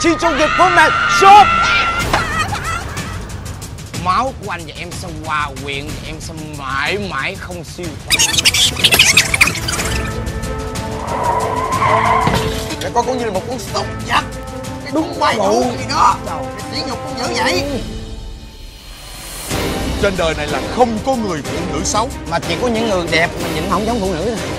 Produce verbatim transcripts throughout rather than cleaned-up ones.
Chi Trung Việt hôm nay shop. Máu của anh và em sẽ hòa quyện, em sẽ mãi mãi không siêu thoát. Mẹ con cũng như là một con sóc giặc. Đúng quay đủ gì đó. Trời, cái nhục con dữ vậy. Trên đời này là không có người phụ nữ xấu, mà chỉ có những người đẹp mà nhìn không giống phụ nữ thôi.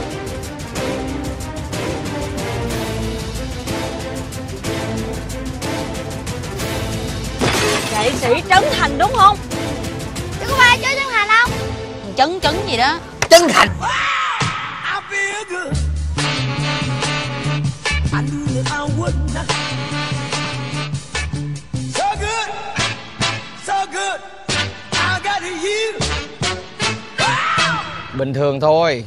Nghệ sĩ Trấn Thành đúng không? Chứ có phải chứ Trấn Thành không? Chấn chấn gì đó. Trấn Thành. Bình thường thôi.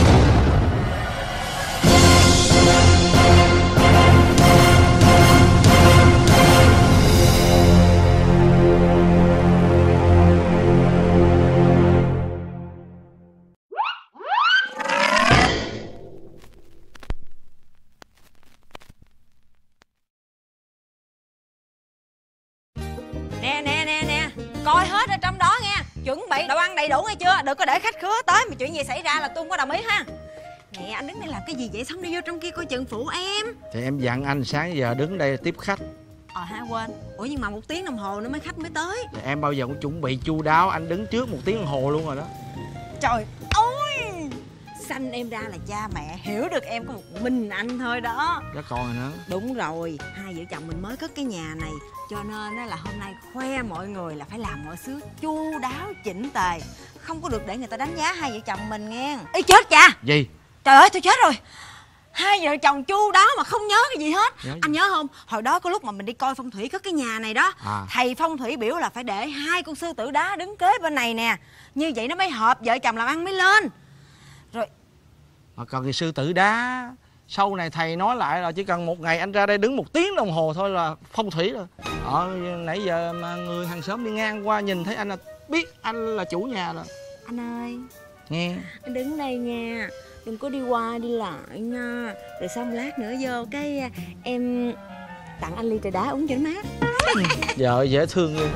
Nè nè nè nè, coi hết ở trong đó nha. Chuẩn bị đồ ăn đầy đủ nghe chưa? Đừng có để khách khứa tới mà chuyện gì xảy ra là tôi không có đồng ý ha. Nè anh đứng đây làm cái gì vậy? Xong đi vô trong kia coi chừng phụ em. Thì em dặn anh sáng giờ đứng đây tiếp khách. Ờ ha quên. Ủa nhưng mà một tiếng đồng hồ nữa mấy khách mới tới. Thì em bao giờ cũng chuẩn bị chu đáo, anh đứng trước một tiếng đồng hồ luôn rồi đó. Trời ơi, sanh em ra là cha mẹ hiểu được em có một mình anh thôi đó. Đó con rồi nữa. Đúng rồi, hai vợ chồng mình mới cất cái nhà này, cho nên là hôm nay khoe mọi người là phải làm mọi thứ chu đáo chỉnh tề, không có được để người ta đánh giá hai vợ chồng mình nghe. Ê chết cha. Gì? Trời ơi tôi chết rồi. Hai vợ chồng chu đáo mà không nhớ cái gì hết. Nhớ gì? Anh nhớ không? Hồi đó có lúc mà mình đi coi phong thủy cất cái nhà này đó, à. thầy phong thủy biểu là phải để hai con sư tử đá đứng kế bên này nè. Như vậy nó mới hợp, vợ chồng làm ăn mới lên. Rồi Mà còn cái sư tử đá, sau này thầy nói lại là chỉ cần một ngày anh ra đây đứng một tiếng đồng hồ thôi là phong thủy rồi. Ờ nãy giờ mà người hàng xóm đi ngang qua nhìn thấy anh là biết anh là chủ nhà rồi. anh ơi, Nghe anh đứng đây nha, đừng có đi qua đi lại nha. Rồi xong lát nữa vô cái em tặng anh ly trà đá uống cho nó mát. vợ dễ thương ghê.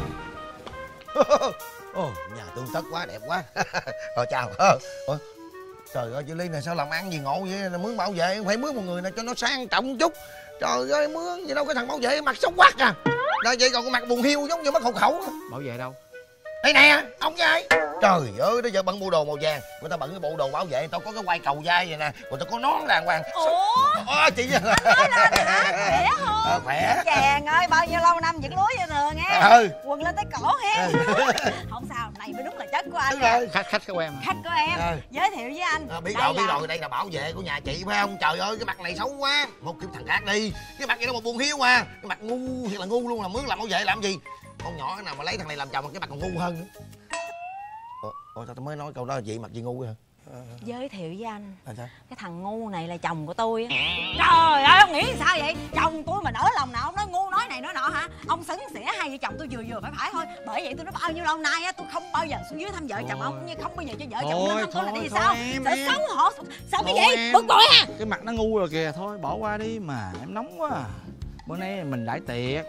Ồ, nhà tương tất quá, đẹp quá. Rồi chào. Ủa, trời ơi chị Ly này sao làm ăn gì ngộ vậy? Là mướn bảo vệ phải mướn một người nào cho nó sang trọng chút. Trời ơi mướn gì đâu, cái thằng bảo vệ mặt xấu quắc à. Rồi vậy còn cái mặt buồn hiu giống như mất hộ khẩu. Bảo vệ đâu? Đây nè, ông với ai? Trời ơi, đó giờ bận bộ đồ màu vàng, người ta bận cái bộ đồ bảo vệ, tao có cái quai cầu vai vậy nè, người ta có nón đàng hoàng. Ủa? Ồ, chị Anh nói là anh hả? Khỏe không? À, khỏe. Chàng ơi, bao nhiêu lâu năm vẫn lúa vậy nè nghe. Ừ. Quần lên tới cổ he. Ừ. Không sao, này mới đúng là chất của anh. Đúng rồi. Khách khách của em. Khách của em. Ừ. Giới thiệu với anh. À, biết Đây rồi, biết là- rồi, đây là bảo vệ của nhà chị phải không? Trời ơi, cái mặt này xấu quá. Một kiếm thằng khác đi. Cái mặt này nó mà buồn hiu mà. Cái mặt ngu thiệt là ngu luôn, là mướn làm bảo vệ làm gì? Con nhỏ nào mà lấy thằng này làm chồng mà cái mặt còn ngu hơn nữa. Ủa, ủa tao mới nói câu đó là chị mặt gì ngu hả? À, Giới thiệu với anh. à, sao? Cái thằng ngu này là chồng của tôi á. Trời ơi, ông nghĩ sao vậy? Chồng tôi mà nỡ lòng nào ông nói ngu nói này nói nọ hả? Ông xứng xỉa hai vợ chồng tôi vừa vừa phải phải thôi. Bởi vậy tôi nói bao nhiêu lâu nay á, tôi không bao giờ xuống dưới thăm vợ chồng ông, cũng như không bao giờ cho vợ chồng Thôi, lên thăm tôi là thôi, đi thôi, sao? em, Sợ em. xấu hổ. Sao cái Thôi gì? em. Bực bội à? Cái mặt nó ngu rồi kìa, thôi bỏ qua đi mà, em nóng quá à. Bữa nay mình đãi tiệc.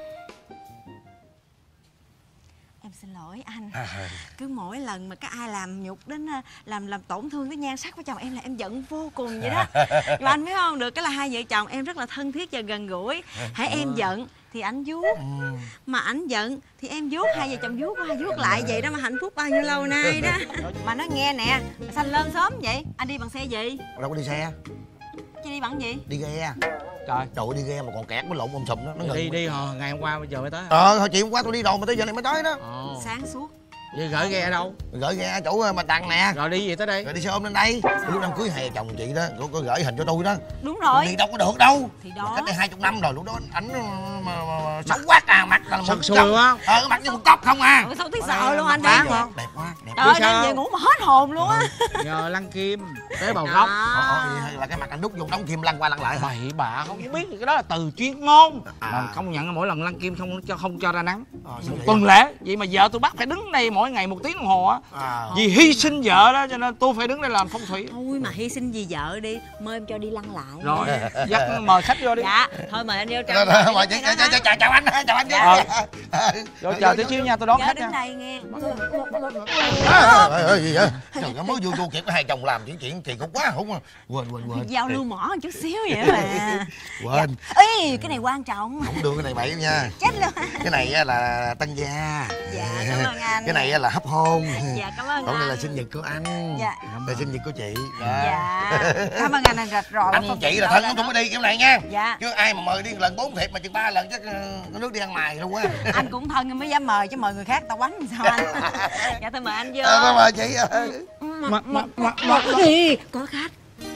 Em xin lỗi anh. À, Cứ mỗi lần mà có ai làm nhục đến làm làm tổn thương tới nhan sắc của chồng em là em giận vô cùng vậy đó. Mà anh biết không, được cái là hai vợ chồng em rất là thân thiết và gần gũi. Hãy em giận thì anh vuốt, mà anh giận thì em vuốt, hai vợ chồng vuốt qua vuốt lại vậy đó mà hạnh phúc bao nhiêu lâu nay đó. Mà nói nghe nè, sao anh lên sớm vậy? Anh đi bằng xe gì? đâu có đi xe, Chứ đi bằng gì? đi ghe. Trời, Trời ơi, đi ghe mà còn kẹt với lộn ôm sùm đó, nó đi ngừng. đi hồi ngày hôm qua bây giờ mới tới. Ờ, hồi chiều hôm qua tôi đi rồi mà tới giờ này mới tới đó. Ồ. Sáng suốt. Vậy gửi ghe đâu? Gửi ghe chỗ mà Đằng nè. Rồi đi gì tới đây? Rồi đi xe ôm lên đây. Lúc năm cưới hè chồng chị đó, có, có gửi hình cho tôi đó. Đúng rồi. Đi đâu có được đâu. Thì Mà đó. cách đây hai chục năm rồi, lúc đó ảnh mà, mà, mà xấu quá à, mặt là Sần một sùi cốc. không? Ờ cái mặt như một cốc không à. Sao thấy sợ luôn anh đi. Đáng không? Đẹp quá, đẹp Trời ơi, em về ngủ mà hết hồn luôn á. Nhờ lăn kim tế bào gốc. Ờ vậy là cái mặt anh đút vô đóng kim lăn qua lăn lại hả? Bậy bạ không biết, cái đó là từ chuyên môn. À. Mà công nhận mỗi lần lăn kim không cho không cho ra nắng. Ờ, sao vậy? Tuần lễ vậy mà vợ tôi bắt phải đứng đây mỗi ngày một tiếng đồng hồ á. À. Vì hy sinh vợ đó cho nên tôi phải đứng đây làm phong thủy. Thôi mà hy sinh vì vợ đi, mời em cho đi lăn lại. Rồi dắt mời khách vô đi. Dạ, thôi mời anh vô Rồi, trong. rồi, mời chị, chào, chào, chào, chào anh, chào anh. Ờ. Ờ. Rồi chờ tí xíu nha, tôi đón Nhớ khách đứng nha. đây nghe. Trời ơi gì vậy? Trời ơi mới vô vô kịp hai chồng làm chuyện chuyện kỳ cục quá không à. Quên quên quên. Giao lưu mỏ một chút xíu vậy mà. Quên. Ê, cái này quan trọng. Không đưa cái này bậy nha. Chết luôn. Cái này á là tân gia. Dạ, cảm ơn anh. Cái này á là hấp hôn. Dạ, cảm ơn Còn đây là anh. sinh nhật của anh. Dạ. Đây sinh nhật của chị. Dạ. Cảm ơn anh anh rạch rồi. Anh chị là thân cũng không có đi kiểu này nha. Dạ. Chứ ai mà mời đi lần bốn thiệp mà chừng ba lần chắc có nước đi ăn mày luôn á. Anh cũng thân mới dám mời chứ mời người khác tao quánh làm sao anh. Dạ tôi mời anh vô. Ờ, mời chị. ờ. Mà mà mà Mà đi, có khách.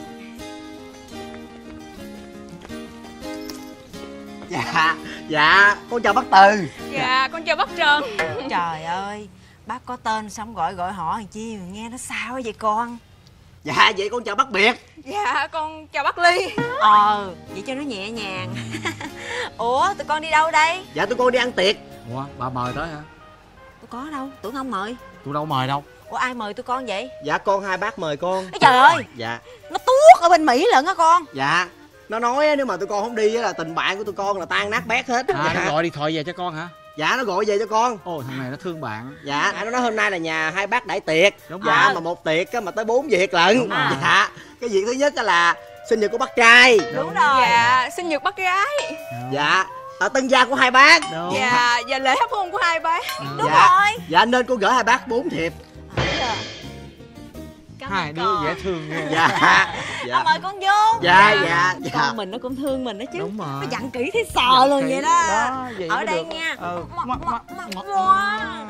Dạ, dạ, con chào bác Từ. Dạ, con chào bác Trần. Trời ơi, bác có tên xong gọi gọi họ làm chi mà nghe nó sao vậy con. Dạ, vậy con chào bác Biệt. Dạ, con chào bác Ly. Ờ, vậy cho nó nhẹ nhàng. Ủa, tụi con đi đâu đây? Dạ, tụi con đi ăn tiệc. Ủa, bà mời tới hả? Tôi có đâu, tưởng không mời. Tôi đâu mời đâu. Ủa ai mời tụi con vậy? Dạ, con hai bác mời con. Ê, trời ơi, Dạ, nó tuốt ở bên Mỹ lận á con. dạ. Nó nói á, nếu mà tụi con không đi á là tình bạn của tụi con là tan nát bét hết. À, Dạ. nó gọi điện thoại về cho con hả? Dạ, nó gọi về cho con. Ồ, thằng này nó thương bạn. Dạ, nó nói hôm nay là nhà hai bác đãi tiệc. Đúng Dạ, rồi. mà một tiệc á mà tới bốn việc lận. Đúng rồi. Dạ, cái việc thứ nhất á là sinh nhật của bác trai. Đúng rồi. Dạ, sinh nhật bác gái. Dạ, ở tân gia của hai bác. Đúng. Dạ, và lễ hấp hôn của hai bác. Đúng Dạ. rồi. Dạ, nên cô gửi hai bác bốn thiệp. Cảm Hai ơn đứa con. dễ thương ghê. Dạ. Ông Dạ. mời con vô. Dạ, dạ, dạ. Con mình nó cũng thương mình đó chứ. Đúng rồi. Nó dặn kỹ thấy sợ luôn vậy đó. Đó, vậy Ở mới đây được. nha. Ừ. Mà- Mà- mà- mà- mà- mà- Wow.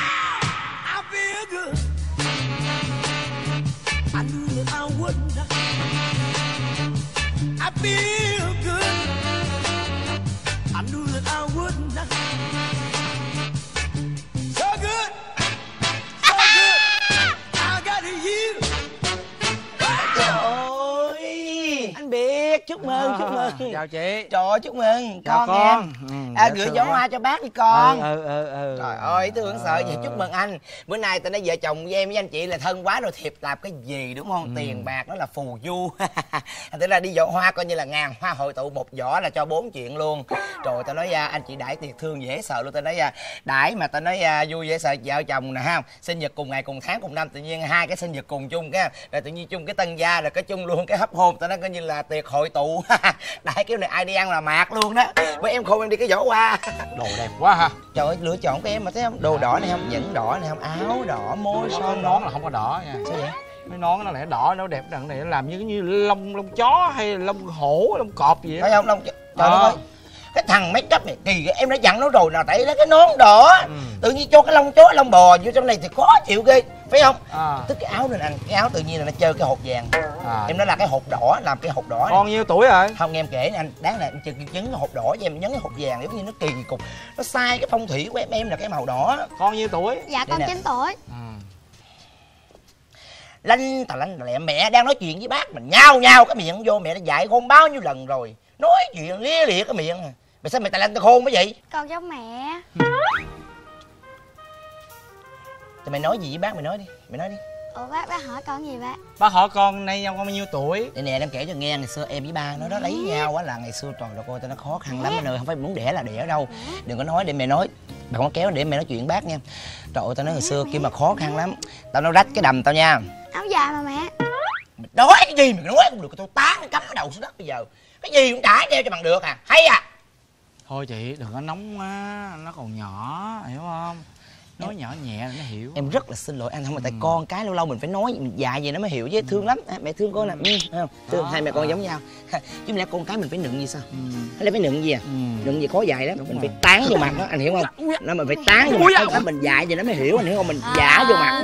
Ôi, anh Biệt, chúc mừng, chúc mừng. Chào chị. Trời ơi, chúc mừng. Chào con, con. em. Ừ, À, dễ gửi thương gió quá. hoa cho bác đi con. Ừ, ừ, ừ. Trời ơi, tôi hưởng sợ vậy. Chúc mừng anh. Bữa nay tôi nói vợ chồng với em với anh chị là thân quá rồi, thiệp làm cái gì đúng không? Tiền bạc đó là phù du. Thế là đi giỏ hoa coi như là ngàn hoa hội tụ, một giỏ là cho bốn chuyện luôn. Rồi tao nói à, anh chị đãi tiệc thương dễ sợ luôn. Tao nói à, đãi mà tao nói à, vui dễ sợ vợ chồng nè ha. Sinh nhật cùng ngày cùng tháng cùng năm, tự nhiên hai cái sinh nhật cùng chung cái rồi tự nhiên chung cái tân gia rồi cái chung luôn cái hấp hôn. Tao nói coi như là tiệc hội tụ. Đãi kiểu này ai đi ăn là mạc luôn đó. Với em khôn em đi cái giỏ hoa. Đồ đẹp quá ha. Trời ơi, lựa chọn của em mà thấy không? Đồ đỏ này không? Nhẫn đỏ này không? Áo đỏ, môi son Son đỏ. nón là không có đỏ nha. Sao vậy? Mấy nón nó lại đỏ, nó đẹp đằng này nó làm như như lông lông chó hay lông hổ, lông cọp gì Thấy á. không? Long... Trời Ờ. đất ơi. Cái thằng make up này kỳ, em đã dặn nó rồi nào tại lấy cái nón đỏ. Ừ. Tự nhiên cho cái lông chó, lông bò vô trong này thì khó chịu ghê. Phải không? À. Tức cái áo này nè, cái áo tự nhiên là nó chơi cái hột vàng. À. Em nói là cái hột đỏ, làm cái hột đỏ này. Con nhiêu tuổi rồi? Không, nghe em kể nè anh, đáng là em chừng nhấn cái hột đỏ cho em, nhấn cái hột vàng giống như nó kỳ cục. Nó sai cái phong thủy của em, em là cái màu đỏ. Con nhiêu tuổi? Dạ con Đây nè. chín tuổi. Ừ. Lanh tà lanh lẹ, mẹ đang nói chuyện với bác mình nhao nhao cái miệng vô, mẹ đã dạy con bao nhiêu lần rồi, nói chuyện lia lịa cái miệng. Mày sao mày tà lanh tà khôn quá vậy? Con giống mẹ. Thì mày nói gì với bác, mày nói đi, mày nói đi. Ủa bác, bác hỏi con gì bác? Bác hỏi con nay nhau con bao nhiêu tuổi? Đây nè, em kể cho nghe, ngày xưa em với ba nó đó lấy nhau á, là ngày xưa trời đất ơi tao nó khó khăn lắm anh ơi, không phải muốn đẻ là đẻ đâu. Đừng có nói để mẹ nói, đừng có kéo để mẹ nói chuyện bác nha. Trời ơi tao nói ngày xưa kia mà khó khăn lắm, tao nói rách cái đầm tao nha. Áo dài mà mẹ. Mày nói cái gì mày nói cũng được, tao tán cái cắm cái đầu xuống đất bây giờ. Cái gì cũng đã đeo cho bằng được à, hay à. Thôi chị đừng có nóng quá, nó còn nhỏ, hiểu không? Nói nhỏ nhẹ là nó hiểu. Em rất là xin lỗi anh, không mà tại con cái lâu lâu mình phải nói mình dạy vậy nó mới hiểu chứ. Thương lắm. À, mẹ thương con nè, ừ, thấy không? Thương Đó, hai mẹ con đó. giống nhau. Chứ lẽ con cái mình phải nựng gì sao? Ừ. Hay là phải nựng gì à? Ừ. Nựng gì khó dạy lắm. Đúng Mình rồi. phải tán vô mặt nó, anh hiểu không? Nó mình phải tán vô mặt nó, mình dạy vậy nó mới hiểu, anh hiểu không? Mình giả vô mặt nó.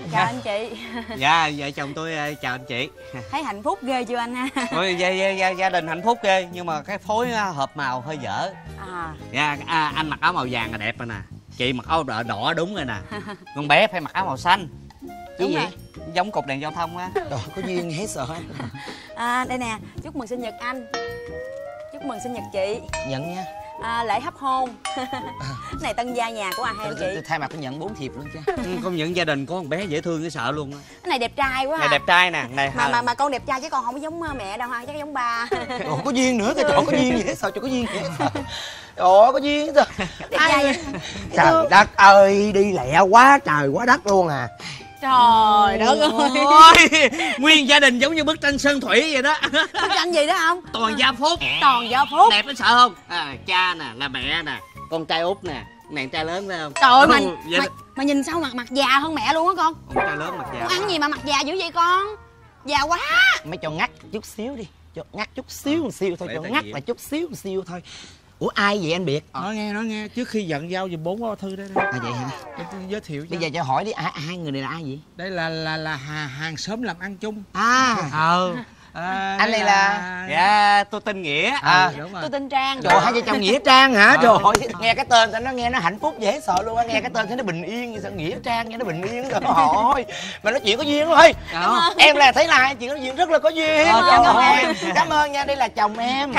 Chào anh chị. Dạ, vợ chồng tôi chào anh chị. Thấy hạnh phúc ghê chưa anh ha? Ôi, gia, gia, gia, gia đình hạnh phúc ghê, nhưng mà cái phối hợp màu hơi dở. À. Dạ, à, anh mặc áo màu vàng là đẹp rồi nè. Chị mặc áo đỏ, đỏ đúng rồi nè. Con bé phải mặc áo màu xanh. Cái gì? Giống cột đèn giao thông á. Trời, có duyên hết sợ. À, đây nè, chúc mừng sinh nhật anh. Chúc mừng sinh nhật chị. Nhận nha. À, lễ hấp hôn. Cái này tân gia nhà của à hai anh chị. Tôi thay mặt tôi nhận bốn thiệp luôn chứ. Công nhận gia đình có con bé dễ thương cái sợ luôn á. Cái này đẹp trai quá. Này à. đẹp trai nè. Này mà mà mà con đẹp trai chứ con không có giống mẹ đâu ha, chắc giống ba. Trời, có duyên nữa kìa, trời, có duyên gì hết sao, trời, có duyên gì hết sao. Trời, có duyên trời. Đẹp trai vậy. Trời đất ơi, đi lẹ quá trời quá đất luôn à. Trời đất ơi. Ôi, nguyên gia đình giống như bức tranh sơn thủy vậy đó. Bức tranh gì đó không? Toàn gia phúc. Toàn gia phúc. Đẹp nó sợ không? À, cha nè, là mẹ nè, con trai út nè, này trai lớn phải không? Trời ơi, mà, dạ mà, mà nhìn sao mặt mặt già hơn mẹ luôn á con. con trai lớn mặt già. Con ăn gì mà mặt già dữ vậy con? Già quá. Mấy cho ngắt chút xíu đi, cho ngắt chút xíu một xíu thôi, Để cho tay ngắt diện. là chút xíu một xíu thôi. Ủa ai vậy anh Biệt? Nói nghe, nói nghe, trước khi dẫn giao giùm bốn thư đây đây. À vậy hả? Để tôi giới thiệu cho. Bây giờ cho hỏi đi, ai, hai người này là ai vậy? Đây là là là hà, hàng xóm làm ăn chung. À, Ờ. À, anh này là... Dạ, tôi tên Nghĩa. À, đúng rồi. Tôi tên Trang. trời, hai vợ chồng Nghĩa Trang hả? Trời ơi, nghe cái tên nó nghe nó hạnh phúc dễ sợ luôn á, nghe cái tên thấy nó bình yên vậy sao, Nghĩa Trang nghe nó bình yên rồi. Ôi, mà nói chuyện có duyên thôi. Em là thấy là chuyện nói chuyện rất là có duyên. Ờ, Trời cảm ơn ơi, em. cảm ơn nha, đây là chồng em.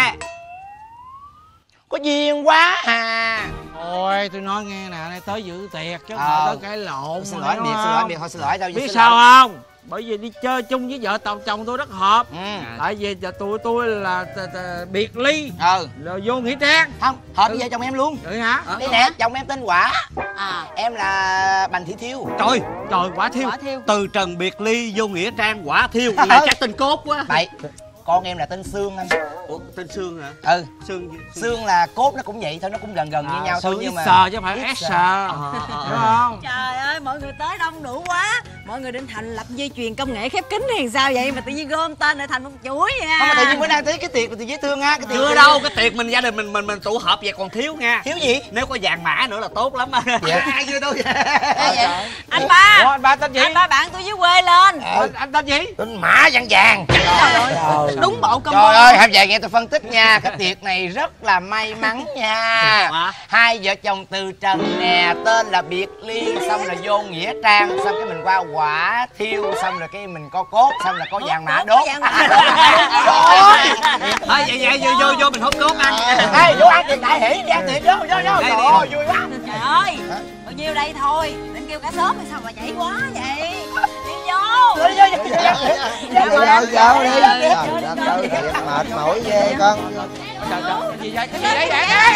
Có duyên quá à. Ôi, tôi nói nghe nè, nay tới giữ tiệc chứ không Ờ. phải tới cái lộn. Xin lỗi anh Biệt, xin lỗi anh Biệt, thôi xin lỗi đâu. Biết sao không? Bởi vì đi chơi chung với vợ chồng chồng tôi rất hợp. Ừ. Tại vì giờ tụi tôi là t- t- biệt ly, Ừ. rồi vô nghĩa trang. Không, hợp với vợ chồng em luôn. Vậy hả? Đây nè, chồng em tên Quả. À. Em là Bành Thị Thiêu. Trời, Trời, quả thiêu. Quả thiêu. từ Trần Biệt Ly vô Nghĩa Trang quả thiêu. Này chắc tên cốt quá. Bậy, con em là tên Sương anh. Ủa, tên Sương hả? Ừ, Sương. Xương là cốt nó cũng vậy thôi, nó cũng gần gần như nhau thôi Sương nhưng mà sờ chứ không phải ít S sờ. sờ. Đúng không? Trời ơi, mọi người tới đông đủ quá. Mọi người định thành lập dây chuyền công nghệ khép kín hay sao vậy mà tự nhiên gom tên lại thành một chuỗi nha. Không mà tự nhiên bữa nay thấy cái tiệc mà thì dễ thương ha, cái tiệc Chưa đâu, cái tiệc mình gia đình mình mình mình tụ họp vậy còn thiếu nha. thiếu gì? Nếu có vàng mã nữa là tốt lắm. Dạ. Ai chưa đâu. Anh ba. Ủa, anh ba tên gì? Anh ba bạn tôi dưới quê lên. Anh, anh tên gì? Tên Mã Vàng Vàng. Trời ơi. Đúng bộ combo. Trời ơi, hãy về nghe tôi phân tích nha. Cái tiệc này rất là may mắn nha. Hả? Hai vợ chồng Từ Trần nè, tên là Biệt Ly, xong là vô Nghĩa Trang, xong cái mình qua Quả Thiêu, xong rồi cái mình có cốt, xong là có vàng mã đốt. Vàng mã Thôi vậy vậy vô vô vô mình hút cốt ăn. Ê, vô ăn tiệc đại hỷ, đi ăn tiệc vô, vô, vô. Trời ơi, vui quá. Trời ơi, bao nhiêu đây thôi. Định kêu cả sớm hay sao mà chạy quá vậy? Đi vô. Vô, vô, vô, vô. Vô vô vô đi. Trời đất ơi, thiệt mệt mỏi ghê con. Trời trời, cái gì vậy? Cái gì vậy?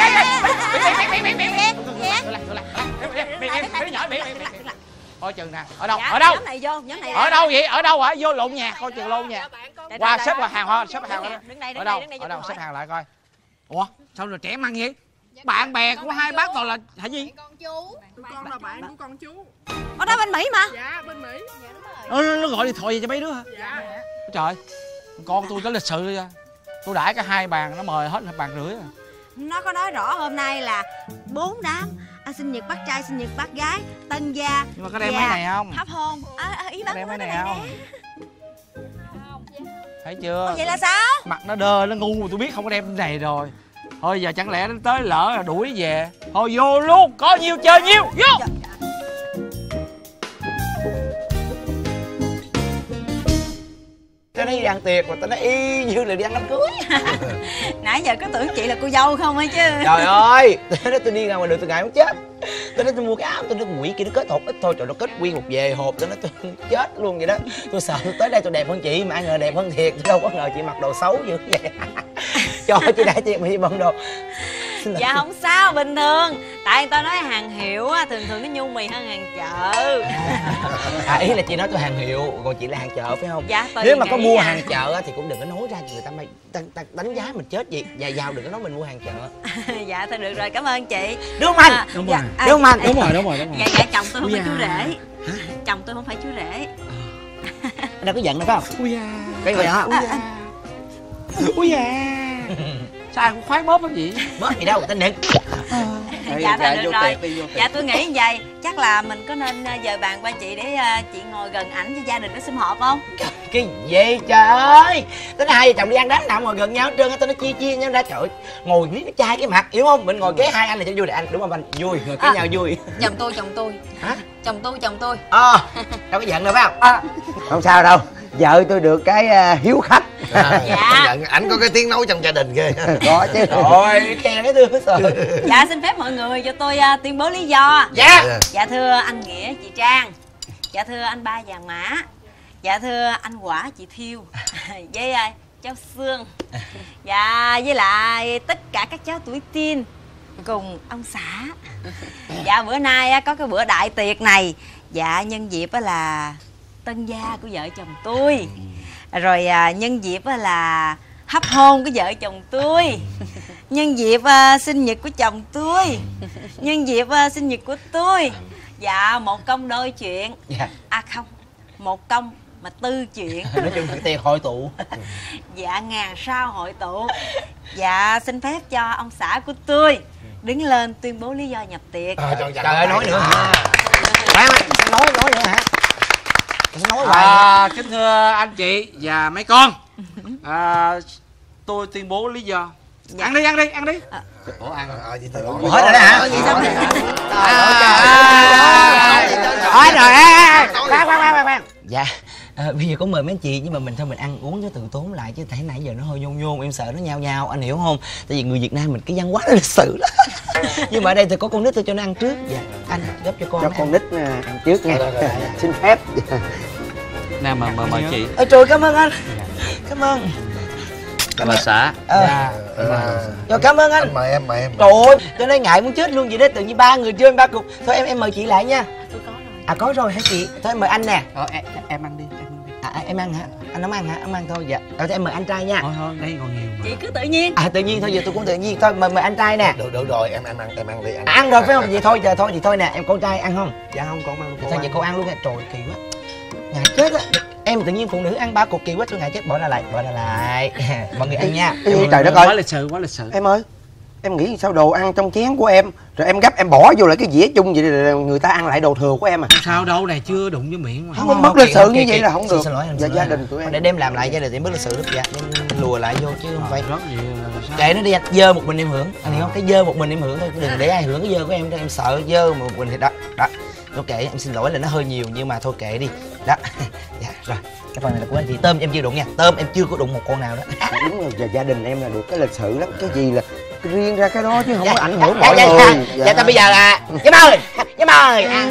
Coi chừng nè, ở đâu? Ở đâu? Nhóm này vô, nhóm này. Ở đâu vậy? Ở đâu hả? Vô lộn nhà, coi chừng lộn nhà. Qua xếp vào hàng hoa, xếp hàng lại. Đứng đây, Ở đứng đâu? đây, đứng đây. Ở đâu? Xếp hàng lại coi. Ủa, sao rồi trẻ măng vậy? Bạn bè của hai bác toàn là hả gì? Con chú. Tụi con là bạn của con chú. Ở đó bên Mỹ mà. Dạ, bên Mỹ. Nó, nó, nó gọi điện thoại về cho mấy đứa hả? Dạ. Trời, con tôi rất lịch sự ra. Tôi đãi cả hai bàn, nó mời hết là bàn rưỡi à. Nó có nói rõ hôm nay là bốn đám. À, sinh nhật bác trai, sinh nhật bác gái, tân gia. Nhưng mà có đem già, mấy này không? hấp hôn. À, à, ý Có bác đem mấy nói này cái không? nè. Thấy chưa? Vậy là sao? Mặt nó đơ, nó ngu, tôi biết không có đem cái này rồi. Thôi giờ chẳng lẽ nó tới lỡ là đuổi về. Thôi vô luôn, có nhiêu chơi nhiêu, vô. Tao nói đi ăn tiệc mà tao nói y như là đi ăn đám cưới. Nãy giờ có tưởng chị là cô dâu không ấy chứ. Trời ơi, tao nói tôi đi ra ngoài đường tôi ngại muốn chết. Tao nói tôi mua cái áo, tôi nói quỷ kia nó kết hột ít thôi, trời nó kết nguyên một về hộp, tao nói tôi chết luôn vậy đó. Tôi sợ tôi tới đây tôi đẹp hơn chị mà ai ngờ đẹp hơn thiệt, tôi đâu có ngờ chị mặc đồ xấu như vậy. Cho chị đại chị bị bận đồ. Dạ không sao, bình thường. Tại người ta nói hàng hiệu á, thường thường nó nhu mì hơn hàng chợ. À, ý là chị nói tôi hàng hiệu, còn chị là hàng chợ phải không? Dạ, tôi nếu mà có nghĩ mua à. hàng chợ á, thì cũng đừng có nói ra cho người ta may ta, ta đánh giá mình chết gì. Và giàu đừng có nói mình mua hàng chợ. Dạ thôi được rồi, cảm ơn chị. Đúng không anh? À, Đúng dạ, rồi. à, Đúng không anh? à, Đúng rồi, đúng rồi, đúng rồi. Dạ, dạ chồng tôi không Ui phải chú da. rể. Chồng tôi không phải chú rể. Anh đâu có giận đâu phải không? Ui da. Cái người đó. Ui da. Ui da. Sao ai cũng khoái bóp lắm vậy? Bớt gì đâu, người ta nịnh. Dạ, dạ thôi vô được rồi. tiệc đi, vô tiệc. Dạ tôi nghĩ như vậy, chắc là mình có nên à, dời bàn qua chị để à, chị ngồi gần ảnh cho gia đình nó sum họp không? Cái gì trời ơi, tính hai vợ chồng đi ăn đám nào ngồi gần nhau hết trơn á, tao nó chia chia nhau ra. Trời ơi, ngồi miếng cái chai cái mặt, hiểu không? Mình ngồi kế hai anh là cho vui để anh, đúng không anh? Vui, ngồi kế À. nhau vui. Chồng tôi, chồng tôi. Hả? Chồng tôi, chồng tôi. Ờ, đâu có giận đâu phải không? À, không sao đâu, vợ tôi được cái uh, hiếu khách. À, Dạ. nhận ảnh có cái tiếng nói trong gia đình ghê. Có chứ. Rồi, khen cái thương hết rồi. Dạ xin phép mọi người cho tôi à, tuyên bố lý do. Dạ. Dạ thưa anh Nghĩa, chị Trang. Dạ thưa anh Ba Vàng Mã. Dạ thưa anh Quả, chị Thiêu. Với à, cháu Sương. Dạ với lại tất cả các cháu tuổi teen cùng ông xã. Dạ bữa nay á, có cái bữa đại tiệc này. Dạ nhân dịp á là tân gia của vợ chồng tôi. Rồi à, nhân dịp á là hấp hôn của vợ chồng tôi. Nhân dịp uh, sinh nhật của chồng tôi. Nhân dịp uh, sinh nhật của tôi. Dạ một công đôi chuyện. Dạ. À không, một công mà tư chuyện. Nói chung cái tiệc hội tụ. Dạ ngàn sao hội tụ. Dạ xin phép cho ông xã của tôi đứng lên tuyên bố lý do nhập tiệc. À, trời, Trời ơi, nói nữa hả? Khoan, nói nói nữa hả? Nói hoài. À, kính thưa anh chị và mấy con, à, tôi tuyên bố lý do. Dạ. Ăn đi, ăn đi, ăn đi. Ủa ăn ờ vậy thôi. Ủa, hết rồi đó hả? Vậy sao? Thôi rồi, khoan khoan khoan khoan. Dạ, à, bây giờ có mời mấy anh chị nhưng mà mình thôi mình ăn uống cho tự tốn lại chứ thấy nãy giờ nó hơi nhôn nhôn, em sợ nó nhao nhao, anh hiểu không? Tại vì người Việt Nam mình cái văn hóa nó lịch sự lắm. Nhưng mà ở đây thì có con nít tôi cho nó ăn trước. Dạ, anh gấp cho con. Cho con nít ăn trước nha. Xin phép. Nè mà mời mời chị. Ôi trời, cảm ơn anh. Cảm ơn. Mời xã. Ờ. Rồi cảm ơn anh. Em mời em mời em. Trời ơi, tôi nói ngại muốn chết luôn vậy đó, tự nhiên ba người trên ba cục. Thôi em em mời chị lại nha. Tôi có rồi. À có rồi hả chị? Thôi em mời anh nè. Ờ, em, em ăn đi, em ăn đi. À, à, em ăn hả? Anh không ăn hả? Không ăn thôi dạ. Rồi thôi em mời anh trai nha. Thôi thôi, đây còn nhiều mà. Chị cứ tự nhiên. À tự nhiên thôi, giờ tôi cũng tự nhiên. Thôi mời mời anh trai nè. Được được rồi, em em ăn em ăn đi ăn. À, ăn rồi phải không? Vậy thôi giờ thôi thì thôi nè, em con trai ăn không? Dạ không, con ăn. Thôi vậy cô ăn luôn nha. Trời kỳ quá. Ngại chết á. Em tự nhiên phụ nữ ăn ba cục kỳ quá, tôi ngại chết. Bỏ ra lại, bỏ ra lại. Mọi người ăn nha. Ê, trời đất Quá ơi, lịch sự, quá lịch sự. em ơi, em nghĩ sao đồ ăn trong chén của em rồi em gấp em bỏ vô lại cái dĩa chung vậy là người ta ăn lại đồ thừa của em à? Sao đâu, này chưa đụng với miệng mà. Không có mất lịch sự như vậy là không được. Xin lỗi em. Dạ xin gia lỗi. đình tụi em. Để đem làm lại gia đình thì mất lịch sự lắm. Dạ, đem lùa lại vô chứ không phải. Rất gì là sao? Kệ nó đi anh, dơ một mình em hưởng, anh hiểu không? Cái dơ một mình em hưởng thôi, đừng để ai hưởng cái dơ của em, cho em sợ dơ một mình thì đó, đó. Nó kệ, em xin lỗi là nó hơi nhiều nhưng mà thôi kệ đi, đó. Dạ rồi, cái phần này là của anh chị. Tôm em chưa đụng nha, tôm em chưa có đụng một con nào đó. Đúng rồi, và gia đình em là được cái lịch sự lắm, cái gì là riêng ra cái đó chứ không Dạ, có ảnh hưởng dạ, mọi dạ, người. dạ, dạ, thôi bây giờ là giám ơi, giám ơi. À.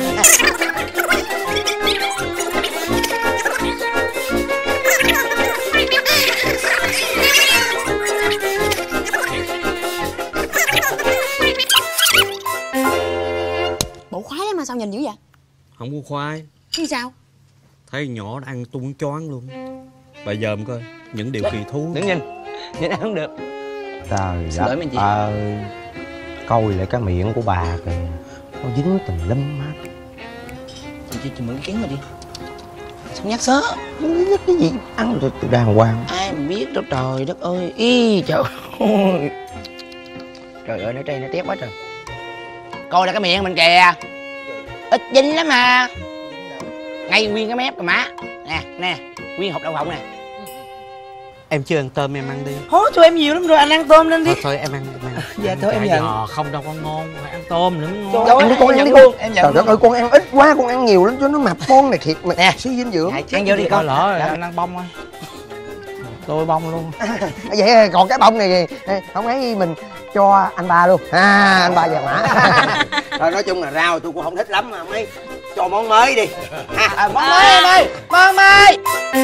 Bộ khoái lắm mà sao nhìn dữ vậy? Không có khoai. Chứ sao? Thấy nhỏ nó ăn tung choáng luôn. Bà dòm coi những điều kỳ thú. Đừng nhìn, nhìn ăn không được. Trời Xin lỗi mấy anh chị. ơi, coi lại cái miệng của bà kìa, nó dính tùm lum hết. Chị, chị, chị mượn cái kiến mà đi. Sao nhắc sớ? Cái cái gì ăn rồi tôi đàng hoàng. Ai mà biết đâu trời đất ơi. Ý trời ơi. Trời ơi, nó trây nó tép quá trời. Coi là cái miệng mình kìa. Ít dính lắm mà. Ngay nguyên cái mép kìa má. Nè, nè, nguyên hộp đậu phộng nè. Em chưa ăn tôm em ăn đi. Hố cho em nhiều lắm rồi, anh ăn tôm lên đi. Thôi thôi em ăn, em ăn. Dạ thôi em Chả nhận. giò không đâu con ngon, phải ăn tôm nữa mới ngon. Trời ơi, Ăn đi con, em ăn đi nhận con. em nhận Trời đất ơi, con ăn ít quá, con ăn nhiều lắm cho nó mập. Con này thiệt mà Nè. suy dinh dưỡng. Dạ, ăn vô đi Coi con. lỡ rồi, Dạ. anh ăn bông thôi. Tôi bông luôn. Vậy còn cái bông này không ấy mình cho anh Ba luôn. À, anh Ba Vàng Mã. Rồi nói chung là rau tôi cũng không thích lắm mà mấy cho món mới đi. À, à, món mới em ơi, món mới.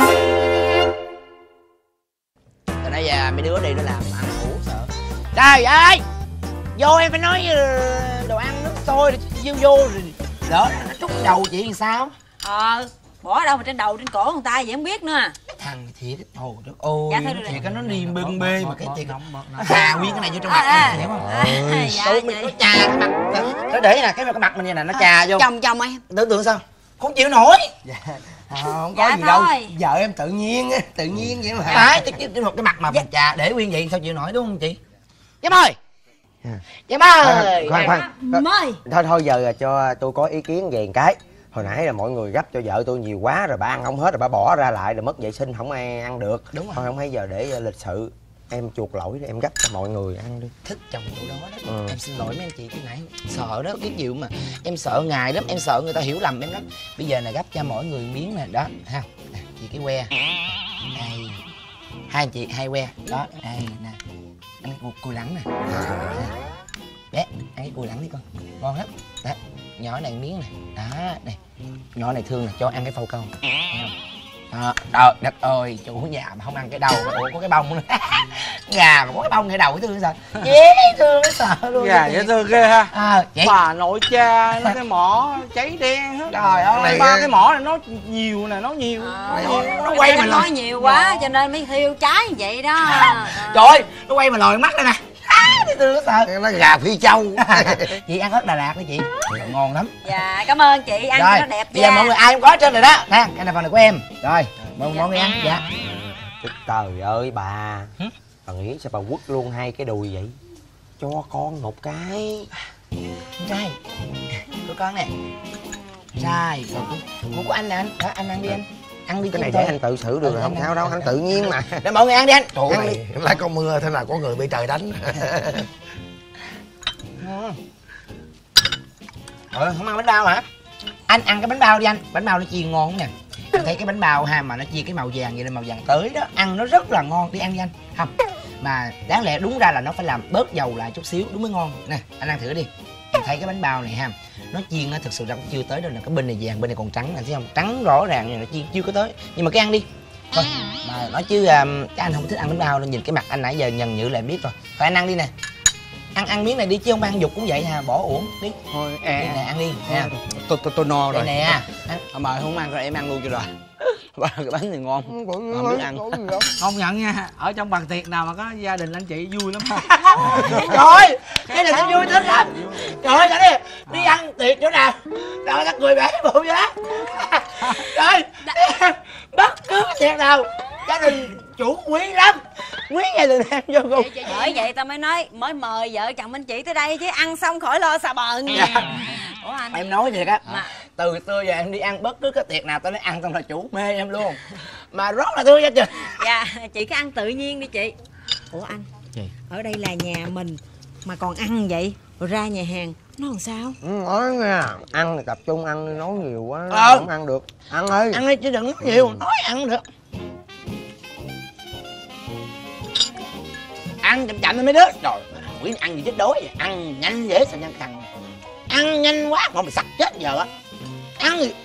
Từ nãy giờ mấy đứa đi nó làm ăn ngủ sợ. Trời ơi, vô em phải nói đồ ăn nước sôi rồi vô vô rồi lỡ nó trút đầu chị làm sao? Ờ, bỏ đâu mà trên đầu trên cổ người ta vậy không biết nữa. Thằng thiệt, ôi trời ơi, Dạ, thôi được rồi. thiệt nó đi bưng bê mà cái thiệt nóng, bớt nóng. hà nguyên cái này vô trong mặt À, à. em hiểu không? À, dạ, Tôi mình vậy. nó chà cái mặt, nó để nè cái cái mặt mình như này nó chà vô. Chồng chồng em. Tưởng tượng sao? Không chịu nổi. À, không có Dạ gì đâu. thôi. Vợ em tự nhiên á, tự nhiên vậy mà. Phải, cái, cái, cái, cái mặt mà mình chà để nguyên vậy sao chịu nổi đúng không chị? Giám ơi. Dạ mời. Khoan khoan. Mời. Thôi thôi giờ cho tôi có ý kiến về một cái. Hồi nãy là mọi người gấp cho vợ tôi nhiều quá rồi bà ăn không hết rồi bà bỏ ra lại rồi mất vệ sinh không ai ăn được. Đúng rồi. Thôi không hay giờ để lịch sự em chuộc lỗi em gấp cho mọi người ăn đi. Thích chồng chỗ đó đó. Ừ. Em xin lỗi mấy anh chị cái nãy sợ đó cái kiểu mà em sợ ngài lắm, em sợ người ta hiểu lầm em lắm. Bây giờ là gấp cho mỗi người miếng nè, đó ha. Nè, chị cái que. Đây. Hai anh chị hai que. Đó, đây nè. Ăn cái cùi lẳng nè. Bé, ăn cái cùi lẳng đi con. Ngon lắm. Đó. Nhỏ này miếng nè. Đó, này. Nhỏ này thương nè, cho ăn cái phao câu. Đó, trời đất ơi, chủ nhà mà không ăn cái đầu, ủa có cái bông nữa. Gà mà có cái bông ngay đầu cái thương sao? Dễ thương nó sợ luôn. Gà dễ thương ghê ha. À, vậy. Bà nội cha nó cái mỏ cháy đen hết. Trời ơi. Ba cái mỏ này nó nhiều nè, nó nhiều. À, nó, nó, nó quay mà nói lòi. nhiều quá cho nên mới thiêu trái như vậy đó. À. Trời ơi, nó quay mà lòi mắt đây nè. Dễ thương nó sợ. Nó gà Phi Châu. Chị ăn ớt Đà Lạt đi chị. Ngon lắm. Dạ cảm ơn chị, ăn Rồi, cho nó đẹp bây giờ da. mọi người ai cũng có hết trơn rồi đó. Nè, cái này phần này của em. Rồi, mọi, mọi người ăn. Dạ. Trời ơi bà. Bà nghĩ sao bà quất luôn hai cái đùi vậy? Cho con một cái. Trai. Của con nè. Trai, rồi của, của, của anh nè anh. Đó, anh ăn đi anh. Ăn đi Cái này thôi. để anh tự xử được rồi, không sao đâu, anh tự nhiên mà. Để mọi người ăn đi anh. Trời ơi, lại có mưa thế nào có người bị trời đánh. Ờ, không ăn bánh bao hả? Anh ăn cái bánh bao đi anh. Bánh bao nó chiên ngon không nè. Anh thấy cái bánh bao ha mà nó chia cái màu vàng vậy là màu vàng tới đó. Ăn nó rất là ngon, đi ăn đi anh. Không. Mà đáng lẽ đúng ra là nó phải làm bớt dầu lại chút xíu đúng mới ngon. Nè, anh ăn thử đi. Em thấy cái bánh bao này ha, nó chiên nó thực sự ra cũng chưa tới đâu nè. Cái bên này vàng, bên này còn trắng nè, thấy không? Trắng rõ ràng này, nó chiên chưa có tới. Nhưng mà cái ăn đi. Thôi, mà nói chứ um, cái anh không thích ăn bánh bao nên nhìn cái mặt anh nãy giờ nhần nhự là em biết rồi. Thôi anh ăn đi nè. Ăn ăn miếng này đi chứ không ăn dục cũng vậy ha, bỏ uổng đi. Thôi Đi nè, ăn đi nha. tôi tôi tôi no Đây rồi. nè. Ăn. À, mời không ăn rồi em ăn luôn cho rồi. Ba cái bánh thì ngon. Không biết ăn. Không nhận nha. Ở trong bàn tiệc nào mà có gia đình anh chị vui lắm ha. Trời ơi, cái này tôi vui thích lắm. Trời ơi, đi đi ăn tiệc chỗ nào đâu các người bẻ bụng vậy đó. Trời, bất cứ tiệc nào gia đình chủ quý lắm, quý gia đình em vô cùng. Bởi vậy tao mới nói mới mời vợ chồng anh chị tới đây chứ ăn xong khỏi lo xà bần. Ủa anh Em nói thiệt á, mà từ xưa giờ em đi ăn bất cứ cái tiệc nào tao nói ăn xong là chủ mê em luôn, mà rất là thương gia đình. dạ chị cứ ăn tự nhiên đi chị. Ủa anh Gì? ở đây là nhà mình mà còn ăn vậy rồi ra nhà hàng nó làm sao? Ừ, nói nha, ăn thì tập trung ăn, nói nhiều quá Ờ. không ăn được. Ăn đi. Ăn đi chứ đừng nói nhiều, nói ăn được. Ăn chậm chậm thôi mấy đứa. Trời, Nguyễn ăn gì chết đói vậy? Ăn nhanh dễ sao nhanh khăn. Ăn nhanh quá còn bị sặc chết giờ á. Ăn thì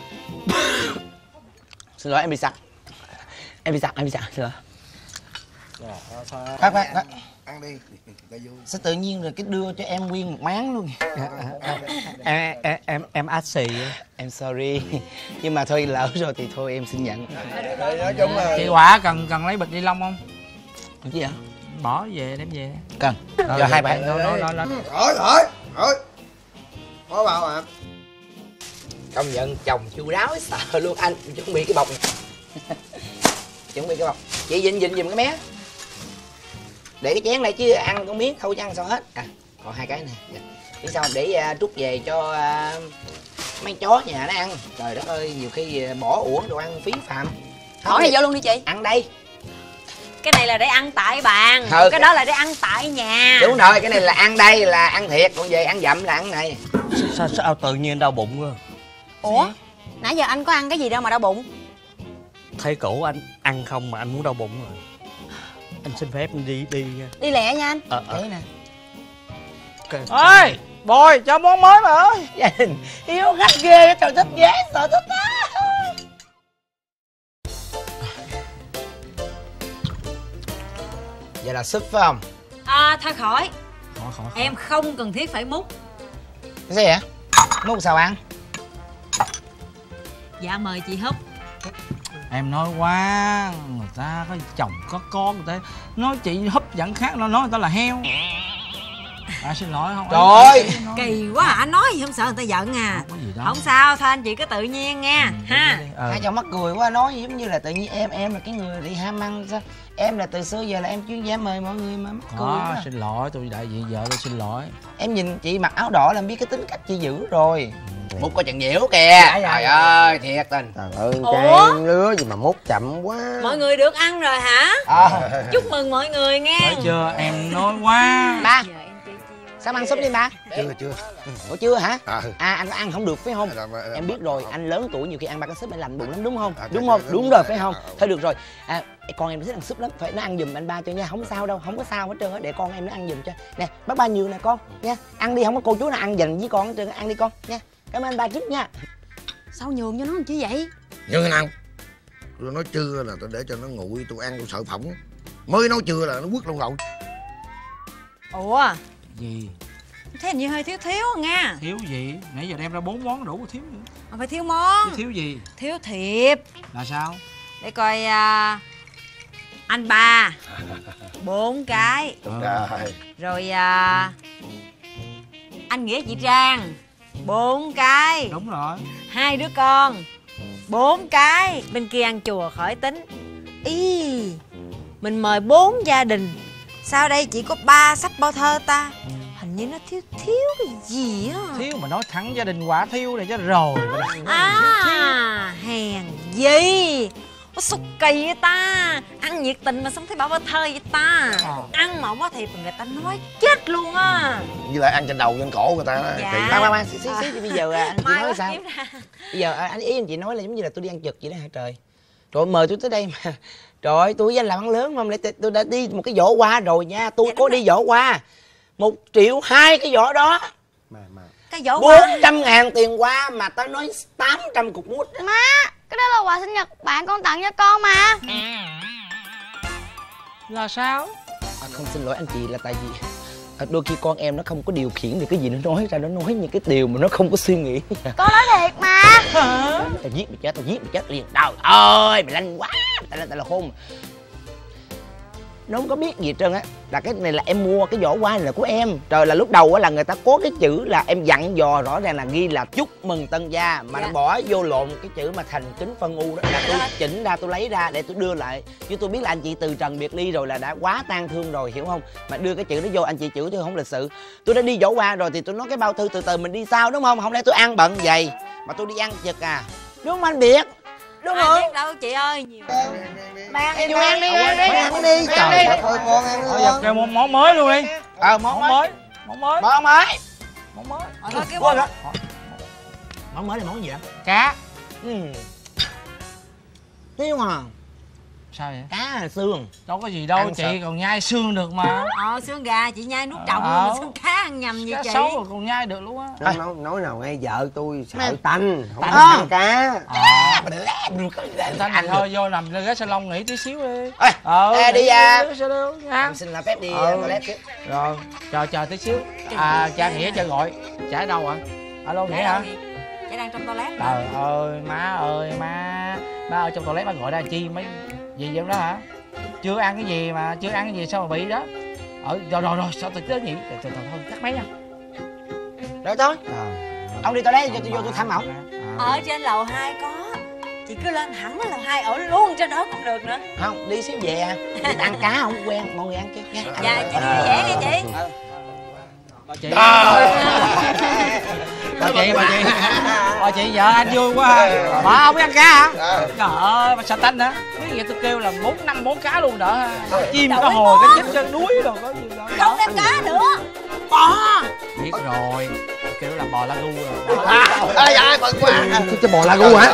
xin lỗi em bị sặc. Em bị sặc, em bị sặc, xin lỗi. Khoan khoan khoan. Ăn đi. Sao tự nhiên rồi cái đưa cho em nguyên một máng luôn. Em em em em át xì. Em sorry. Nhưng mà thôi lỡ rồi thì thôi em xin nhận. Nói chung là Chị Quả cần cần lấy bịch ni lông không? Cái gì hả? Bỏ về đem về. Cần. Giờ hai bạn nó nó nó nó. Thôi thôi thôi. Có bao à? Công nhận chồng chu đáo sợ luôn. Anh chuẩn bị cái bọc này. Chuẩn bị cái bọc. Chị dịnh dịnh giùm cái mé. Để cái chén này chứ ăn con miếng không chứ ăn sao hết. À còn hai cái này. Dạ. Biết sao không? Để uh, trút về cho uh, mấy chó nhà nó ăn. Trời đất ơi, nhiều khi uh, bỏ uổng đồ ăn phí phạm. Bỏ này vô luôn đi chị. Ăn đây. Cái này là để ăn tại bàn, Ừ, cái đó là để ăn tại nhà. Đúng rồi, cái này là ăn đây là ăn thiệt, còn về ăn dặm là ăn này. Sao sao tự nhiên đau bụng quá? Ủa nãy giờ anh có ăn cái gì đâu mà đau bụng? Thấy cổ anh ăn không mà anh muốn đau bụng rồi. Anh xin phép anh đi đi nha. Đi lẹ nha anh. Ờ ờ. Thế nè. Ơi, Bồi cho món mới mà ơi. Gia đình yêu khách ghê, trời thích ghé, sợ thích á. Vậy là súp phải không? À thôi khỏi. Khỏi khỏi. Em không cần thiết phải múc. Cái gì vậy? Múc sao ăn? Dạ mời chị Húp. Em nói quá, người ta có chồng có con người ta nói chị húp dẫn khác, nó nói người ta là heo. À xin lỗi không. Trời ơi, Kỳ quá à, anh nói gì không sợ người ta giận à. Không có gì đâu. Không sao, thôi anh chị cứ tự nhiên nha. Ha. Ờ. Hai chồng mắc cười quá, nói giống như là tự nhiên em em là cái người đi ham ăn sao? Em là từ xưa giờ là em chuyên gia mời mọi người mà mắc cười Đó, quá. xin lỗi, tôi đại diện vợ tôi xin lỗi. Em nhìn chị mặc áo đỏ là em biết cái tính cách chị dữ rồi. Mút có chừng diễu kìa. Trời ơi, thiệt tình. trời ơi, Ủa? trang lứa gì mà mút chậm quá. Mọi người được ăn rồi hả? À. Chúc mừng mọi người nghe. Thấy chưa, em nói quá. Ba, Giờ em chơi chiêu. sao ăn súp đi ba? Chưa chưa. Ủa chưa hả? À. À anh ăn không được phải không? Dạ, dạ, Em biết rồi, anh lớn tuổi nhiều khi ăn ba cái súp anh lành bụng lắm đúng không? À, Đúng dạ, không? dạ, Đúng dạ, rồi dạ, phải không? dạ. Thôi được rồi. À, con em nó thích ăn súp lắm, phải nó ăn giùm anh ba cho nha, không sao đâu, không có sao hết trơn á, để con em nó ăn giùm cho. Nè, bác ba nhường nè con, nha. Ăn đi, không có cô chú nào ăn dành với con hết trơn, ăn đi con, nha. Cảm ơn anh ba trước nha. Sao nhường cho nó làm chi vậy? Nhưng thế nào? Tôi nói chưa là tôi để cho nó nguội, tôi ăn tôi sợ phỏng. Mới nói chưa là nó quất luôn rồi. Ủa, Gì? thế hình như hơi thiếu thiếu nha. Thiếu gì? Nãy giờ đem ra bốn món đủ thiếu gì? Mà phải thiếu món. Thiếu gì? Thiếu thiệp. Là sao? Để coi à, anh ba bốn cái. Ờ. Rồi. Rồi à, anh Nghĩa chị Trang bốn cái. Đúng rồi. Hai đứa con bốn cái. Bên kia ăn chùa khỏi tính. Ý, mình mời bốn gia đình, sao đây chỉ có ba sách bao thơ ta? Hình như nó thiếu thiếu cái gì á. Thiếu mà nói thẳng gia đình quả thiếu này chứ rồi. À, hèn gì. Nó xúc kỳ vậy ta. Ăn nhiệt tình mà xong thấy bảo bao thơ vậy ta. Ăn mà không có thiệp người ta nói chết luôn á. Như lại ăn trên đầu trên cổ người ta đó. Dạ. Kỳ Ba lắm. ba ba, xí xí xí bây giờ à, anh chị Mai nói quá sao? kiếm ra. Bây giờ à, anh ý anh chị nói là giống như là tôi đi ăn trực vậy đó hả trời? Trời ơi, mời tôi tới đây mà. Trời ơi, tôi với anh làm ăn lớn mà, lại tôi đã đi một cái giỏ hoa rồi nha, tôi Dạ, có đúng đi giỏ hoa một triệu hai cái giỏ đó, Mà mà Cái giỏ bốn hoa. trăm ngàn tiền hoa mà tao nói tám trăm cục mút. Má, cái đó là quà sinh nhật bạn con tặng cho con mà. Là sao? À, không, xin lỗi anh chị là tại vì à, đôi khi con em nó không có điều khiển được cái gì nó nói ra, nó nói những cái điều mà nó không có suy nghĩ. Con nói thiệt mà. Tao giết mày chết, tao giết mày chết liền. Trời ơi, mày lanh quá, tao là tao là khôn. Nó không có biết gì hết trơn á, là cái này là em mua, cái giỏ hoa này là của em. Trời, là lúc đầu á là người ta có cái chữ là em dặn dò rõ ràng là ghi là chúc mừng tân gia, mà Dạ. nó bỏ vô lộn cái chữ mà thành kính phân u đó, là tôi chỉnh ra, tôi lấy ra để tôi đưa lại. Chứ tôi biết là anh chị từ trần biệt ly rồi, là đã quá tang thương rồi, hiểu không? Mà đưa cái chữ đó vô anh chị chửi tôi không lịch sự. Tôi đã đi giỏ hoa rồi thì tôi nói cái bao thư từ từ mình đi sau đúng không? Không lẽ tôi ăn bận vậy mà tôi đi ăn trực à? Đúng không anh Biệt? Đúng Ai không? biết đâu chị ơi. Nhiều. Mang đi, ăn đi, ăn đi, ăn đi, trời ơi, thôi con ăn Thôi giờ kêu món, món mới luôn đi. Ờ, món Món mới, mới. Món mới. món mới. Món mới. Ờ, thôi kêu Ủa, món. món mới là món gì ạ? Cá. Ừ. Tiêu à? Sao vậy? Cá là xương. Đâu có gì đâu, Ăn chị sợ. còn nhai xương được mà. Ờ, xương gà chị nhai nuốt trọng Ờ. luôn mà xương cá ăn nhầm gì Cá chị. xấu rồi còn nhai được luôn á. nói, nói, nói nào nghe vợ tôi sợ Nè. tanh, không Tanh. có ăn cá. Thanh Ăn thôi vô nằm lên ghế salon nghỉ tí xíu đi. Ê, Ờ, ê, đi nghỉ à. ghế salon nha. Em xin là phép đi Ừ. toilet chứ. Rồi, chờ chờ tí xíu. À, cha Nghĩa cho gọi. Cha ở đâu ạ? Alo Nghĩa hả? Chị đang trong toilet. Trời ơi, má ơi, má. Má ở trong toilet má gọi ra chi mấy gì vậy đó hả? Chưa ăn cái gì mà, chưa ăn cái gì sao mà bị đó. Ờ, rồi rồi rồi, sao tôi tới nhỉ? Từ từ thôi, cắt máy nha. Rồi thôi, Ờ. ông đi toilet cho tôi vô tôi thăm ổng. Ở trên lầu hai có. Chị cứ lên hẳn ở lầu hai ở luôn trên đó cũng được nữa. Không, đi xíu về à. Đi ăn cá không quen, mọi người ăn chứ nha. Dạ chị vui vẻ nha chị. Bà chị. Bà chị, bà chị. Bà chị vợ anh vui quá ha. Bà không biết ăn cá hả? Trời ơi, bà sạch tanh hả? Biết vậy tôi kêu là bốn năm món cá luôn đỡ ha. Chim có hồi, cái chết chân đuối rồi có gì đâu. Không đem cá nữa. Bò. Biết rồi. Tôi kêu là bò la gu rồi. Ê ai mừng quá. Thích cái bò la gu hả?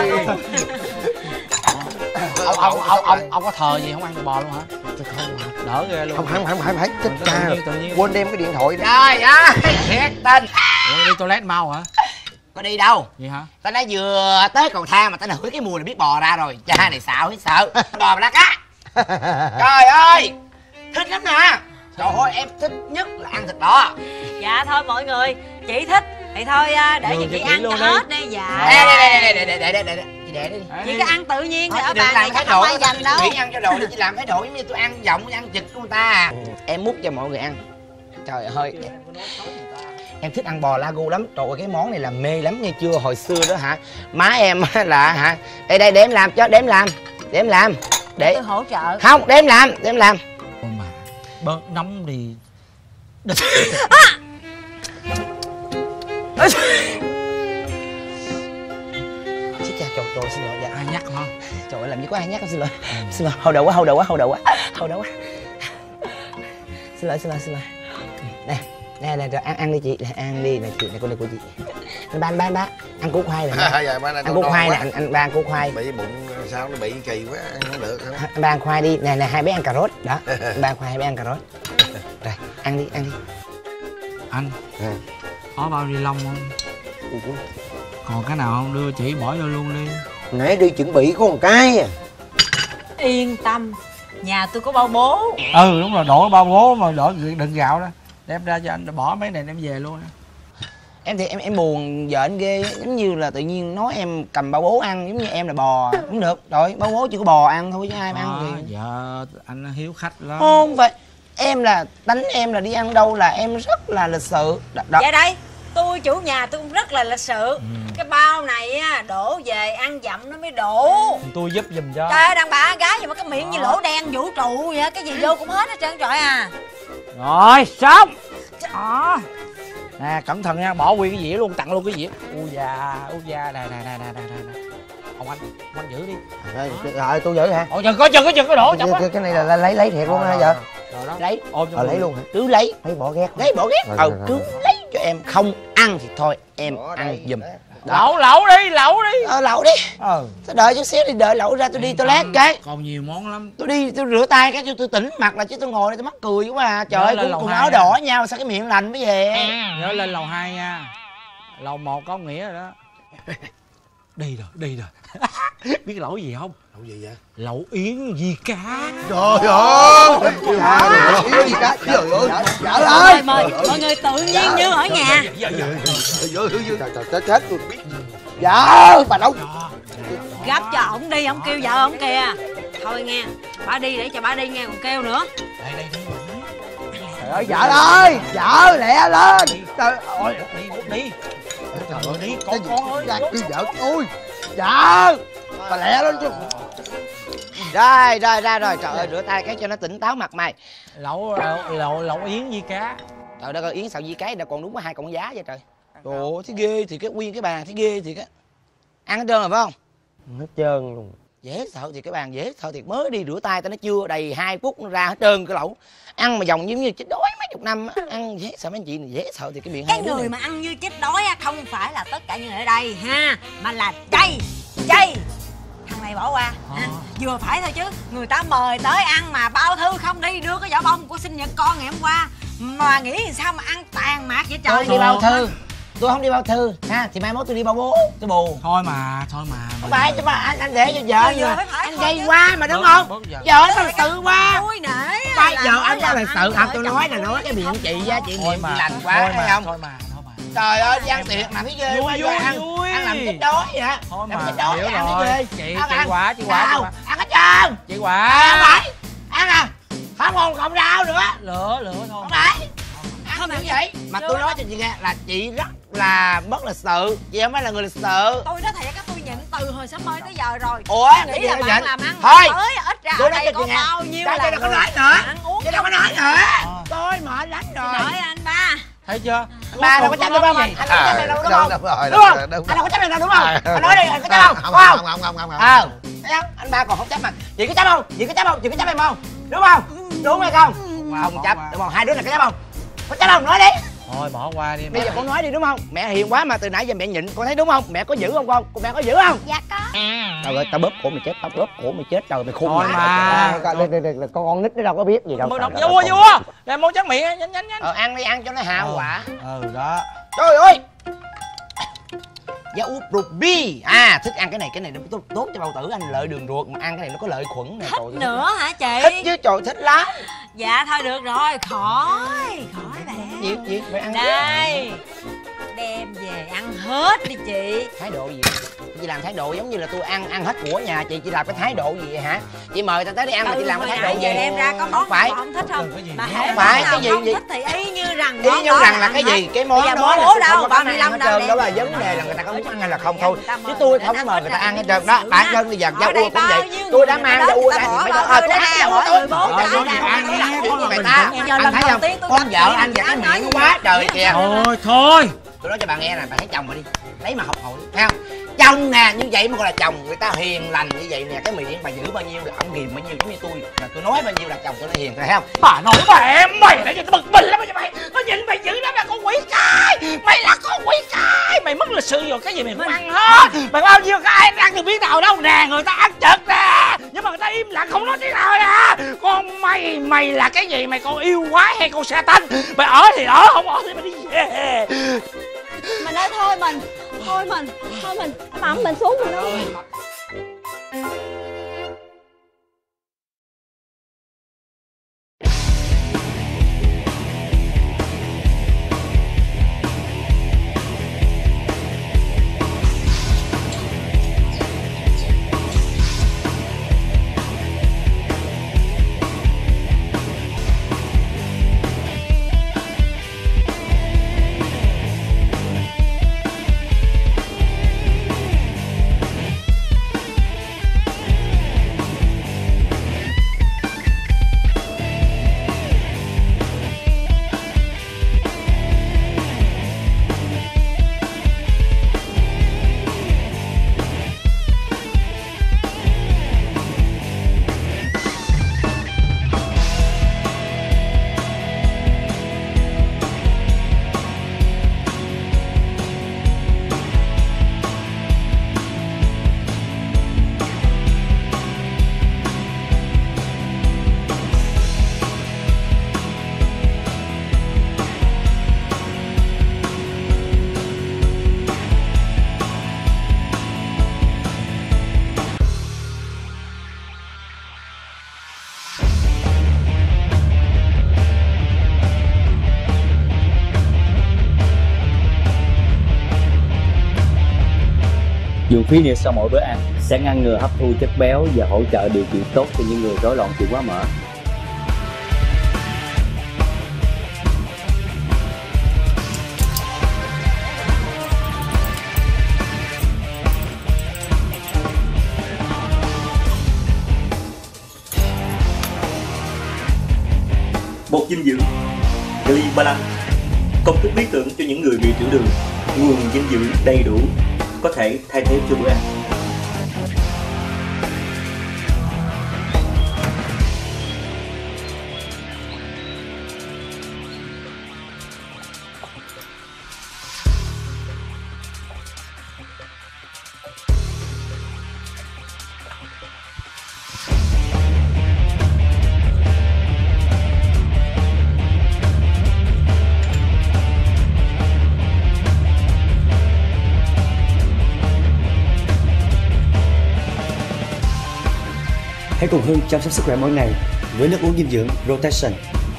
Ông ông ông ông ông có thờ gì không ăn được bò luôn hả? Đỡ ghê luôn. Không phải không phải phải chết Tự cha nhiên, rồi. tự nhiên. Quên đem cái điện thoại đi. Trời ơi, thiệt tình. Ủa, đi toilet mau hả? Có đi đâu? Vậy hả? Tao nói vừa tới cầu thang mà tao ngửi cái mùi là biết bò ra rồi. Cha này xạo hết sợ. Bò mà lá cá. Trời ơi, thích lắm nè. Trời ơi, em thích nhất là ăn thịt bò. Dạ thôi mọi người, chị thích thì thôi à, để Nhường cho chị cho chị ăn luôn cho đi. hết đi. Dạ. Để để để để để để để để chị để đi. Chị cứ ăn tự nhiên thì Thôi, ở chị đừng bàn này làm thái chắc không độ ai dành đâu. Nghĩ ăn cho đồ đi, chị làm thái độ giống như tôi ăn giọng ăn trực của người ta à. Em múc cho mọi người ăn. Trời ơi, em thích ăn bò Lagu lắm. Trời ơi, cái món này là mê lắm nghe chưa. Hồi xưa đó hả, má em là hả, đây đây để em làm cho, để em làm, để em làm, để tôi hỗ trợ. Không, để em làm, để em làm. Ôi mà bớt nóng thì Chết cha, trời trời, xin lỗi. Dạ, ai nhắc hả? trời ơi, làm gì có ai nhắc, xin lỗi. Xin lỗi, hầu đầu quá, hầu đầu quá, hầu đầu quá, hầu đầu quá. Xin lỗi, xin lỗi, xin lỗi. Nè, nè, nè, rồi ăn ăn đi chị, nè, ăn đi, nè chị, này con này của chị. Anh ba, anh ba, anh ba, ăn củ khoai này. Ăn củ khoai nè, anh anh ba ăn củ khoai. Bị bụng sao nó bị kỳ quá, ăn không được hả? Anh ba ăn khoai đi, nè nè, hai bé ăn cà rốt, đó. Anh ba ăn khoai, hai bé ăn cà rốt. Rồi, ăn đi, ăn đi. Anh có bao ni lông không? Còn cái nào không đưa chị bỏ vô luôn đi. Nãy đi chuẩn bị có một cái à. Yên tâm, nhà tôi có bao bố. Ừ đúng rồi, đổ bao bố mà đổ đựng gạo đó, đem ra cho anh, bỏ mấy này đem về luôn. Em thì em em buồn vợ anh ghê, giống như là tự nhiên nói em cầm bao bố ăn, giống như em là bò. Không được, rồi bao bố chỉ có bò ăn thôi chứ ai mà ăn thì. Dạ anh hiếu khách lắm. Không phải, em là tánh em là đi ăn đâu là em rất là lịch sự. Đó, đó. Dạ đây, tôi chủ nhà tôi cũng rất là lịch sự. Ừ. Cái bao này á, đổ về ăn dặm nó mới đủ. Tôi giúp giùm cho. Trời ơi, đàn bà gái gì mà cái miệng như lỗ đen vũ trụ vậy, cái gì vô cũng hết hết trơn trọi à. Rồi xong. Đó. Nè cẩn thận nha, bỏ nguyên cái dĩa luôn, tặng luôn cái dĩa. U da, u da, nè nè nè nè nè. Ông anh, ông anh giữ đi. Rồi, rồi tôi giữ hả? Ôi trời, có chừng có chừng có đổ chồng cái, cái này là lấy lấy thiệt luôn hả vợ? Rồi đó. Lấy. Ôm Ờ, lấy luôn hả? Cứ lấy. Lấy bỏ ghét. Lấy bỏ ghét. Rồi, Ờ, rồi, cứ rồi. lấy cho em. Không ăn thì thôi, em ăn giùm. Lẩu lẩu đi, lẩu đi. Ờ, lẩu đi. Ờ. Tôi đợi chút xíu đi, đợi lẩu ra tôi đi toilet cái. Còn nhiều món lắm. Tôi đi tôi rửa tay cái, tôi, tôi tỉnh mặt là chứ tôi ngồi đây tôi mắc cười quá à. Trời ơi, lên cùng, lầu cùng hai áo à. đỏ nhau sao cái miệng lành mới về. Nhớ lên lầu hai nha. Lầu một có nghĩa rồi đó. Đi rồi, đi rồi. Biết lẩu gì không? Lẩu gì vậy? Lẩu yến di cá. Trời ơi! Yến gì cá? Trời ơi! Vợ ơi! Mời, mọi người tự nhiên như ở nhà. Trời trời chết tôi biết. Vợ! Bà đâu? Gấp cho ổng đi, ổng kêu vợ ổng kìa. Thôi nghe, bà đi để cho bà đi nghe còn kêu nữa. Đây đây đi. Trời ơi vợ ơi! Vợ lẹ lên! Trời ơi! Đi đi. Trời ơi đi, con con ơi. Kêu vợ ôi! Vợ! Bà lẹ lên chứ. Rồi rồi ra rồi, trời ơi rửa tay cái cho nó tỉnh táo mặt mày. Lẩu lẩu lẩu yến di cá. Trời đất ơi, yến xào di cái đã còn đúng có hai con giá vậy trời. Trời ơi, thấy ghê thì cái nguyên cái bàn thấy ghê thì cái. Ăn hết trơn rồi phải không? Hết trơn luôn. Dễ sợ thì cái bàn dễ sợ thiệt, mới đi rửa tay tao nó chưa đầy hai phút nó ra hết trơn cái lẩu. Ăn mà dòng giống như chết đói mấy chục năm á, ăn dễ sợ mấy anh chị này dễ sợ thì cái miệng cái hai đứa người này. mà ăn như chết đói á không phải là tất cả những người ở đây ha, mà là chay chay. Thằng này bỏ qua ha. Vừa phải thôi chứ người ta mời tới ăn mà bao thư không đi đưa cái vỏ bông của sinh nhật con ngày hôm qua mà nghĩ sao mà ăn tàn mạc vậy trời. Tôi đi bao thư, tôi không đi bao thư ha, thì mai mốt tôi đi bao bố tôi bù. Thôi mà, thôi mà. Không phải chứ mà anh anh để cho vợ Giờ mà phải phải anh thôi gây chứ. quá mà đúng Bớt, không? bớt giờ. Vợ nó tự quá. Vui nể. Bây giờ anh ra là sự thật, tôi nói là nói cái miệng chị á, chị miệng chị lành quá thôi thấy mà, không? thôi mà, thôi mà. Trời ơi, đi ăn tiệc mà thấy ghê Vui, quá, vui, rồi ăn, vui. ăn làm chết đói vậy hả? Thôi Làm mà, chết đói, hiểu ăn rồi. thấy ghê. Chị, Ăn, chị ăn. quả, chị quả, chị Nào, quả. ăn hết trơn. Chị quả. Ăn phải, ăn à, không còn không rau nữa. Lửa, lửa thôi. Không phải, ăn kiểu vậy. Mà tôi nói cho chị nghe là chị rất là bất lịch sự, chị không phải là người lịch sự. Tôi nói thiệt á, tôi nhận từ hồi sớm mới tới giờ rồi. Ủa, Tôi nghĩ là cái gì bạn vậy? làm ăn Thôi. tới ít ra Tôi ở nói đây cho có chị nghe. bao nhiêu Trời, là tôi đâu có người nói nữa. ăn uống. Tôi đâu có nói nữa. Ờ. Tôi mệt lắm rồi. Xin lỗi anh ba. Thấy chưa? Anh ba đâu có chấp được không anh? Anh đâu có chấp được đâu đúng không? Đúng rồi, Đúng không? đúng Anh đâu có chấp được đâu đúng không? À, Anh nói đi, anh có chấp không? Không, Đúng không, không, không, không, không. Ờ, thấy không? Anh ba còn không chấp mà. Chị có chấp không? Chị có chấp không? Chị có chấp em không? Đúng không? Đúng hay không? Không chấp, đúng không? Hai đứa này có chấp không? Có chấp không? Nói đi. Thôi bỏ qua đi. Bây giờ con nói đi đúng không? Mẹ hiền quá mà từ nãy giờ mẹ nhịn, con thấy đúng không? Mẹ có giữ không con? Mẹ có giữ không? Dạ có. Trời ơi, tao bóp cổ mày chết, tao bóp cổ mày chết, trời mày khùng Thôi lắm. mà. Đây, đây, đây, là con nít nó đâu có biết gì đâu. Mời đọc Trời ơi, vua con- vua. Đem món tráng miệng nhanh nhanh nhanh. Ờ, ăn đi, ăn cho nó hào quả. Ừ đó. Trời ơi, Dâu ruby. À, thích ăn cái này, cái này nó tốt, tốt cho bao tử anh, lợi đường ruột mà ăn cái này nó có lợi khuẩn nè. Thích trời nữa hả chị? Thích chứ trời, thích lắm. Dạ thôi được rồi, khỏi khỏi bạn. Gì gì phải ăn. Đây, đem về ăn hết đi chị. Thái độ gì? Chị làm thái độ giống như là tôi ăn ăn hết của nhà chị, chị làm cái thái độ gì vậy hả? Chị mời ta tới đi ăn mà chị làm cái thái độ gì? Em ra có món phải không thích không? Mà không phải cái gì không gì? thích thì y như rằng Y như rằng là cái gì? Cái món đó là bố đâu không ba có mươi ăn lăm hết đâu trơn, đó là vấn đề là người ta có muốn ăn hay là không thôi. Chứ tôi không có mời người ta ăn hết trơn đó. Bản thân bây giờ rau ua cũng vậy. Tôi đã mang rau ua ra thì phải ờ tôi ăn rau ua tôi. Người ta anh thấy không? Con vợ anh và cái miệng nó quá trời kìa. Thôi thôi. Tôi nói cho bà nghe nè, bà thấy chồng bà đi, lấy mà học hỏi, thấy không? Chồng nè, như vậy mới gọi là chồng, người ta hiền lành như vậy nè, cái miệng bà giữ bao nhiêu là ông hiền bao nhiêu, giống như tôi là tôi nói bao nhiêu là chồng tôi nó hiền, thấy không? Bà nói bà em mày để cho tôi bực mình lắm vậy mày. Nó nhìn mày dữ lắm là con quỷ cái. Mày là con quỷ cái. Mày mất lịch sự rồi, cái gì mày cũng ăn hết. Mày bao nhiêu cái ai ăn được biết nào đâu nè, người ta ăn chật nè. Nhưng mà người ta im lặng không nói tiếng nào à. Con mày, mày là cái gì? Mày con yêu quái hay con xe tanh? Mày ở thì ở, không ở thì mày đi về. Mình ơi thôi mình, thôi mình, thôi mình, ẩm mình xuống mình ơi. Dùng phí nịa sau mỗi bữa ăn sẽ ngăn ngừa hấp thu chất béo và hỗ trợ điều trị tốt cho những người rối loạn chuyển hóa mỡ. Bột dinh dưỡng Glybalan, công thức lý tưởng cho những người bị tiểu đường, nguồn dinh dưỡng đầy đủ, có thể thay thế cho bữa ăn. Hãy cùng Hương chăm sóc sức khỏe mỗi ngày với nước uống dinh dưỡng Rotation.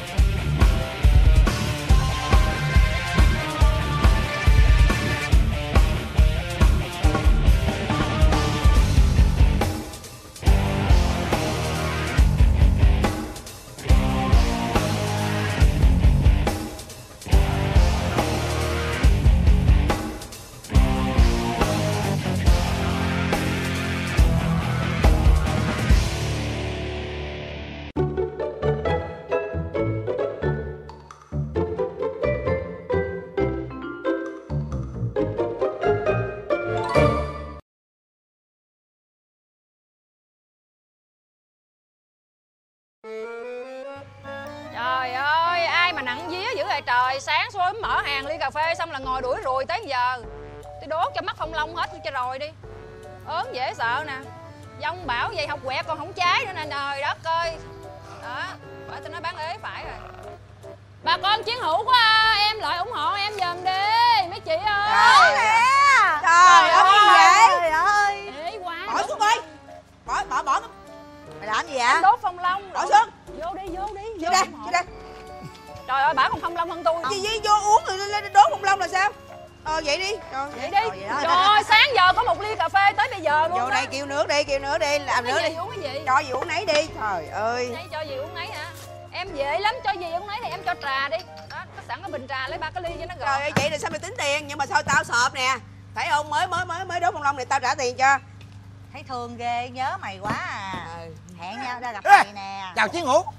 Trời ơi, ai mà nặng vía dữ vậy trời. Sáng sớm mở hàng ly cà phê xong là ngồi đuổi ruồi tới giờ. Tôi đốt cho mắt phong long hết cho rồi đi. Ớn dễ sợ nè. Dông bảo vậy học quẹt còn không trái nữa nè. Trời đất ơi. Đó, bởi tôi nói bán ế phải rồi. Bà con chiến hữu của em lại ủng hộ em giùm đi mấy chị ơi. Trời nè. Trời ơi. Trời ơi. Ế quá. Bỏ xuống đi. Bỏ bỏ bỏ. Mày làm gì vậy? Em đốt phong long. Bỏ xuống. Vô đi, vô đi. Vô đây, vô đây. Trời ơi, bả còn phong long hơn tôi. Gì gì vô uống rồi lên đốt phong long là sao? Ờ vậy đi. Rồi vậy đi. Trời, sáng giờ có một ly cà phê tới bây giờ luôn. Vô đây kêu nước đi, kêu nước đi, làm nữa đi. Uống cái gì? Cho gì uống nấy đi. Trời ơi. Nấy cho gì uống nấy hả? Em dễ lắm, cho gì uống nấy thì em cho trà đi. Đó, có sẵn cái bình trà lấy ba cái ly cho nó gọn. Trời ơi, vậy thì sao mày tính tiền? Nhưng mà thôi tao sợp nè. Thấy không? Mới mới mới mới đốt phong long này tao trả tiền cho. Thấy thương ghê, nhớ mày quá à. Ừ. Hẹn nhau ra gặp mày nè. Chào Chiến Hữu.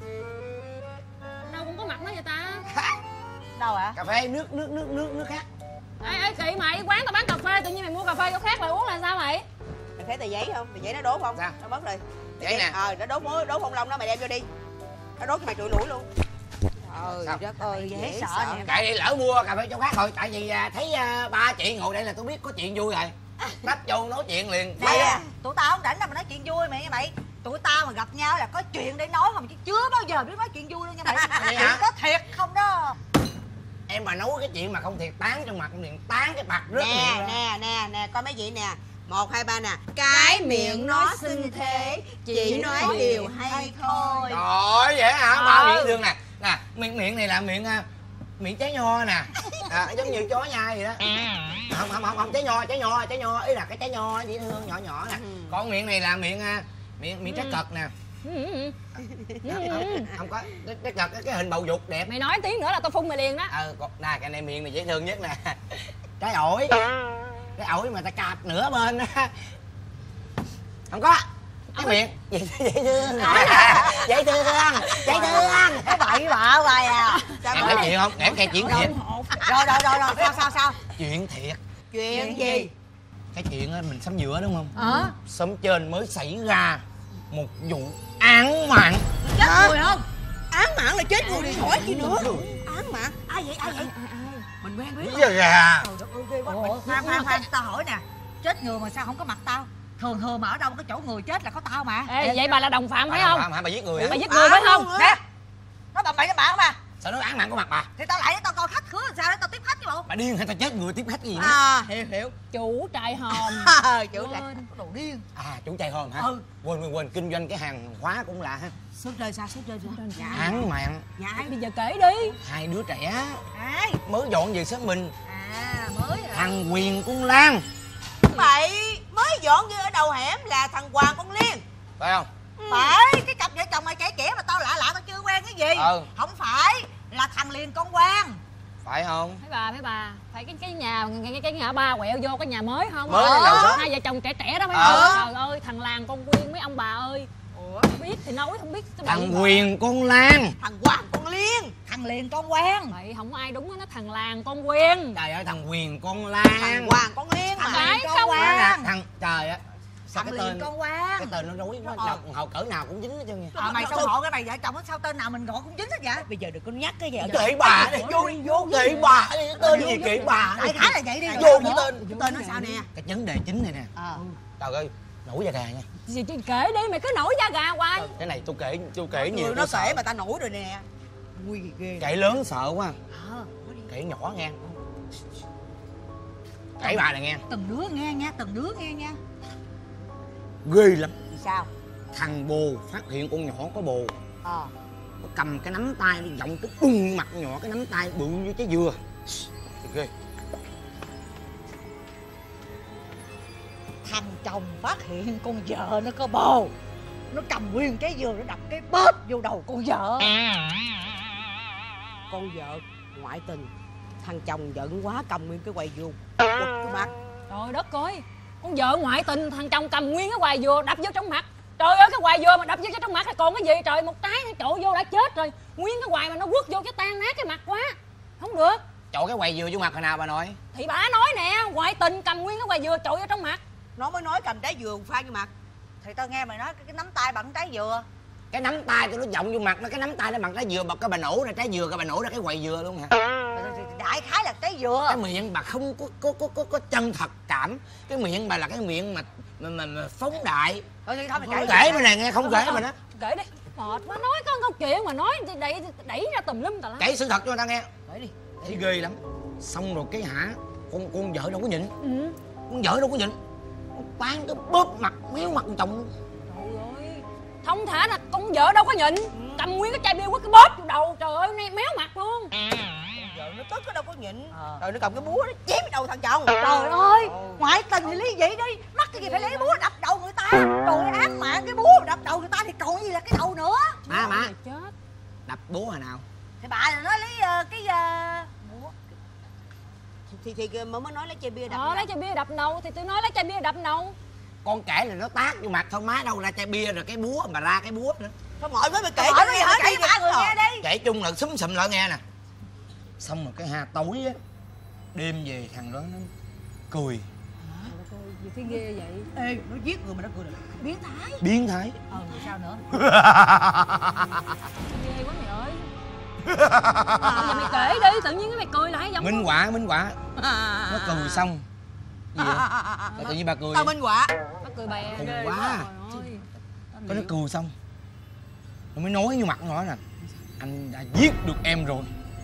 Đâu cũng có mặt nó vậy ta. Đâu ạ? Cà phê, nước nước nước nước nước khác. Ê, ê kỳ mày, quán tao bán cà phê tự nhiên mày mua cà phê chỗ khác lại uống là sao mày? Mày thấy tờ giấy không? Tờ giấy nó đốt không? Sao? Nó mất đi. Giấy nè. Ờ, nó đốt muối, đốt phong long đó mày đem vô đi. Nó đốt cho mày trụi lủi luôn. Trời Sao? đất ơi, dễ sợ, sợ nè. Kệ đi, lỡ mua cà phê chỗ khác thôi. Tại vì à, thấy à, ba chị ngồi đây là tôi biết có chuyện vui rồi. Tách vô nói chuyện liền. Nè, tụi tao không rảnh đâu mà nói chuyện vui mày nha mày. Tụi tao mà gặp nhau là có chuyện để nói không chứ chưa bao giờ biết nói chuyện vui luôn nha mày. Vậy Chuyện hả? có thiệt không đó. Em mà nói cái chuyện mà không thiệt tán trong mặt liền, tán cái mặt rất nè miệng nè nè nè coi mấy vị nè. Một hai ba nè. Cái miệng nói xưng thế, chỉ nói điều hay thôi. Trời ơi, vậy hả? Ờ. Ba miệng thương nè. Nè, miệng miệng này là miệng à, miệng trái nho nè. À, giống như chó nhai vậy đó. Không không không không trái nho, trái nho, trái nho, ý là cái trái nho dễ thương nhỏ nhỏ nè. Còn miệng này là miệng à, miệng miệng trái cật nè. Không, không có trái cật cái hình bầu dục đẹp. Mày nói tiếng nữa là tao phun mày liền đó. Ờ, còn nè cái này miệng này dễ thương nhất nè. Trái ổi. Cái ổi mà ta cạp nửa bên á. Không có. Cái miệng dễ, dễ thương. Dễ thương. Dễ thương. Cái bậy bạ hoài à. Em kể chuyện không? Em kể chuyện thiệt. Rồi rồi rồi rồi sao sao sao? Chuyện thiệt. Chuyện gì? Cái chuyện á, mình sống giữa đúng không? Ờ. Sống trên mới xảy ra một vụ án mạng. Chết người không? Án mạng là chết người thì hỏi gì nữa. Án mạng? Ai vậy ai vậy? Mình quen biết Giờ gà. Khoan khoan khoan tao hỏi nè. Chết người mà sao không có mặt tao? Thường thường mà ở đâu cái chỗ người chết là có tao mà. Ê, vậy bà là đồng phạm phải không? Hả? Bà giết người hả? Bà giết người phải không? Nè. Nó bầm bậy nó bạ mà. Sao nói án mạng của mặt bà? Thì tao lại để tao coi khách khứa làm sao để tao tiếp khách chứ bộ. Bà điên hay tao chết người tiếp khách gì nữa? À hiểu hiểu. Chủ trại hòm. Chủ trại đồ điên. À chủ trại hòm hả? Ừ. Quên quên quên kinh doanh cái hàng hóa cũng lạ ha. Số trời sao số trời sao? Án mạng. Dạ ai bây giờ kể đi. Hai đứa trẻ ai mới dọn về xóm mình. À mới rồi. Thằng Quyền con Lan. Bậy mới dọn như ở đầu hẻm là thằng Hoàng con Liên. Phải không? Phải cái cặp vợ chồng mày trẻ trẻ mà tao lạ lạ tao chưa quen cái gì. Ừ. Không phải là thằng Liền con Quang. Phải không? Phải bà phải bà phải cái cái nhà cái cái, cái ngã ba quẹo vô cái nhà mới không? Mới ờ, đầu số. Hai vợ chồng trẻ trẻ đó phải Ờ. không? Trời ơi thằng làng con Quyên mấy ông bà ơi. Ủa biết thì nói không biết. Thằng Quyền con Lan. Thằng Hoàng con Liên. Thằng Liền con Quang. Vậy không có ai đúng hết nó thằng làng con Quyên. Trời ơi thằng Quyền con Lan. Thằng Hoàng con Liên. Thằng mà. cái con không Quang. Là thằng trời á. Sao Thằng cái Liền tên con Quang. cái tên nó rối quá, Ờ. đọc hậu cỡ nào cũng dính hết trơn nha. À, mày sao hộ cái mày vợ chồng nó sao tên nào mình gọi cũng dính hết vậy? Bây giờ đừng có nhắc cái gì. Kệ bà đi, vô đi, vô kệ bà, cái tên gì kệ bà. Đại khái là vậy đi. Vô cái tên, Cái tên nó sao nè? cái vấn đề chính này nè. Ờ. Trời ơi, nổi da gà nha. Gì chị kể đi mày cứ nổi da gà hoài. Cái này tôi kể, tôi kể nhiều. Người nó tôi kể sợ. mà ta nổi rồi nè. Nguy ghê. Kể lớn sợ quá. Ờ. Kể nhỏ nghe. Kể bà này nghe. Từng đứa nghe nha, từng đứa nghe nha. Ghê lắm. Vì sao? Thằng bồ phát hiện con nhỏ có bồ. Ờ. Nó cầm cái nắm tay nó giọng cái bung mặt nhỏ, cái nắm tay bự như trái dừa. Ghê. Thằng chồng phát hiện con vợ nó có bồ, nó cầm nguyên cái dừa nó đập cái bóp vô đầu con vợ. Con vợ ngoại tình. Thằng chồng giận quá cầm nguyên cái quầy vuông quật cái mặt. Trời đất ơi, con vợ ngoại tình thằng chồng cầm nguyên cái quài dừa đập vô trong mặt. Trời ơi cái quài dừa mà đập vô trong mặt là còn cái gì trời, một trái trội vô đã chết rồi. Nguyên cái quài mà nó quất vô cái tan nát cái mặt quá. Không được. Chọi cái quầy dừa vô mặt hồi nào bà nội? Thì bà nói nè, ngoại tình cầm nguyên cái quài dừa trội vô trong mặt. Nó mới nói cầm trái dừa pha vô mặt. Thì tao nghe mày nói cái, cái nắm tay bằng trái dừa. Cái nắm tay tôi nó giọng vô mặt nó, cái nắm tay nó bằng trái dừa, bật cái bà nổ ra trái dừa, cái bà nổ ra cái quầy dừa luôn hả? Đại khái là trái dừa. Cái miệng bà không có có có có, có chân thật cảm. Cái miệng bà là cái miệng mà mà, mà, mà phóng đại. Thôi thì thôi mày Không kể kể bên này nghe, không kể bên đó. Kể đi. Mệt quá nói có câu chuyện mà nói đẩy đẩy ra tùm lum tà lá. Kể sự thật cho người ta nghe. Kể đi. Thấy ghê lắm. Xong rồi cái hả, con con vợ đâu có nhịn. Ừ. Con vợ đâu có nhịn. Con tán cái bóp mặt, méo mặt con chồng luôn. Trời ơi, thông thả là con vợ đâu có nhịn. Cầm nguyên cái chai bia quất cái bóp vô đầu, trời ơi méo mặt luôn. Vợ nó tức nó đâu có nhịn. Rồi nó cầm cái búa nó chém đầu thằng chồng. Trời ơi, ngoại tình thì ly dị đi, mắc cái gì phải lấy búa đập đầu người ta. Rồi ám mạng cái búa đập đầu người ta thì còn gì là cái đầu nữa. Má má đập búa hồi nào? Thì bà là nói lấy uh, cái uh... búa. Thì thì mới mới nói lấy chai bia đập. Ờ, lấy chai bia đập đầu thì tôi nói lấy chai bia đập đầu. Con kể là nó tát vô mặt thôi má, đâu ra chai bia rồi cái búa mà ra cái búa nữa. Thôi mọi với mày kể cho nó nghe, kể cho ba người nghe đi. Kể chung là xúm xụm lại nghe nè. Xong rồi cái ha tối á, đêm về thằng đó nó cười. Gì cái ghê vậy? Ê, nó giết người mà nó cười được. Biến thái. Biến thái. Ờ, rồi sao nữa? Ghê quá mày ơi. À, giờ mày kể đi, tự nhiên cái mày cười lại giống Minh họa, minh họa. Nó cười xong. Gì vậy? Sao tự nhiên bà cười? Tao minh họa. Nó cười bè. Khùng quá. Có nó cười xong nó mới nói như mặt nó nói nè: anh đã giết được em rồi.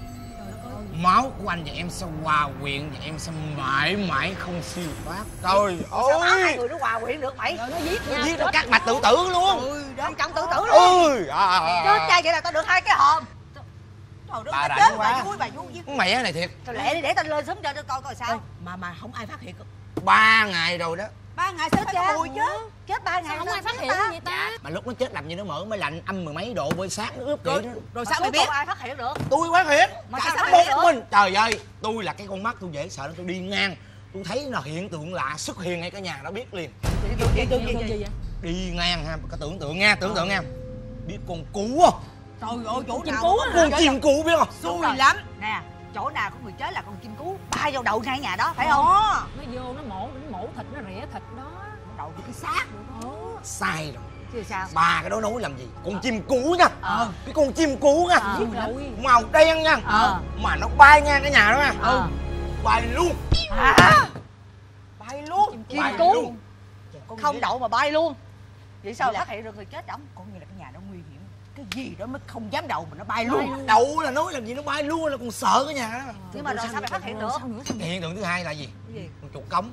Máu của anh và em sẽ hòa quyện và em sẽ mãi mãi không siêu thoát. Trời ơi, hai người nó hòa quyện được mày. Rồi nó giết nó giết nó cắt mạch tự tử luôn. Ừ, đó chồng tự tử luôn. Ôi à, chết trai vậy là tao được hai cái hòm. Trời đất bà ơi, rảnh chết quá. bà vui bà vui với Mẹ này thiệt. Thôi lẹ đi để tao lên sớm cho tao coi coi sao. Ê, mà mà không ai phát hiện. Ba ngày rồi đó. Ba ngày sao chết mùi chứ. Chết ba ngày không ai phát hiện vậy ta? Mà lúc nó chết làm như nó mở mới lạnh âm mười mấy độ bơi sát nó ướp kỹ đó. Rồi sao mày biết? Ai phát hiện được? Tôi phát hiện. Mà Tại sao sao phát hiện một được? mình? Trời ơi, tôi là cái con mắt tôi dễ sợ, tôi đi ngang tôi thấy là hiện tượng lạ xuất hiện ngay cả nhà nó biết liền. Gì gì gì vậy? Đi ngang ha, có tưởng tượng nha, tưởng tượng nha. Biết con cú không? Trời ơi, chỗ chim nào cú có hả? người Con chết chim là- cú biết không? Xui lắm. Nè, chỗ nào có người chết là con chim cú bay vào đầu ngay nhà đó, phải không? Nó vô nó mổ, nó mổ thịt, nó rỉa thịt đó. Đầu cái xác. Sai rồi. Chứ sao? Ba cái đó nói làm gì? Con chim cú nha. Ờ. Cái con chim cú nha. Giết rồi. Màu đen nha. Ờ. Mà nó bay ngang cái nhà đó nha. Ừ. Bay luôn. À, bay luôn. Chim Bay cú luôn. không đậu mà bay luôn. Vậy sao phát hiện được người chết đóng? Con như là cái nhà đó nguy hiểm. Cái gì đó mới không dám đậu mà nó bay luôn. Đậu là nói làm gì nó bay luôn là còn sợ cái nhà đó. Nhưng mà rồi sao mày phát hiện được? Cái hiện tượng thứ hai là gì? Cái gì? Con chuột cống.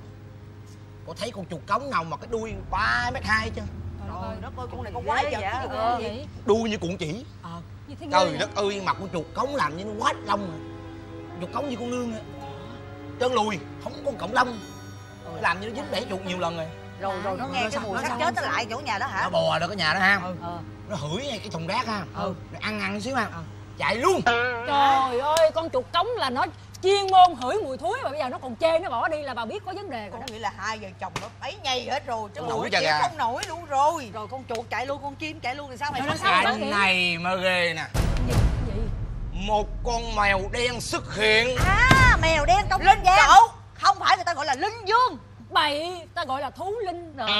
Có thấy con chuột cống nào mà cái đuôi ba mét hai chứ? Trời đất ơi, con này con quái vật cái gì Ờ. vậy? Đuôi như cuộn chỉ. Gì thế ghê Trời vậy? đất ơi, mặt con chuột cống làm như nó quát lông rồi. Chuột cống như con nương vậy. Chân lùi, không có cọng lông. Làm như nó dính bể chuột nhiều lần rồi. Rồi rồi nó nghe cái mùi xác chết nó lại chỗ nhà đó hả? Nó bò được cái nhà đó ha. Ờ. Nó hửi ngay cái thùng rác ha. Ừ. Rồi ăn ăn xíu ha. Chạy luôn. Trời ơi, con chuột cống là nó chuyên môn hửi mùi thúi mà bây giờ nó còn chê nó bỏ đi là bà biết có vấn đề rồi Con đó. nghĩ là hai vợ chồng nó ấy nhây hết rồi chứ Không lùi nổi chịu chà gà. không nổi luôn rồi. Rồi con chuột chạy luôn, con chim chạy luôn thì sao mày Rồi phát sao mày hiện? phát Cái hiện? này mà ghê nè. Gì? Một con mèo đen xuất hiện. À, mèo đen trong linh gian. Không phải người ta gọi là linh dương. Bậy, ta gọi là thú linh rồi.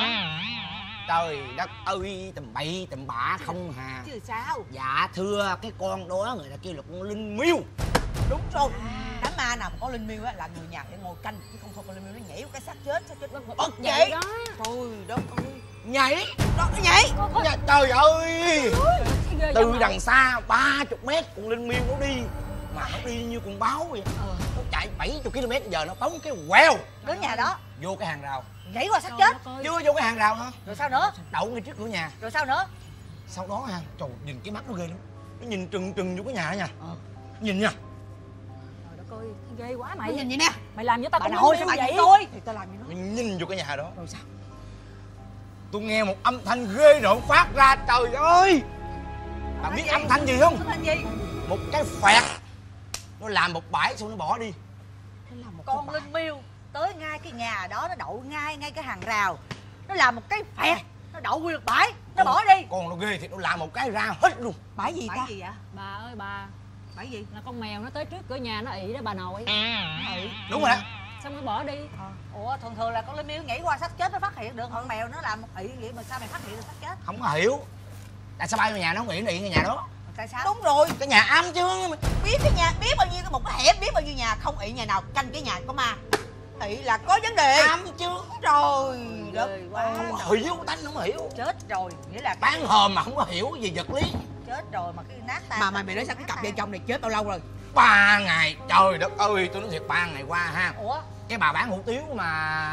Trời đất ơi, tầm bậy tầm bạ không hà. Chứ sao? Dạ thưa, cái con đó người ta kêu là con linh miêu. Đúng rồi. Đám ma nào mà có linh miêu á là người nhà phải ngồi canh chứ không thôi con linh miêu nó nhảy vào cái xác chết, xác chết nó bật Vậy vậy. đó. Trời đất ơi. Nhảy. Đó nó nhảy. Dạ, trời ơi. Thấy ghê Từ vậy mà. đằng xa ba chục mét con linh miêu nó đi. Mà nó đi như con báo vậy. Nó chạy bảy mươi ki lô mét giờ nó phóng cái queo Đến nhà đó vô cái hàng rào. nhảy qua xác chết. Chưa vô cái hàng rào hả? Rồi sao nữa? Đậu ngay trước cửa nhà. Rồi sao nữa? Sau đó ha, trời nhìn cái mắt nó ghê lắm. Nó nhìn trừng trừng vô cái nhà đó nha. Nhìn nha. Trời đất ơi, thấy ghê quá mày. Mày nhìn vậy nè. Mày làm với tao Bà cũng nội linh sao miêu bà vậy? nhìn tôi? Thì tao làm gì nó. Nó nhìn vô cái nhà đó. Rồi sao? Tôi nghe một âm thanh ghê rợn phát ra, trời ơi. Bạn biết âm thanh gì không? Âm thanh gì? Một cái phẹt. Nó làm một bãi xong nó bỏ đi. Con linh miêu tới ngay cái nhà đó, nó đậu ngay ngay cái hàng rào, nó làm một cái phẹt, nó đậu nguyên được bãi, nó bỏ đi. Con nó ghê thì nó làm một cái ra hết luôn. Bãi gì ta? Bãi gì vậy? Bà ơi bà, Bãi gì? là con mèo nó tới trước cửa nhà nó ị đó bà nội. Ừ. Đúng rồi đó. Xong nó bỏ đi. Ủa thường thường là con linh miêu nhảy qua xác chết nó phát hiện được, con mèo nó làm một ị vậy mà sao mày phát hiện được xác chết? Không có hiểu. Tại sao bay vào nhà nó không nghĩ nó ị ngay nhà đó? Tại sao? Đúng rồi, Cái nhà âm chứ. biết cái nhà, biết bao nhiêu cái một cái hẻm, biết bao nhiêu nhà không ị nhà nào canh cái nhà có ma. Ị là có vấn đề. Âm chứ. Trời đất Không có hiểu, tánh không có hiểu. chết rồi, nghĩa là Bán hòm mà không có hiểu gì vật lý. chết rồi mà cái nát tan. Mà mày mày nói sao cái cặp vợ chồng này chết bao lâu rồi? Ba ngày, trời đất ơi, tôi nói thiệt, ba ngày qua ha. Ủa? Cái bà bán hủ tiếu mà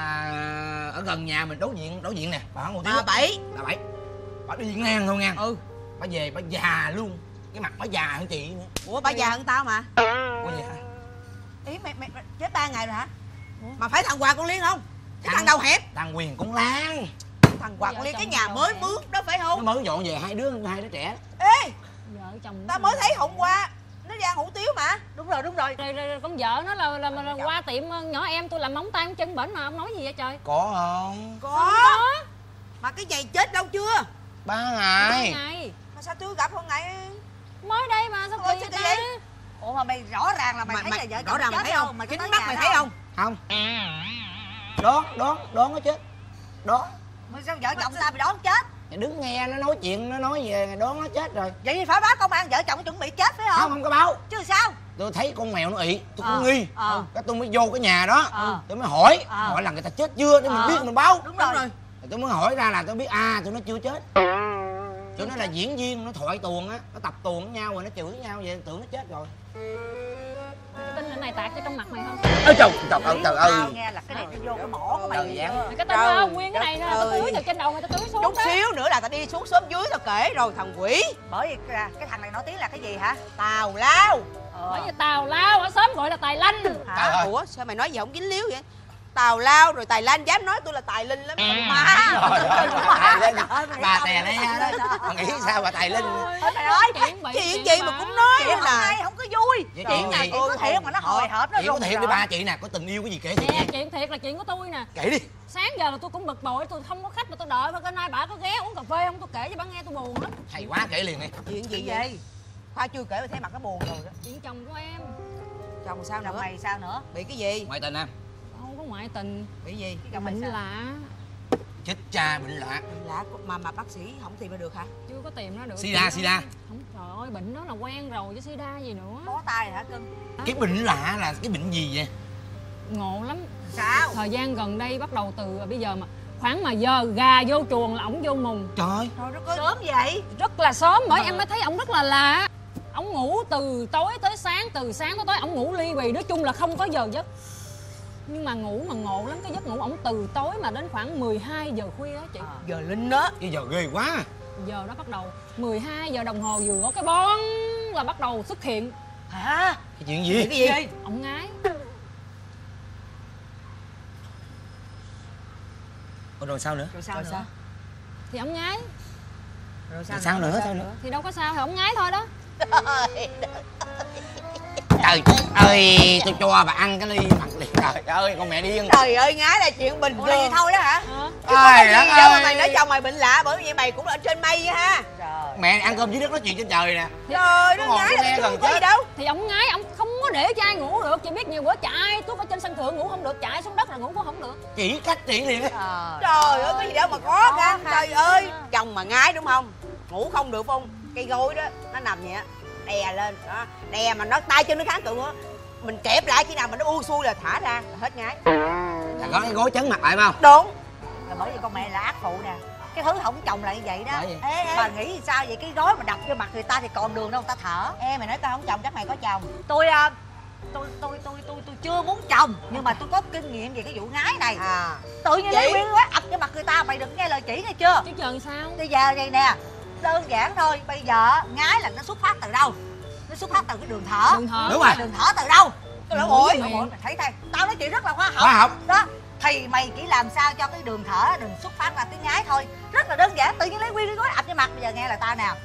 ở gần nhà mình đối diện, đối diện nè, bà bán hủ tiếu. Bà Bảy. Bà Bảy. Bà đi ngang thôi nha. Ừ. Bà về bà già luôn. Cái mặt bà già hơn chị nữa. Ủa bà già hơn tao mà. Ủa vậy hả? Ý mày, mày, mày chết ba ngày rồi hả? Mà phải thằng Hòa con Liên không? Cái thằng đầu hẹp. Thằng Quyền con Lan. Thằng Hòa con Liên cái nhà mới mướn đó phải không? Nó mới dọn về hai đứa hai đứa trẻ. Ê, vợ chồng ta mới thấy hôm qua nó đi ăn hủ tiếu mà. Đúng rồi, đúng rồi. Rồi, rồi, rồi con vợ nó là, là, là, là qua tiệm nhỏ em tôi làm móng tay móng chân bển mà ông nói gì vậy trời? Có không? Có. Mà cái giày chết đâu chưa? Ba ngày. Ba ngày. Mà sao tôi gặp hôm ngày mới đây mà sao kỳ vậy ta? Ủa mà mày rõ ràng là mày, mày, thấy mày, là vợ rõ chồng ràng mày chết thấy không? Mày Chính mắt mày thấy không? Không. Đoán, đoán, đoán nó chết. Đoán. Mà sao vợ chồng ta bị đoán chết? Đứng nghe nó nói chuyện, nó nói về đoán nó chết rồi. Vậy thì phải báo công an vợ chồng chuẩn bị chết phải không? Không, không có báo. Chứ sao? Tôi thấy con mèo nó ị, tôi có Ờ, nghi. ờ. Cái tôi mới vô cái nhà đó, Ờ. tôi mới hỏi, Ờ. hỏi là người ta chết chưa để Ờ. mình biết mình báo. Đúng rồi. Rồi tôi mới hỏi ra là tôi biết à, tụi nó chưa chết. Tụi nó là diễn viên, nó thoại tuồng á, nó tập tuồng với nhau rồi nó chửi nhau vậy, tưởng nó chết rồi. Tin là này tạt cho trong mặt mày không? Ôi trời, trời ơi, trời ơi. Tao nghe là cái này nó vô cái mỏ của mày. Trời dám. Mày có tin không? Nguyên cái này nè, tao tưới từ trên đầu mày tao tưới xuống Chút đó. xíu nữa là tao đi xuống xóm dưới tao kể rồi thằng quỷ. Bởi vì cái, cái thằng này nổi tiếng là cái gì hả? Tào lao. Bởi vì tào lao ở xóm gọi là tài lanh. Hả? Ủa sao mày nói gì không dính líu vậy? Tào lao rồi Tài Lan dám nói tôi là Tài Linh lắm. Má. Tài Linh. Bà Tè Lê đó. Nghĩ sao bà Tài Linh? Mày nói chuyện gì mà cũng nói chuyện là này không có vui. Chuyện này có thiệt mà nó hồi hộp nó chuyện có thiệt đi ba chị nè, có tình yêu cái gì kể thiệt Nè, nha. chuyện thiệt là chuyện của tôi nè. Kể đi. Sáng giờ là tôi cũng bực bội, tôi không có khách mà tôi đợi mà cái nay bà có ghé uống cà phê không tôi kể cho bà nghe tôi buồn lắm. Hay quá, kể liền đi. chuyện gì vậy? Khoa chưa kể mà thấy mặt nó buồn rồi đó. Chuyện chồng của em. Chồng sao nữa? Chồng mày sao nữa? Bị cái gì? Ngoại tình à? Không có ngoại tình. Bị gì? Cái bệnh lạ. Chết cha, bệnh lạ. Bệnh lạ mà mà bác sĩ không tìm ra được hả? Chưa có tìm nó được. Sida, sida. Không, trời ơi, bệnh đó là quen rồi chứ sida gì nữa. Bó tay hả cưng? Cái bệnh lạ là cái bệnh gì vậy? Ngộ lắm. Sao? Thời gian gần đây bắt đầu từ bây giờ mà khoảng mà giờ gà vô chuồng là ổng vô mùng. Trời. Trời đất ơi. Sớm vậy? Rất là sớm bởi em mới thấy ổng rất là lạ. Ổng ngủ từ tối tới sáng, từ sáng tới tối ổng ngủ ly bì, nói chung là không có giờ giấc. Nhưng mà ngủ mà ngộ lắm, cái giấc ngủ ổng từ tối mà đến khoảng mười hai giờ khuya á chị. Giờ Linh đó. Cái giờ ghê quá. Giờ đó bắt đầu mười hai giờ đồng hồ vừa có cái bón là bắt đầu xuất hiện. Hả? Cái chuyện gì? Cái gì? Ổng ngái. Ủa rồi sao nữa? Rồi sao Rồi nữa? sao? Thì ổng ngái. Rồi Sao, sao nữa, sao nữa? Thì đâu có sao, thì ổng ngái thôi đó. Trời ơi, tôi cho bà ăn cái ly mặt liền. Trời ơi, con mẹ điên. Trời ơi, ngái là chuyện bình Ủa là vậy thường. thôi đó hả? Chứ có cái gì đâu mà mày nói chồng mày bệnh lạ, bởi vì mày cũng ở trên mây ha. Trời. Mẹ ăn cơm dưới đất nói chuyện trên trời nè. Trời, nó Ngồi ngái tôi là nghe cái gần chuyện có gì chết. đâu. Thì ổng ngái, ổng không có để cho ai ngủ được. Chị biết nhiều bữa chạy tuốt ở trên sân thượng ngủ không được, chạy xuống đất là ngủ cũng không được. Chỉ cách chỉ liền á. Trời ơi, cái gì đâu mà khó cả. Trời ơi, chồng mà ngái đúng không? Ngủ không được không? Cây gối đó, nó nằm vậy á, đè lên, đó, đè mà nó tay chân nó kháng cự á. Mình kẹp lại khi nào mà nó u xuôi là thả ra, là hết ngái. Là có cái gối chấn mặt lại phải không? Đúng. Là bởi vì con mẹ là ác phụ nè. Cái thứ không chồng lại như vậy đó. Bởi vậy. Ê, ê. Bà nghĩ sao vậy? Cái gối mà đập vô mặt người ta thì còn đường đâu người ta thở. Ê, mày nói tao không chồng chắc mày có chồng. Tôi à, tôi tôi tôi tôi tôi chưa muốn chồng nhưng mà tôi có kinh nghiệm về cái vụ ngái này. À. Tự nhiên lấy quyến quá ập vô mặt người ta, mày đừng nghe lời chỉ nghe chưa? Chứ chờ sao? Bây giờ đây nè, đơn giản thôi. Bây giờ ngái là nó xuất phát từ đâu? Nó xuất phát từ cái đường thở. Đường thở. Đúng rồi. Đường thở từ đâu? Cái lỗ mũi. Lỗ mũi. Mày thấy thầy, tao nói chuyện rất là khoa học. Khoa học. Đó. Thì mày chỉ làm sao cho cái đường thở đừng xuất phát ra tiếng ngái thôi. Rất là đơn giản, tự nhiên lấy nguyên cái gối ập vô mặt. Bây giờ nghe là tao nào.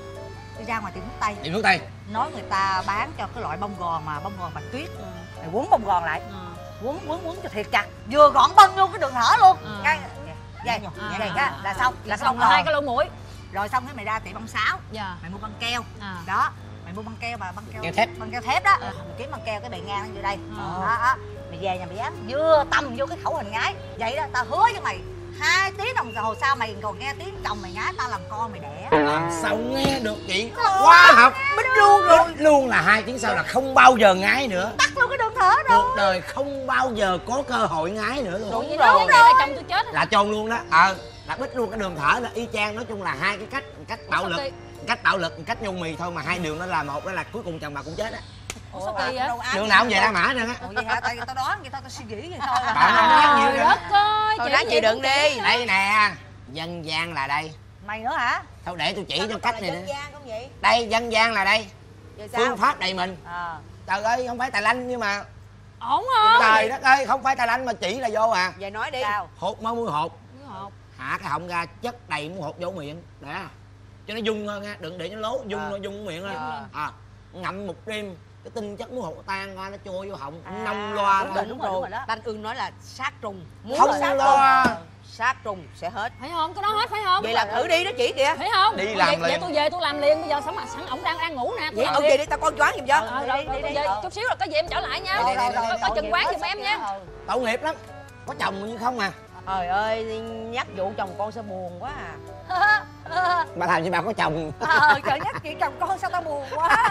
Đi ra ngoài tiệm thuốc tây. Đi nước tay. Nói người ta bán cho cái loại bông gòn mà bông gòn bạch tuyết. Mày quấn bông gòn lại. Quấn quấn quấn cho thiệt chặt. Vừa gọn bông vô cái đường thở luôn. Ngay vậy vậy á là xong, là xong là hai rồi. cái lỗ mũi. Rồi xong cái mày ra tiệm bông sáo. Dạ. Mày mua băng keo. À. Đó. Mày mua băng keo mà băng keo Keo thép. băng keo thép đó. Mày kiếm băng keo cái bề ngang như đây. Đó, đó. Mày về nhà mày dán vừa tầm vô cái khẩu hình ngái. Vậy đó, tao hứa với mày hai tiếng đồng hồ sau mày còn nghe tiếng chồng mày ngái tao làm con mày đẻ. Làm sao nghe được chị? Khoa học. Bích luôn rồi. Bích luôn là hai tiếng sau là không bao giờ ngái nữa. Tắt luôn cái đường thở đâu. Cuộc đời không bao giờ có cơ hội ngái nữa luôn. Đúng rồi. Vậy là chồng tôi chết. Là chôn luôn đó. Ờ, là bích luôn cái đường thở là y chang, nói chung là hai cái cách, cách bạo lực, cách bạo lực, cách nhu mì thôi mà hai đường nó là một, đó là cuối cùng chồng bà cũng chết á. Ủa sao kỳ vậy? Đường nào cũng vậy ra mã nữa á. Ủa vậy hả? Tại vì tao đoán vậy thôi, tao suy nghĩ vậy thôi. Bạn không nói nhiều Trời nữa. đất ơi, Thôi chị nói chị đừng đi. Đây nè, dân gian là đây. Mày nữa hả? Thôi để tôi chỉ cho cách này dân nè. gian không vậy? Đây, dân gian là đây. Giờ sao? Phương pháp đầy mình. Ờ. Trời ơi, không phải Tài Lanh nhưng mà Ổn không? Trời đất ơi, không phải tay lạnh mà chỉ là vô à. Về nói đi. Sao? Hột máu muối hột. Muối hột. Hạ cái họng ra, chất đầy muối hột vô miệng. Để cho nó dung hơn nha, đừng để nó lố, dung nó dung miệng lên. À, ngậm một đêm cái tinh chất muối hột tan ra nó trôi vô họng, À, nông loa. đúng rồi, đúng rồi, đúng rồi đó. Thanh Ương nói là sát trùng. Muốn Không là sát loa. trùng. Sát trùng sẽ hết. Phải không? Cái đó hết phải không? Vậy làm thử đi, nó chỉ kìa. Phải không? Đi Vậy- làm vậy, liền. vậy tôi về tôi làm liền bây giờ sẵn mà sẵn ổng đang đang ngủ nè. Vậy ông về đi, tao con choáng giùm cho. Ờ, rồi, rồi, tôi về chút xíu rồi có gì em trở lại nha. Đi, đi, đi, đi, Coi- đi, coi đi, chừng đi, quán đi, giùm em nha. Tội nghiệp lắm. Có chồng như không à. Trời ơi, nhắc vụ chồng con sao buồn quá à. Bà làm gì bà có chồng. Ờ, trời nhắc chuyện chồng con sao tao buồn quá.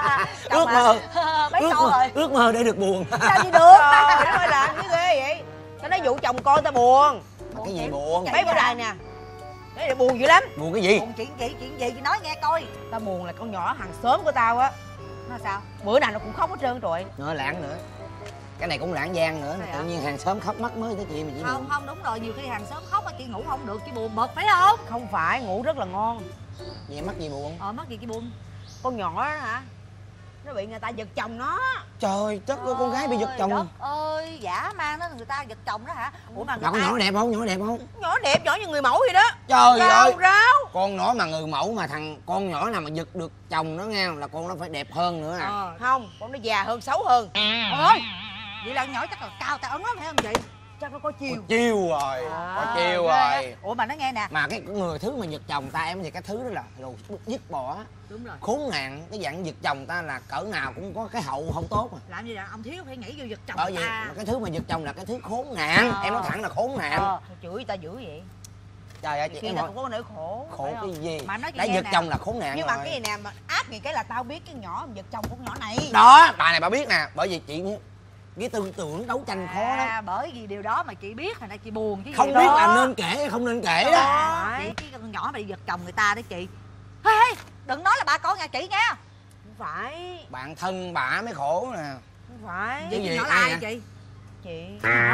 Ước mơ. Mấy Ước câu mơ, rồi. ước mơ để được buồn. Sao đi được. Trời đất ơi, làm cái ghê vậy. Tao nói vụ chồng con tao buồn. Cái gì buồn? Mấy bữa nay nè. Đấy là buồn dữ lắm. Buồn cái gì? Buồn chuyện gì, chuyện gì nói nghe coi. Tao buồn là con nhỏ hàng xóm của tao á. Nó sao? Bữa nào nó cũng khóc hết trơn rồi. Nữa lãng nữa. Cái này cũng lãng gian nữa. Sao Tự vậy? nhiên hàng xóm khóc mất mới tới chị mà chị Không, buồn. không đúng rồi, nhiều khi hàng xóm khóc mà chị ngủ không được, chị buồn bực phải không? Không phải, ngủ rất là ngon. Vậy mắc gì buồn? Ờ, mất gì chị buồn? Con nhỏ đó hả? Nó bị người ta giật chồng nó. Trời, chất ơi, con gái bị giật chồng. Đất ơi, giả mang đó người ta giật chồng đó hả? Ủa mà người Mà con ta... nhỏ đẹp không? Nhỏ đẹp không? Nhỏ đẹp, nhỏ như người mẫu vậy đó. Trời Rau ơi. ráo. Con nhỏ mà người mẫu mà thằng con nhỏ nào mà giật được chồng nó nghe là con nó phải đẹp hơn nữa à. Ờ, không, con nó già hơn, xấu hơn. Ôi, vậy là con nhỏ chắc là cao tao ấn lắm phải không chị? Chắc nó có chiều. Chiêu rồi, có chiêu ghê á. rồi. Ủa mà nó nghe nè. Mà cái người thứ mà giật chồng ta em thì cái thứ đó là đồ dứt bỏ. Đúng rồi. Khốn nạn, cái dạng giật chồng ta là cỡ nào cũng có cái hậu không tốt mà. Làm gì là ông Thiếu phải nghĩ vô giật chồng Bởi người vì ta. mà cái thứ mà giật chồng là cái thứ khốn nạn. Ờ. Em nói thẳng là khốn nạn. Ờ, chửi ta dữ vậy. Trời ơi chị Khi em ta hỏi cũng có nỗi khổ. khổ phải cái không? gì. Mà nói Đã nghe giật nè. chồng là khốn nạn Nhưng rồi. mà cái gì nè, mà ác gì cái là tao biết cái nhỏ giật chồng của con nhỏ này. Đó, bà này bà biết nè. Bởi vì chị cái tư tưởng đấu tranh khó lắm. À, bởi vì điều đó mà chị biết thành ra chị buồn chứ gì Không đó. biết là nên kể hay không nên kể đó. Đấy, cái con nhỏ mà đi giật chồng người ta đó chị. Ê, ê, đừng nói là ba con nha chị nha. Không phải. Bạn thân bà mới khổ nè. Không phải. Cái Vậy gì? nhỏ là Ai ai vậy? chị? Chị.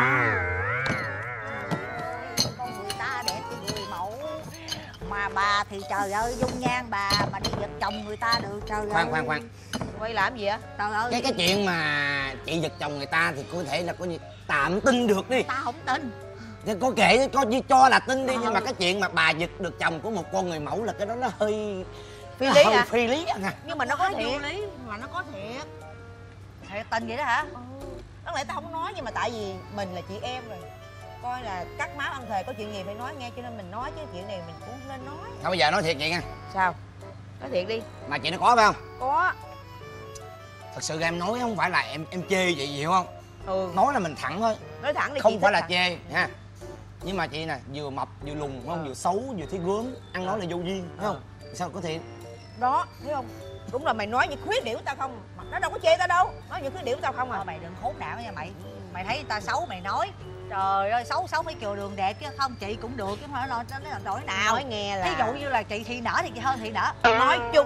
Con người ta đẹp như người mẫu. Mà bà thì trời ơi dung nhan bà mà đi giật chồng người ta được trời ơi. Khoan khoan khoan. Quay làm gì á? Trời ơi. Cái cái chuyện mà chị giật chồng người ta thì có thể là có gì tạm tin được đi. Ta không tin. Thì có kể có gì cho là tin đi. Ờ. Nhưng mà cái chuyện mà bà giật được chồng của một con người mẫu là cái đó nó hơi Phi nó lý hơi hả? phi lý á nè. Nhưng mà nó có vô thiệt. lý mà nó có thiệt. Thiệt tình vậy đó hả? Đáng lẽ tao không nói nhưng mà tại vì mình là chị em rồi. Coi là cắt máu ăn thề có chuyện gì phải nói nghe cho nên mình nói chứ chuyện này mình cũng nên nói. Thôi bây giờ nói thiệt vậy nha. Sao? Nói thiệt đi. Mà chị nó có phải không? Có. Thật sự em nói không phải là em em chê chị gì hiểu không? Ừ. Nói là mình thẳng thôi. Nói thẳng đi. Không chị phải thích là thẳng. chê ha. Nhưng mà chị nè vừa mập vừa lùn phải không? Vừa xấu vừa thấy gớm. Ăn nói là vô duyên phải không? Sao có thể Đó, thấy không? Đúng là mày nói những khuyết điểm của tao không. Mà nó đâu có chê tao đâu. Nói những khuyết điểm của tao không à. Thôi mày đừng khốn nạn nha mày. Mày thấy người ta xấu mày nói. Trời ơi xấu xấu phải chiều đường đẹp chứ không chị cũng được chứ không phải nói nó đổi nào. Nói nghe là Ví dụ như là chị Thị Nở thì chị hơn Thị Nở. nói chung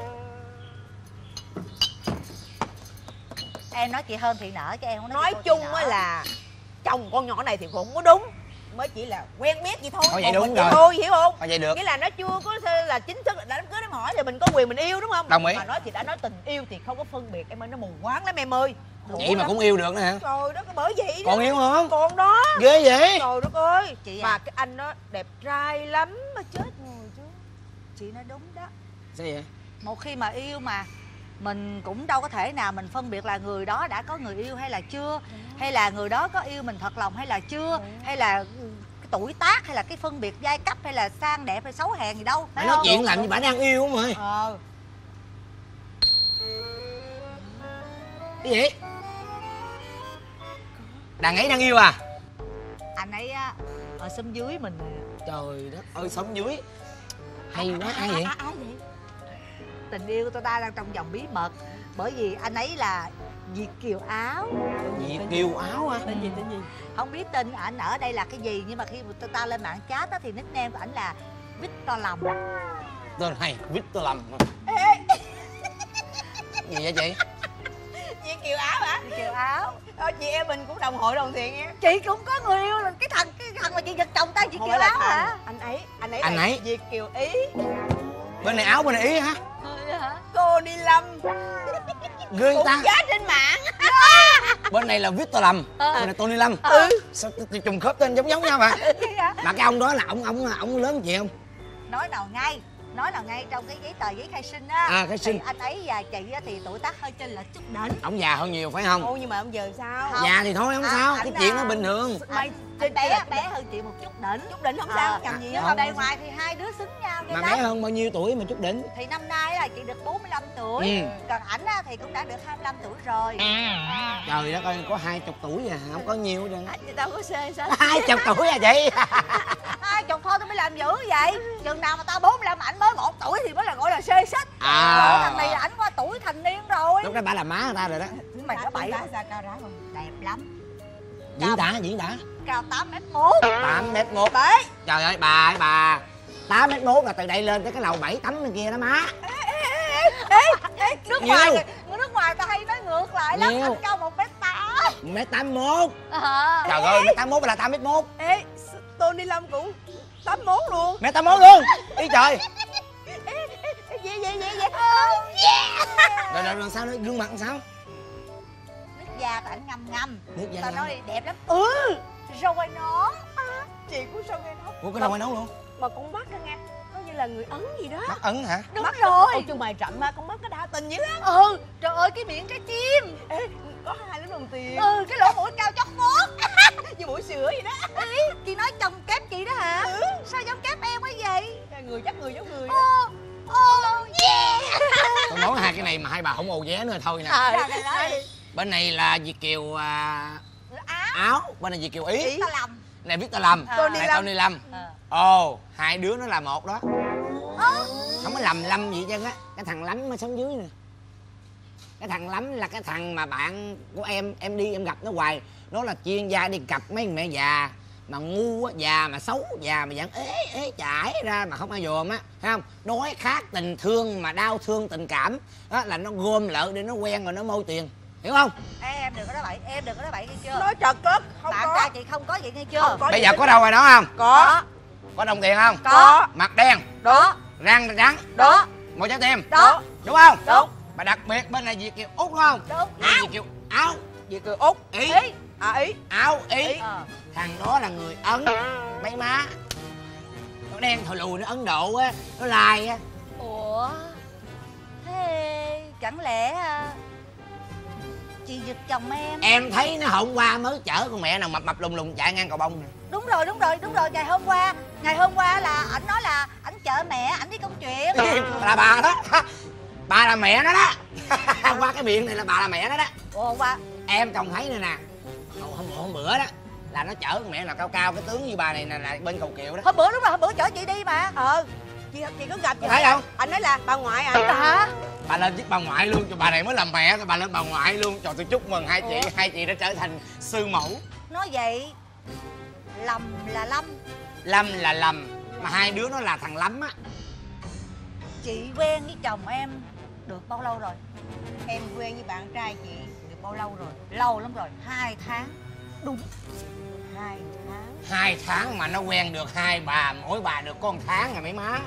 Em nói chị hơn Thị Nở chứ em không nói, nói chị cô chung Thị á Nở. là chồng con nhỏ này thì cũng có đúng. Mới chỉ là quen biết vậy thôi. Thôi vậy Còn đúng mình rồi. thôi hiểu không? Thôi vậy được. Nghĩa là nó chưa có là chính thức đã đám cưới đám hỏi thì mình có quyền mình yêu đúng không? Đồng ý. Mà nói thì đã nói tình yêu thì không có phân biệt em ơi, nó mù quáng lắm em ơi. chị mà cũng yêu được nữa hả? Trời đất, bởi vậy đó. Còn yêu không? Còn đó. Ghê vậy? Trời đất ơi. Chị Mà à, cái anh đó đẹp trai lắm mà chết người chứ. chị nói đúng đó. Sao vậy? Một khi mà yêu mà mình cũng đâu có thể nào mình phân biệt là người đó đã có người yêu hay là chưa, hay là người đó có yêu mình thật lòng hay là chưa, hay là cái tuổi tác hay là cái phân biệt giai cấp hay là sang đẹp hay xấu hèn gì đâu. Mày nói chuyện làm như bà đang yêu không ơi? Ờ. Cái gì? Đàn ấy đang yêu à? Anh ấy á ở xóm dưới mình nè. Trời đất ơi, sống dưới hay quá. Ai vậy? Ai vậy? Tình yêu của ta đang trong vòng bí mật. Bởi vì anh ấy là Việt Kiều Áo. Việt Kiều Áo hả? Tên gì tên gì? Không biết tên ảnh ở đây là cái gì, nhưng mà khi ta, ta lên mạng chat á, thì nickname của ảnh là Victor Lòng. Tên hay Victor Lâm. Gì vậy chị? Việt Kiều Áo hả? Việt Kiều Áo. Thôi chị em mình cũng đồng hội đồng thiện nha. Chị cũng có người yêu là cái thằng cái thằng mà chị giật chồng ta Việt Không Kiều phải là Áo thằng. hả? Anh ấy, anh ấy Anh là ấy? Việt Kiều Ý. Bên này Áo bên này Ý hả? Ừ, hả? Cô đi Lâm. Ghê Cũng ta. giá trên mạng. Bên này là Victor Lâm, Ờ. bên này Tony Lâm. Ừ. Sao t- trùng khớp tên giống giống nhau mà. Mà cái ông đó là ông ông ông lớn chị không? Nói nào ngay, nói nào ngay trong cái giấy tờ giấy khai sinh á. À, khai sinh. Thì anh ấy và chị á thì tuổi tác hơi chênh lệch chút đỉnh. Ông già hơn nhiều phải không? Ồ, nhưng mà ông giờ sao? Già thì thôi không À, sao, ảnh cái chuyện à. nó bình thường. Mày anh bé bé hơn chị một chút đỉnh. Chút đỉnh không sao, làm gì nhưng á. mà bề ngoài thì hai đứa xứng nhau Mà vậy bé đó. hơn bao nhiêu tuổi mà chút đỉnh? Thì năm nay là chị được bốn mươi lăm tuổi. Ừ. Còn ảnh á thì cũng đã được hai mươi lăm tuổi rồi. Trời đất ơi, có hai chục tuổi à, không có nhiều hết trơn. Chị tao có xê sao? Hai chục tuổi à chị? Hai chục thôi tôi mới làm dữ vậy. Chừng nào mà tao bốn mươi lăm ảnh mới một tuổi thì mới là gọi là xê xích. À. Rồi thằng này là ảnh qua tuổi thành niên rồi. Lúc đó bà là má người ta rồi đó. Mày có bậy Sao không? sao cao ráo không? Đẹp lắm. Diễn tả, diễn tả. Cao tám mét một. tám mét một. Đấy. Trời ơi bà ơi bà, tám mét một là từ đây lên tới cái lầu bảy tấm bên kia đó má. Ê, ê, nước Nhiều. ngoài người nước ngoài ta hay nói ngược lại lắm. Nhiều. Anh cao một mét tám. một mét tám mươi mốt. Ờ. Trời ơi, mét tám mươi mốt là tám mét một. Ê, Tony Lâm cũng tám mốt luôn. Mét tám mươi mốt luôn. Ý trời. Vậy vậy vậy vậy. Rồi rồi rồi sao nữa, gương mặt làm sao? Nước da của ảnh ngâm ngâm. Nước da Tao ngâm. nói đẹp lắm. Ừ. Râu quai nón. Chị cũng sao nghe nói. Ủa cái đâu ai nấu luôn? Mà con mắt đó nghe, nó như là người Ấn gì đó. Mắt Ấn hả? Đúng Mắt rồi. Ôi chứ mày rậm mà con mắt nó đa tình dữ lắm. Ừ. Trời ơi cái miệng trái tim. Ê, có hai lớp đồng tiền. Ừ cái lỗ mũi cao chót vót. Như mũi sữa vậy đó. Ý chị nói chồng kép chị đó hả? Ừ. Sao giống kép em quá vậy? Người chắc người giống người. Ô ô yeah. Tôi nói hai cái này mà hai bà không ồ vé nữa thôi nè. Trời ơi. Bên này là Việt Kiều à, Áo, bên này Việt Kiều Ý. Tao lầm. Này Victor Lâm, Tony này Lâm. Tony Lâm. Ờ. Ồ, hai đứa nó là một đó. Ơ. Không có lầm lâm gì chứ á. Cái thằng Lắm nó sống dưới nè. Cái thằng Lắm là cái thằng mà bạn của em, em đi em gặp nó hoài. Nó là chuyên gia đi cặp mấy mẹ già mà ngu á, già mà xấu, già mà dạng ế ế chải ra mà không ai dòm á, thấy không? Đói khát tình thương mà đau thương tình cảm đó là nó gom lại để nó quen rồi nó môi tiền, hiểu không? Ê, em đừng có nói bậy, em đừng có nói bậy nghe chưa? Nói trật cất, không bạn có. trai chị không có vậy nghe chưa? Không có. Bây giờ có đâu rồi đó không? Có. Có đồng tiền không? Có. Mặt đen, Đó. răng trắng, Đó. màu trái tim, Đó. đúng không? Đúng. Mà đặc biệt bên này Việt Kiều Úc đúng không? Đúng. Bên này Việt Kiều Áo, Việt Kiều Úc. Ý, Ý. À Ý. Áo Ý. Ờ. Thằng đó là người Ấn, mấy má nó đen thò lùi, nó Ấn Độ á, nó lai á. Ủa? Thế chẳng lẽ à, chị giật chồng em? Em thấy nó hôm qua mới chở con mẹ nào mập mập lùng lùng chạy ngang cầu bông nè. Đúng rồi, đúng rồi, đúng rồi. Ngày hôm qua, ngày hôm qua là ảnh nói là ảnh chở mẹ, ảnh đi công chuyện. Là bà đó. Bà là mẹ nó đó. Qua cái miệng này là bà là mẹ nó đó. Ủa hôm qua? Em trông thấy nè nè. Hôm, hôm, hôm bữa đó là nó chở con mẹ nào cao cao cái tướng như bà này nè là bên cầu Kiều đó. Hôm bữa đúng rồi, hôm bữa chở chị đi mà. Ờ. Chị, chị có gặp Có thấy không? Anh nói là bà ngoại Đúng à. rồi hả? Bà lên với bà ngoại luôn, cho bà này mới làm mẹ, bà lên bà ngoại luôn. Trời, tôi chúc mừng hai chị, Ủa? hai chị đã trở thành sư mẫu. Nói vậy Lâm là Lâm, Lâm là Lâm, mà hai đứa nó là thằng Lắm á. chị quen với chồng em được bao lâu rồi? Em quen với bạn trai chị được bao lâu rồi? Lâu lắm rồi, hai tháng. Đúng. Hai tháng. Hai tháng mà nó quen được hai bà, mỗi bà được có một tháng rồi mấy má.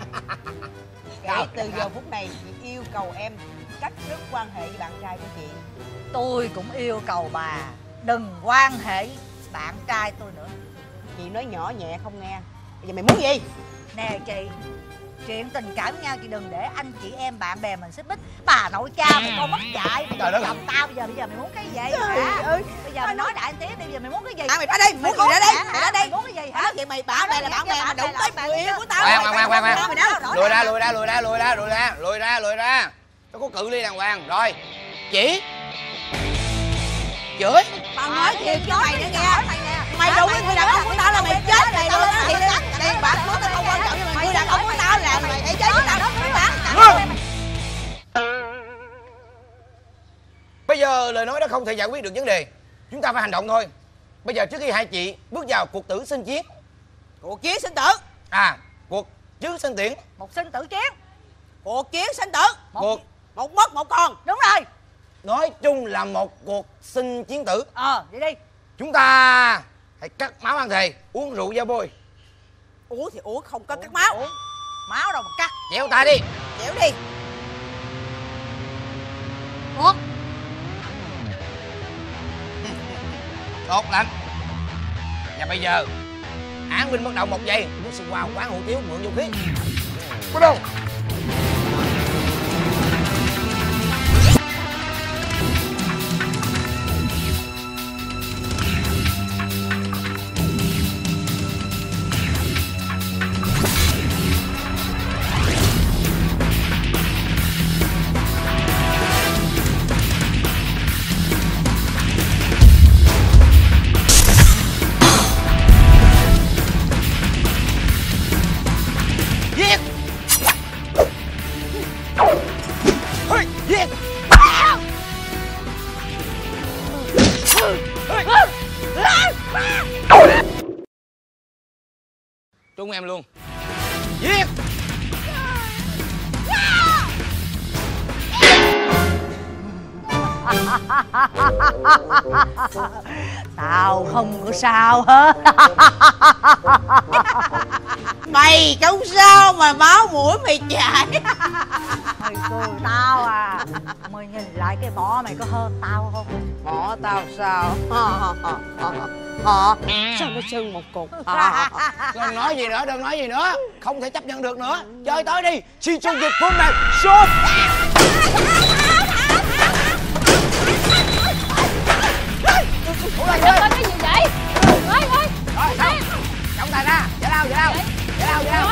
Kể từ giờ phút này chị yêu cầu em cắt đứt quan hệ với bạn trai của chị. Tôi cũng yêu cầu bà đừng quan hệ với bạn trai tôi nữa. Chị nói nhỏ nhẹ không nghe. Bây giờ mày muốn gì? Nè chị, chuyện tình cảm với nhau chị đừng để anh chị em bạn bè mình xích mích. Bà nội cha mày con mất dạy mày Trời đất chồng tao bây giờ bây giờ mày muốn cái gì Trời hả? ơi. Bây giờ mày nói đại anh tiếp đi, bây giờ mày muốn cái gì? À mày ra đây, muốn gì ra đây? Mày ra đây. Mày muốn cái gì hả? Nói chuyện mày bạn bè là bạn bè mà đụng tới người yêu của tao. Khoan khoan khoan khoan Mày đó. lùi ra lùi ra lùi ra lùi ra lùi ra lùi ra lùi ra nó có cự ly đàng hoàng rồi. Chỉ chửi Tao nói thiệt với mày nữa nghe. Mày đụng với người đàn ông của tao là mày chết mày luôn á. Thiệt á. Đây bạn của tao không quan trọng nhưng mà người đàn ông của tao là mày phải chết với tao. Bây giờ lời nói đó không thể giải quyết được vấn đề, chúng ta phải hành động thôi. Bây giờ trước khi hai chị bước vào cuộc tử sinh chiến. Cuộc chiến sinh tử. À, cuộc chứ sinh tiễn. Một sinh tử chiến. Cuộc chiến sinh tử. Một Cuộc một mất một con. Đúng rồi. nói chung là một cuộc sinh chiến tử. Ờ, đi đi. Chúng ta hãy cắt máu ăn thề, uống rượu da bôi. Uống thì uống, không có cắt máu. Uống. Máu đâu mà cắt. Dẻo tay đi. Dẻo đi. Một Tốt lắm. Và bây giờ án binh bắt đầu một giây. Tôi sẽ qua quán hủ tiếu mượn vũ khí. Bắt đầu. Giết! Hey, giết! Trúng em luôn. Giết! Tao không có sao hết. Mày không sao mà máu mũi mày chảy. Mày cười tao à. Mày nhìn lại cái mỏ mày có hơn tao không? Mỏ tao sao? Hả? Sao nó sưng một cục? Đừng nói gì nữa, đừng nói gì nữa. Không thể chấp nhận được nữa. Chơi tới đi. Xin cho dịch phương này. Sốt! Ủa là cái gì vậy? Ơi ơi. Rồi sao? Trọng tài ra. Giải lao, giải lao. Giải lao, giải lao.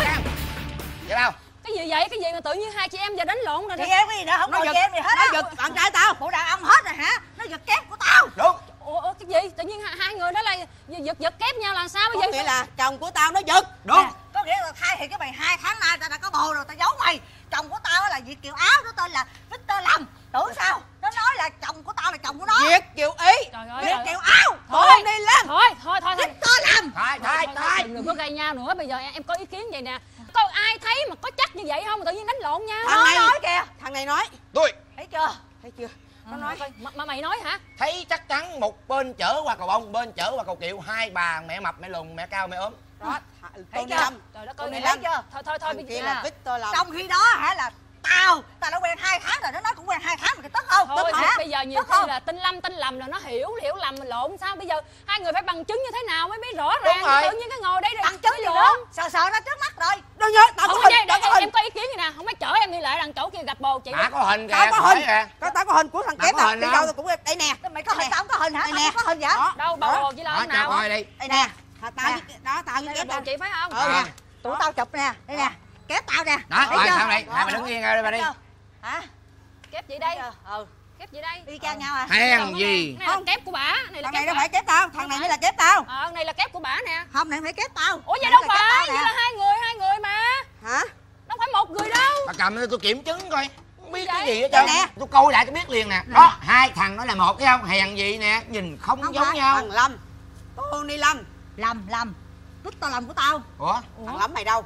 Giải lao. Cái gì vậy? Cái gì mà tự nhiên hai chị em giờ đánh lộn rồi? Chị em cái gì nữa không Nó còn giật, chị em gì hết nó á. giật bạn trai tao. Bộ đàn ông hết rồi hả? Nó giật kép của tao. Đúng. Ủa, ủa cái gì? Tự nhiên hai, hai người đó là giật giật kép nhau là sao bây Có giờ? nghĩa là chồng của tao nó giật. Đúng. À, có nghĩa là thay thì cái mày hai tháng nay tao đã có bồ rồi, tao giấu mày. Chồng của tao là Việt Kiều Áo, nó tên là Victor Lâm. Tưởng sao? Nó nói là chồng của tao là chồng của nó. Việt Kiều Ý. Trời ơi. Việt Trời. Kiều Áo. Thôi Con đi lên. Thôi, thôi, thôi, thôi. Victor Lâm. Thôi, thôi, thôi. Đừng có gây nhau nữa. Bây giờ em, em có ý kiến vậy nè. Có ai thấy mà có chắc như vậy không mà tự nhiên đánh lộn nhau? Thằng Nó này nói kìa. Thằng này nói. Tôi. Thấy chưa? Thấy chưa? Nó nói mà, mà mày nói hả? Thấy chắc chắn một bên chở qua cầu bông, bên chở qua cầu kiệu, hai bà mẹ mập, mẹ lùn, mẹ cao, mẹ ốm. Đó. Thấy Tony chưa? Lâm. Trời đất Tony ơi, Lâm. Thấy chưa? Thôi thôi thôi Thằng bây kia giờ là Victor Lâm. Trong khi đó hả là tao, tao đã quen hai tháng rồi, nó nói cũng quen hai tháng mà cái tức không? thôi Tức hả? bây giờ nhiều Tức khi không? là tin lâm tin lầm là nó hiểu hiểu lầm mình lộn sao bây giờ hai người phải bằng chứng như thế nào mới biết rõ Đúng ràng rồi. chứ tự nhiên cái ngồi đây rồi Bằng chứng mới gì lộn. nữa? Sợ sợ nó trước mắt rồi. Đâu nhớ, tao Không có có hình, đây, tao đây, có hình. em có ý kiến gì nè, không phải chở em đi lại đằng chỗ kia gặp bồ chị. Đã có hình kìa. Tao có hỏi hình. kìa. Tao tao có hình của thằng Tao kép có tao. hình Đi không? đâu tao cũng mày có hình nè. Mày có hình, tao không có hình hả? Đây Tao nè. không có hình vậy? Đó. Đâu bồ bồ chỉ là Đó, ông cho nào? coi đi. Đây nè. Tao tao với đó tao với Đây là kép bồ tao. chị phải không? Ừ nè. Tụi tao chụp nè. Đây nè. Kép tao nè. Đó, Thấy rồi chưa? sao đây? Hai bà đứng yên ra đây bà đi. Hả? Kép chị đây. Ừ. Kép chị đây. Y chang nhau à? Hèn gì? Này là kép của bả, này là Thằng này kép đâu bả. phải kép tao, thằng này mới là kép tao. Ờ, này là kép của bả nè. Không, này phải kép tao. Ủa vậy Này đâu là kép tao phải, nè. vậy là hai người, hai người mà. Hả? Đâu phải một người đâu. Bà cầm đây tôi kiểm chứng coi. Không biết cái Vậy? gì hết Đây trơn. nè. Tôi coi lại tôi biết liền nè. Đó, hai thằng nó là một thấy không? Hèn gì nè, nhìn không, Không giống phải, nhau. thằng Lâm. Tony Lâm. Lâm, Lâm. Victor Lâm của tao. Ủa? Thằng Lâm mày đâu?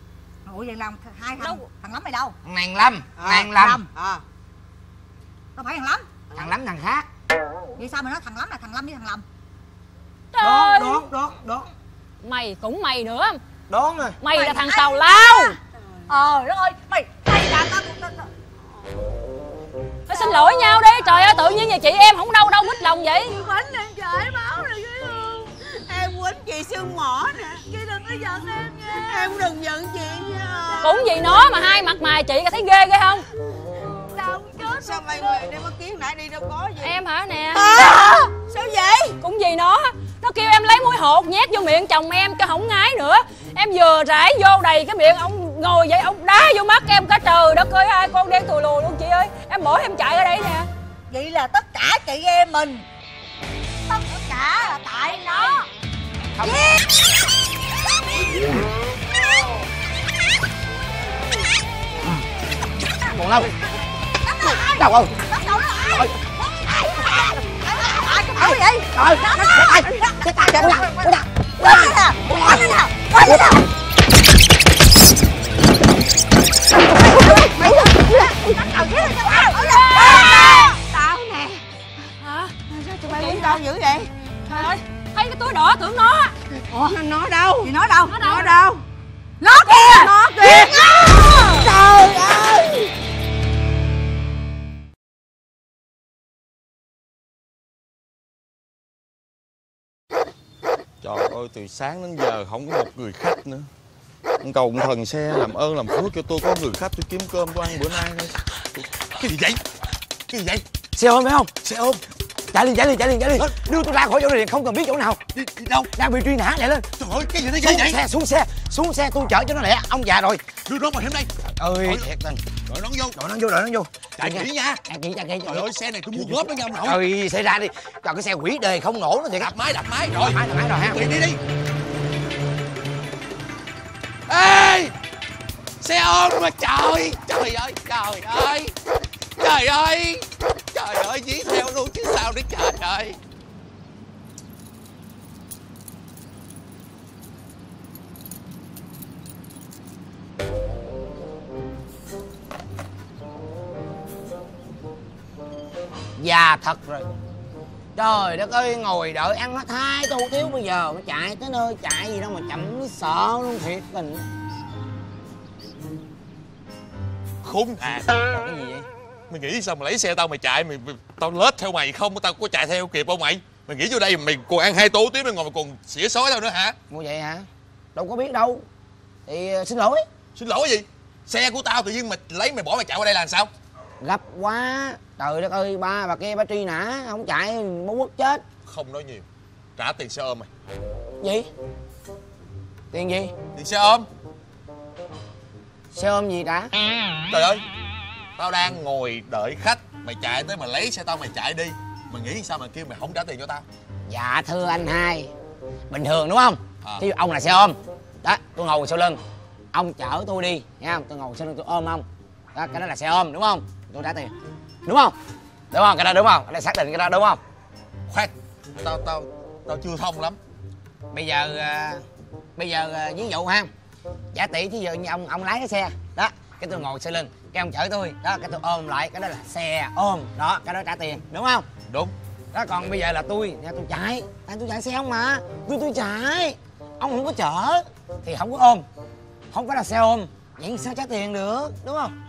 Ủa vậy Lâm, hai thằng. Đâu? Thằng Lâm mày đâu? Thằng nàng Lâm, À, nàng Lâm. Lâm. À. Đâu phải thằng Lâm. Thằng Lâm thằng khác. Vậy sao mày nói thằng Lâm là thằng Lâm với thằng Lâm? Trời Đón, ơi. đón, đón, đón. Mày cũng mày nữa. Đón rồi. Mày là Mày thằng ai tào mà- lao. Ờ đất ơi, mày mày là tao tao- tao- Phải xin lỗi nhau đi. Trời ơi tự nhiên nhà chị em không đâu đâu mít lòng vậy. Quýnh em chảy máu rồi chứ không? Em quýnh chị xương mỏ nè. Chị đừng có giận em nha. Em đừng giận chị nha. Cũng vì nó mà hai mặt mày chị có thấy ghê ghê không? Đâu chết. Sao mày mày đem cái kiến nãy đi đâu có gì? Em hả nè. À, sao vậy? Cũng vì nó. Nó kêu em lấy muối hột nhét vô miệng chồng em cho không ngái nữa. Em vừa rải vô đầy cái miệng ông ngồi vậy ông đá vô mắt em cả trời đất ơi, hai con đen tù lù luôn chị ơi. Em bỏ em chạy ở đây nè. Vậy là tất cả chị em mình. Tất cả là tại nó. Không. Còn lâu. Đâu rồi? Ai cái gì vậy? Trời, Nó nó nó ai? Cái tay kìa, nó nè, nó nè. Quên nó nè, quên nó nè, quên nó nè. Mày nó nào giết cho tao. Tao nè. Hả? Sao tụi bay quýnh tao dữ vậy? Trời ơi, thấy cái túi đỏ tưởng nó. Ủa? Nó đâu? Thì nó đâu? Nó đâu? Nó kìa. Nó kìa. Trời ơi. ơi, từ sáng đến giờ không có một người khách nữa. Con cầu con thần xe làm ơn làm phước cho tôi có người khách tôi kiếm cơm tôi ăn bữa nay thôi. Cái gì vậy? Cái gì vậy? Xe ôm phải không? Xe ôm. Chạy liền, chạy liền, chạy liền, chạy liền. Đưa tôi ra khỏi chỗ này, không cần biết chỗ nào. Đi, đi đâu? Đang bị truy nã, lẹ lên. Trời ơi, cái gì nó Xuống vậy? xe, xuống xe, xuống xe, tôi chở cho nó lẹ. Ông già rồi. Đưa nó vào hiểm đây. Ơi, thiệt tình. Đội nón vô. Đội nón vô, đội nón vô. Chạy kỹ nha. Chạy kỹ, chạy kỹ. Trời ơi, xe này tôi mua góp đó nha ông nội. Ơi, xe ra đi. Còn cái xe quỷ đời không nổ nó thiệt. Đạp máy, đạp máy rồi. Đạp máy, đạp máy rồi ha. Đi đi đi. Ê! Xe ôm mà trời! Trời ơi, trời ơi! Trời ơi! Trời ơi, dí theo luôn chứ sao nữa trời ơi! Già thật rồi. Trời đất ơi, ngồi đợi ăn hết hai tô thiếu bây giờ mà chạy tới nơi chạy gì đâu mà chậm mới sợ luôn, thiệt tình. Khốn à. Cái gì vậy? Mày nghĩ sao mà lấy xe tao mày chạy mày, mày tao lết theo mày không, tao có chạy theo kịp không mày? Mày nghĩ vô đây mày còn ăn hai tô tiếp mày ngồi mày còn xỉa xói tao nữa hả? Mua vậy hả? Đâu có biết đâu. Thì uh, xin lỗi. Xin lỗi gì? Xe của tao tự nhiên mày lấy mày bỏ mày chạy qua đây là làm sao? Gấp quá. Trời đất ơi, ba bà kia bà truy nã, không chạy muốn quất chết. Không nói nhiều. Trả tiền xe ôm mày. Gì? Tiền gì? Tiền xe ôm. Xe ôm gì đã? Trời ơi, tao đang ngồi đợi khách, mày chạy tới mày lấy xe tao mày chạy đi. Mày nghĩ sao mà kêu mày không trả tiền cho tao? Dạ thưa anh hai, bình thường đúng không? À. Thí dụ ông là xe ôm. Đó, tôi ngồi sau lưng. Ông chở tôi đi, nha không? Tôi ngồi sau lưng tôi ôm ông. Đó, cái đó là xe ôm đúng không? Tôi trả tiền. Đúng không? Đúng không? Cái đó đúng không? Cái đó xác định cái đó đúng không? Khoan, tao tao tao chưa thông lắm. Bây giờ uh, bây giờ uh, ví dụ ha. Giả tỷ thí dụ như ông ông lái cái xe, đó, cái tôi ngồi sau lưng, cái ông chở tôi, đó, cái tôi ôm lại, cái đó là xe ôm, đó, cái đó trả tiền, đúng không? Đúng. Đó, còn bây giờ là tôi, nha, tôi chạy, anh tôi chạy xe không mà, tôi tôi chạy, ông không có chở, thì không có ôm, không có là xe ôm, vậy sao trả tiền được, đúng không?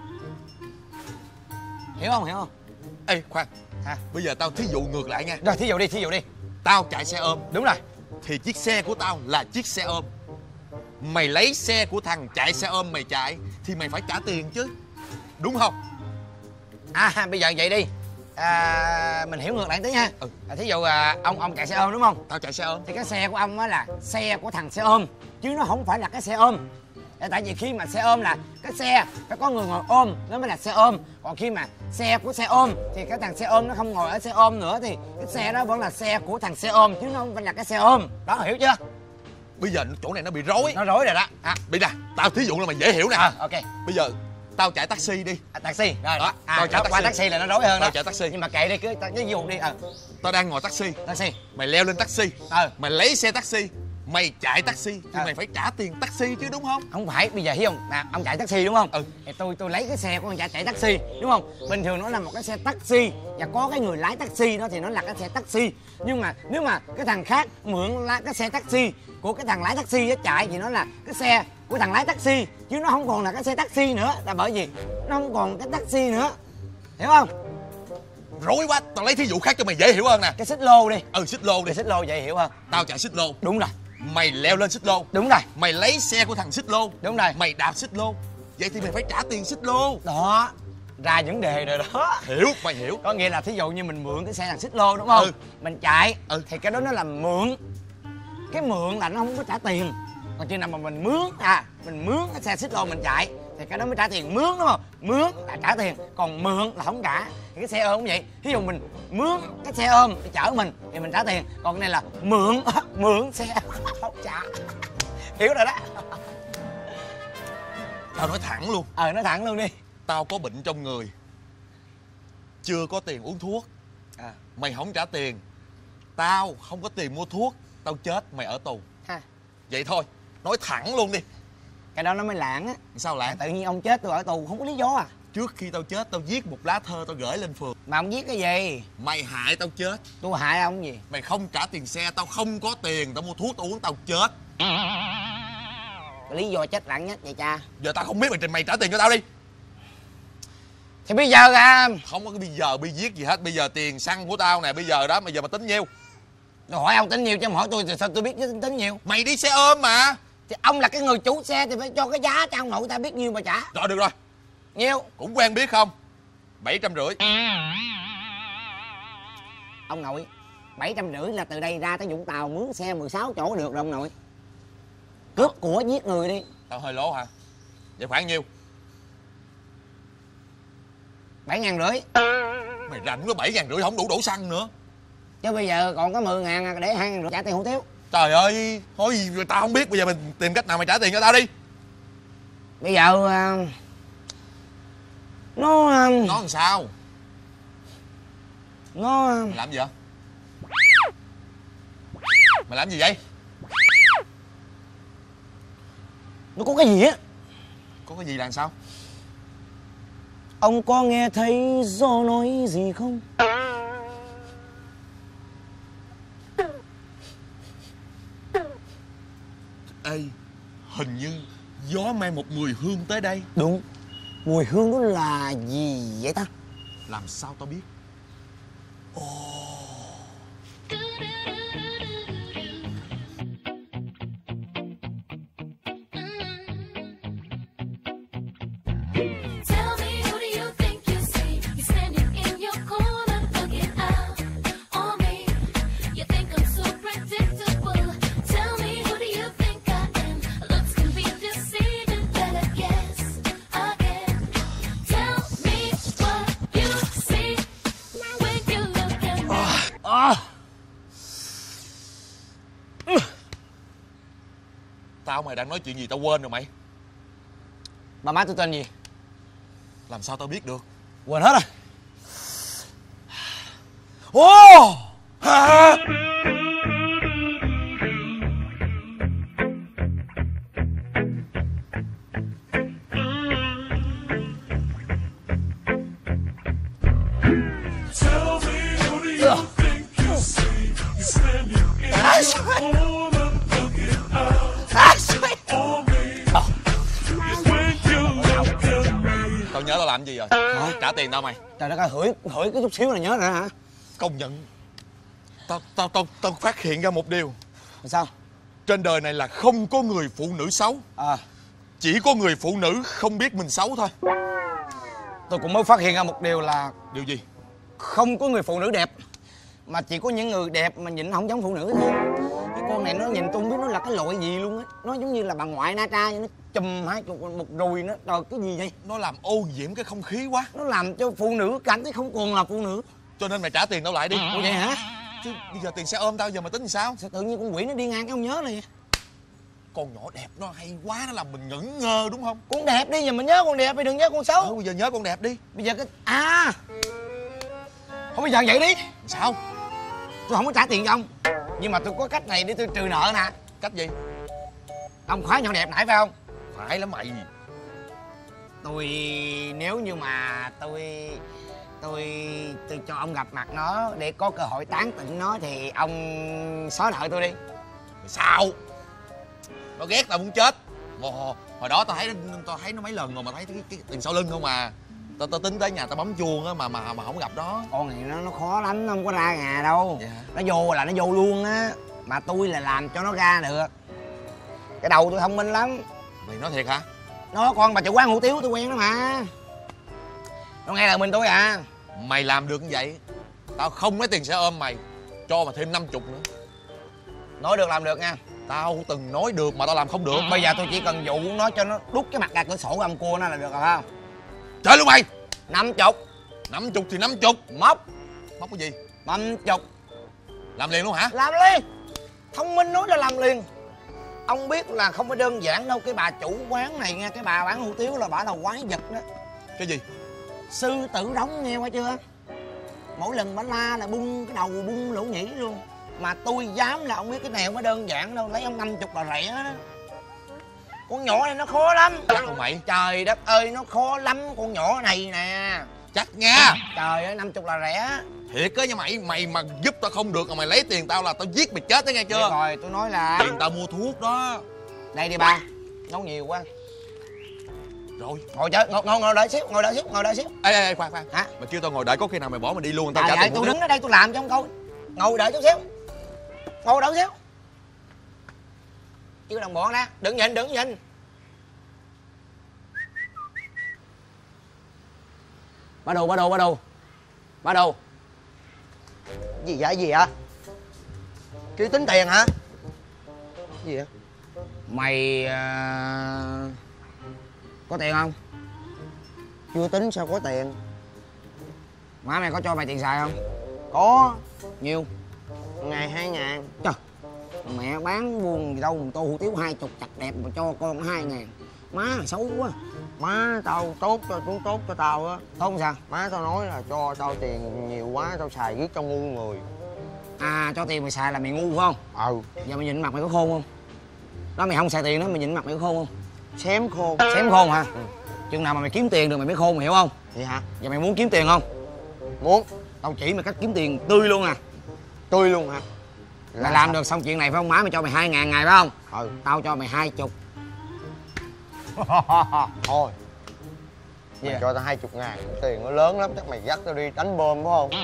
Hiểu không, hiểu không? Ê, khoan, hả? Bây giờ tao thí dụ ngược lại nha. Rồi, thí dụ đi, thí dụ đi. Tao chạy xe ôm. Đúng rồi. Thì chiếc xe của tao là chiếc xe ôm. Mày lấy xe của thằng chạy xe ôm mày chạy thì mày phải trả tiền chứ, đúng không? À, bây giờ vậy đi. À, mình hiểu ngược lại tí nha. Ừ. À, thí dụ à, ông ông chạy xe ôm đúng không? Tao chạy xe ôm. Thì cái xe của ông á là xe của thằng xe ôm, chứ nó không phải là cái xe ôm. Tại vì khi mà xe ôm là cái xe phải có người ngồi ôm nó mới là xe ôm. Còn khi mà xe của xe ôm thì cái thằng xe ôm nó không ngồi ở xe ôm nữa, thì cái xe đó vẫn là xe của thằng xe ôm, chứ nó không phải là cái xe ôm. Đó, hiểu chưa? Bây giờ chỗ này nó bị rối. Nó rối rồi đó. À, bây giờ tao thí dụ là mày dễ hiểu nè. À, ok. Bây giờ tao chạy taxi đi. À, taxi rồi đó. À, Tao chạy taxi. qua taxi là nó rối hơn đó. Tao chạy taxi. Nhưng mà kệ đi, cứ ví dụ đi. À. Tao đang ngồi taxi. Taxi. Mày leo lên taxi. Ờ. Mày lấy xe taxi. Mày chạy taxi thì À. mày phải trả tiền taxi chứ, đúng không? Không phải, bây giờ hiểu không? À, ông chạy taxi đúng không? Ừ. Thì tôi tôi lấy cái xe của ông chạy chạy taxi đúng không? Bình thường nó là một cái xe taxi và có cái người lái taxi đó thì nó là cái xe taxi. Nhưng mà nếu mà cái thằng khác mượn lái cái xe taxi của cái thằng lái taxi á chạy thì nó là cái xe của thằng lái taxi, chứ nó không còn là cái xe taxi nữa, là bởi vì nó không còn cái taxi nữa, hiểu không? Rối quá, tao lấy thí dụ khác cho mày dễ hiểu hơn nè. Cái xích lô đi. Ừ, xích lô đi. Cái xích lô vậy hiểu không? Tao chạy xích lô. Đúng rồi. Mày leo lên xích lô. Đúng rồi. Mày lấy xe của thằng xích lô. Đúng rồi. Mày đạp xích lô. Vậy thì mày phải trả tiền xích lô. Đó, ra vấn đề rồi đó. Hiểu, mày hiểu. Có nghĩa là thí dụ như mình mượn cái xe thằng xích lô đúng không? Ừ. Mình chạy. Ừ. Thì cái đó nó là mượn. Cái mượn là nó không có trả tiền. Còn chừng nào mà mình mướn, à mình mướn cái xe xích lô mình chạy thì cái đó mới trả tiền. Mướn đúng không? Mướn là trả tiền, còn mượn là không trả. Thì cái xe ôm cũng vậy. Thí dụ mình mướn cái xe ôm để chở mình thì mình trả tiền, còn cái này là mượn mượn xe không trả. Hiểu rồi đó. Tao nói thẳng luôn. Ờ, nói thẳng luôn đi. Tao có bệnh trong người, chưa có tiền uống thuốc. À. Mày không trả tiền, tao không có tiền mua thuốc, tao chết mày ở tù. Ha. Vậy thôi, nói thẳng luôn đi. Cái đó nó mới lãng á. Sao lãng? Tự nhiên ông chết tôi ở tù không có lý do à? Trước khi tao chết tao viết một lá thơ tao gửi lên phường. Mà ông viết cái gì? Mày hại tao chết. Tôi hại ông gì? Mày không trả tiền xe, tao không có tiền, tao mua thuốc tao uống tao chết. Lý do chết lặng nhất vậy cha? Giờ tao không biết mày mày trả tiền cho tao đi. Thì bây giờ à... Không có cái bây giờ bi viết gì hết. Bây giờ tiền xăng của tao nè, bây giờ đó, bây giờ mà tính nhiêu? Tôi hỏi ông tính nhiêu chứ ông hỏi tôi thì sao tôi biết tính, tính nhiều. Mày đi xe ôm mà. Thì ông là cái người chủ xe thì phải cho cái giá cho ông nội ta biết nhiêu mà trả. Rồi được rồi. Nhiêu? Cũng quen biết không? Bảy trăm rưỡi. Ông nội, bảy trăm rưỡi là từ đây ra tới Vũng Tàu mướn xe mười sáu chỗ được rồi ông nội. Cướp của giết người đi. Tao hơi lố hả? Vậy khoảng nhiêu? Bảy ngàn rưỡi. Mày rảnh có bảy ngàn rưỡi không đủ đổ xăng nữa. Chứ bây giờ còn có mười ngàn để hai ngàn rưỡi trả tiền hủ tiếu. Trời ơi, thôi gì tao không biết, bây giờ mình tìm cách nào mày trả tiền cho tao đi. Bây giờ uh, nó uh, nó làm sao? Nó mày làm gì vậy? Mày làm gì vậy? Nó có cái gì á. Có cái gì là sao? Ông có nghe thấy gió nói gì không? Ê, hình như gió mang một mùi hương tới đây. Đúng. Mùi hương đó là gì vậy ta? Làm sao tao biết? Ồ. Tao mày đang nói chuyện gì tao quên rồi mày. Ba má tôi tên gì? Làm sao tao biết được? Quên hết rồi. Ô! Hả? Tao nhớ tao làm gì rồi? Hả? Trả tiền tao mày. Trời đất ơi, hửi hửi cái chút xíu là nhớ rồi hả? Công nhận. Tao tao tao tao phát hiện ra một điều. Sao? Trên đời này là không có người phụ nữ xấu. À. Chỉ có người phụ nữ không biết mình xấu thôi. Tôi cũng mới phát hiện ra một điều là... Điều gì? Không có người phụ nữ đẹp, mà chỉ có những người đẹp mà nhìn không giống phụ nữ thôi. Cái con này nó nhìn tôi không biết nó là cái loại gì luôn á. Nó giống như là bà ngoại na tra, nó chùm hai chục một rùi nó. Trời, cái gì vậy? Nó làm ô nhiễm cái không khí quá. Nó làm cho phụ nữ cảm thấy không còn là phụ nữ. Cho nên mày trả tiền tao lại đi. Ủa vậy hả? Chứ bây giờ tiền xe ôm tao giờ mày tính sao? Sao tự nhiên con quỷ nó đi ngang cái không nhớ này? Con nhỏ đẹp nó hay quá, nó làm mình ngẩn ngơ đúng không? Con đẹp đi, giờ mình nhớ con đẹp đi, đừng nhớ con xấu. Ừ, bây giờ nhớ con đẹp đi. Bây giờ cái... À, không, bây giờ vậy đi. Sao? Tôi không có trả tiền cho ông, nhưng mà tôi có cách này để tôi trừ nợ nè. Cách gì? Ông khoái nhỏ đẹp nãy phải không? Phải lắm mày. Tôi nếu như mà tôi tôi tôi cho ông gặp mặt nó để có cơ hội tán tỉnh nó thì ông xóa nợ tôi đi. Sao? Nó ghét tao muốn chết. Hồi, hồi đó tao thấy tao thấy nó mấy lần rồi mà thấy cái, cái tiền sau lưng không mà. Tao tao tính tới nhà tao bấm chuông á mà mà mà không gặp nó. Con này nó nó khó lắm, nó không có ra nhà đâu. Dạ. Nó vô là nó vô luôn á. Mà tôi là làm cho nó ra được. Cái đầu tôi thông minh lắm. Mày nói thiệt hả? Nó con bà chủ quán hủ tiếu tôi quen nó mà. Nó nghe lời mình tôi à. Mày làm được như vậy tao không lấy tiền xe ôm mày. Cho mà thêm năm chục nữa. Nói được làm được nha. Tao từng nói được mà tao làm không được. Bây giờ tôi chỉ cần dụ nó cho nó đút cái mặt ra cửa sổ âm cua nó là được rồi phải không? Chơi luôn mày. Năm chục. Năm chục thì năm chục. Móc. Móc cái gì? Năm chục. Làm liền luôn hả? Làm liền. Thông minh nói là làm liền. Ông biết là không có đơn giản đâu. Cái bà chủ quán này nghe, cái bà bán hủ tiếu là bà là quái vật đó. Cái gì? Sư tử đóng nghe qua chưa? Mỗi lần bà la là bung cái đầu bung lỗ nhĩ luôn. Mà tôi dám là ông biết cái này không có đơn giản đâu. Lấy ông năm chục là rẻ đó. Con nhỏ này nó khó lắm. Chắc không mày? Trời đất ơi, nó khó lắm con nhỏ này nè. Chắc nha. Trời ơi, năm chục là rẻ. Thiệt á nha mày. Mày mà giúp tao không được mà mày lấy tiền tao là tao giết mày chết đó nghe chưa? Được rồi, tôi nói là tiền tao mua thuốc đó. Đây đi ba. Nấu nhiều quá. Rồi. Ngồi chơi, ngồi, ngồi, ngồi đợi xíu, ngồi đợi xíu, ngồi đợi xíu. Ê, ê, ê, khoan, khoan. Hả? Mày kêu tao ngồi đợi có khi nào mày bỏ mày đi luôn tao À, trả vậy tiền tôi nữa. đứng ở đây tôi làm cho ông coi. Ngồi đợi chút xíu. Ngồi đâu xíu. Chứ đồng bọn đó. Đừng nhìn, đừng nhìn. Bắt đầu, bắt đầu, bắt đầu. Bắt đầu. Gì vậy, gì vậy? Kêu tính tiền hả? Gì vậy? Mày uh... có tiền không? Chưa tính sao có tiền. Má mày có cho mày tiền xài không? Có. Nhiêu? Ngày hai ngàn. Trời, mẹ bán buôn gì đâu mà tô hủ tiếu hai chục chặt đẹp mà cho con hai ngàn. Má là xấu quá. Má tao tốt cho chú tốt cho tao á. Tốt sao? Má tao nói là cho tao tiền nhiều quá tao xài riết tao ngu người. À, cho tiền mày xài là mày ngu phải không? Ừ. Giờ mày nhìn mặt mày có khôn không? Đó, mày không xài tiền đó, mày nhìn mặt mày có khôn không? Xém khôn. Xém khôn hả? Ừ. Chừng nào mà mày kiếm tiền được mày mới khôn, mày hiểu không? Vậy hả? Giờ mày muốn kiếm tiền không? Muốn. Tao chỉ mày cách kiếm tiền tươi luôn à. Tươi luôn hả? Mày là làm sao? Được xong chuyện này phải không? Má mày cho mày hai ngàn ngày phải không? Ừ. Tao cho mày hai chục. Thôi. Mày Yeah. cho tao hai chục ngàn. Tiền nó lớn lắm, chắc mày dắt tao đi đánh bom phải không?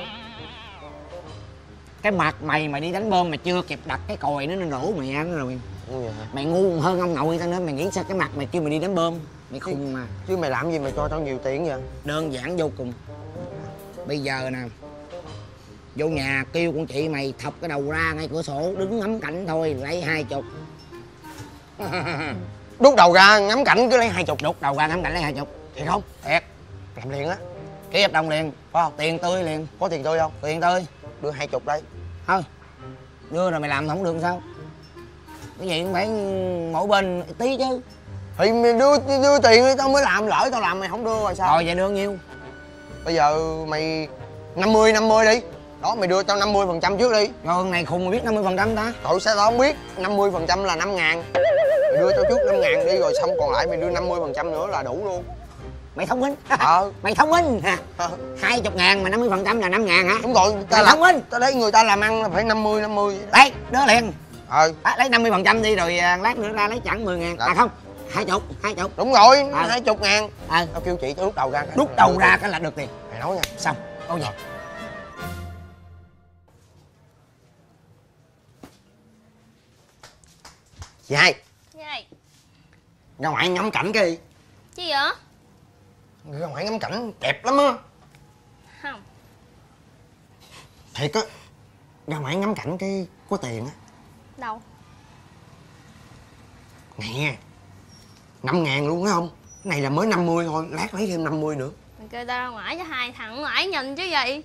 Cái mặt mày mà đi đánh bom mà chưa kịp đặt cái còi nó nó nổ mẹ nó rồi. Ừ, vậy hả? Mày ngu hơn ông nội tao nữa. Mày nghĩ sao cái mặt mày kêu mày đi đánh bom? Mày khùng mà. Chứ mày làm gì mày cho tao nhiều tiền vậy? Đơn giản vô cùng. Bây giờ nè, vô nhà kêu con chị mày thọc cái đầu ra ngay cửa sổ đứng ngắm cảnh thôi, lấy hai chục. Đút đầu ra ngắm cảnh cứ lấy hai chục. Đút đầu ra ngắm cảnh lấy hai chục. Thiệt không? Thiệt. Làm liền á. Ký hợp đồng liền. Phải không? Tiền tươi liền. Có tiền tươi không? Tiền tươi. Đưa hai chục đây. Thôi, đưa rồi mày làm không được sao? Cái gì cũng phải mỗi bên tí chứ. Thì mày đưa đưa tiền đi tao mới làm, lỡ tao làm mày không đưa rồi sao? Rồi vậy đưa nhiêu? Bây giờ mày năm mươi năm mươi đi. Đó mày đưa tao năm mươi phần trăm trước đi. Rồi con này khùng mà biết năm mươi phần trăm ta? Trời sao tao không biết. Năm mươi phần trăm là năm ngàn. Mày đưa tao trước năm ngàn đi rồi xong còn lại mày đưa năm mươi phần trăm nữa là đủ luôn. Mày thông minh. Ờ. Mày thông minh hả? Hai chục ngàn mà năm mươi phần trăm là năm ngàn hả? Đúng rồi. Mày thông minh. Tao thấy người ta làm ăn là phải năm mươi năm mươi. Đây, đưa liền. Ờ. À, lấy năm mươi phần trăm đi rồi lát nữa ra lấy chẳng mười ngàn. À không, hai chục, hai chục. Đúng rồi, à. hai chục ngàn. À. Tao kêu chị tao đút đầu ra. Đút đầu ra cái là được tiền. Mày nói nha. Xong, đâu vậy? Chị hai. Gì? Ra ngoài ngắm cảnh cái đi. Chi vậy? Ra ngoài ngắm cảnh đẹp lắm á. Không. Thiệt á. Ra ngoài ngắm cảnh cái có tiền á. Đâu? Nè. Năm ngàn luôn á không? Cái này là mới năm mươi thôi, lát lấy thêm năm mươi nữa. Mày kêu tao ra ngoài cho hai thằng ngoài nhìn chứ gì.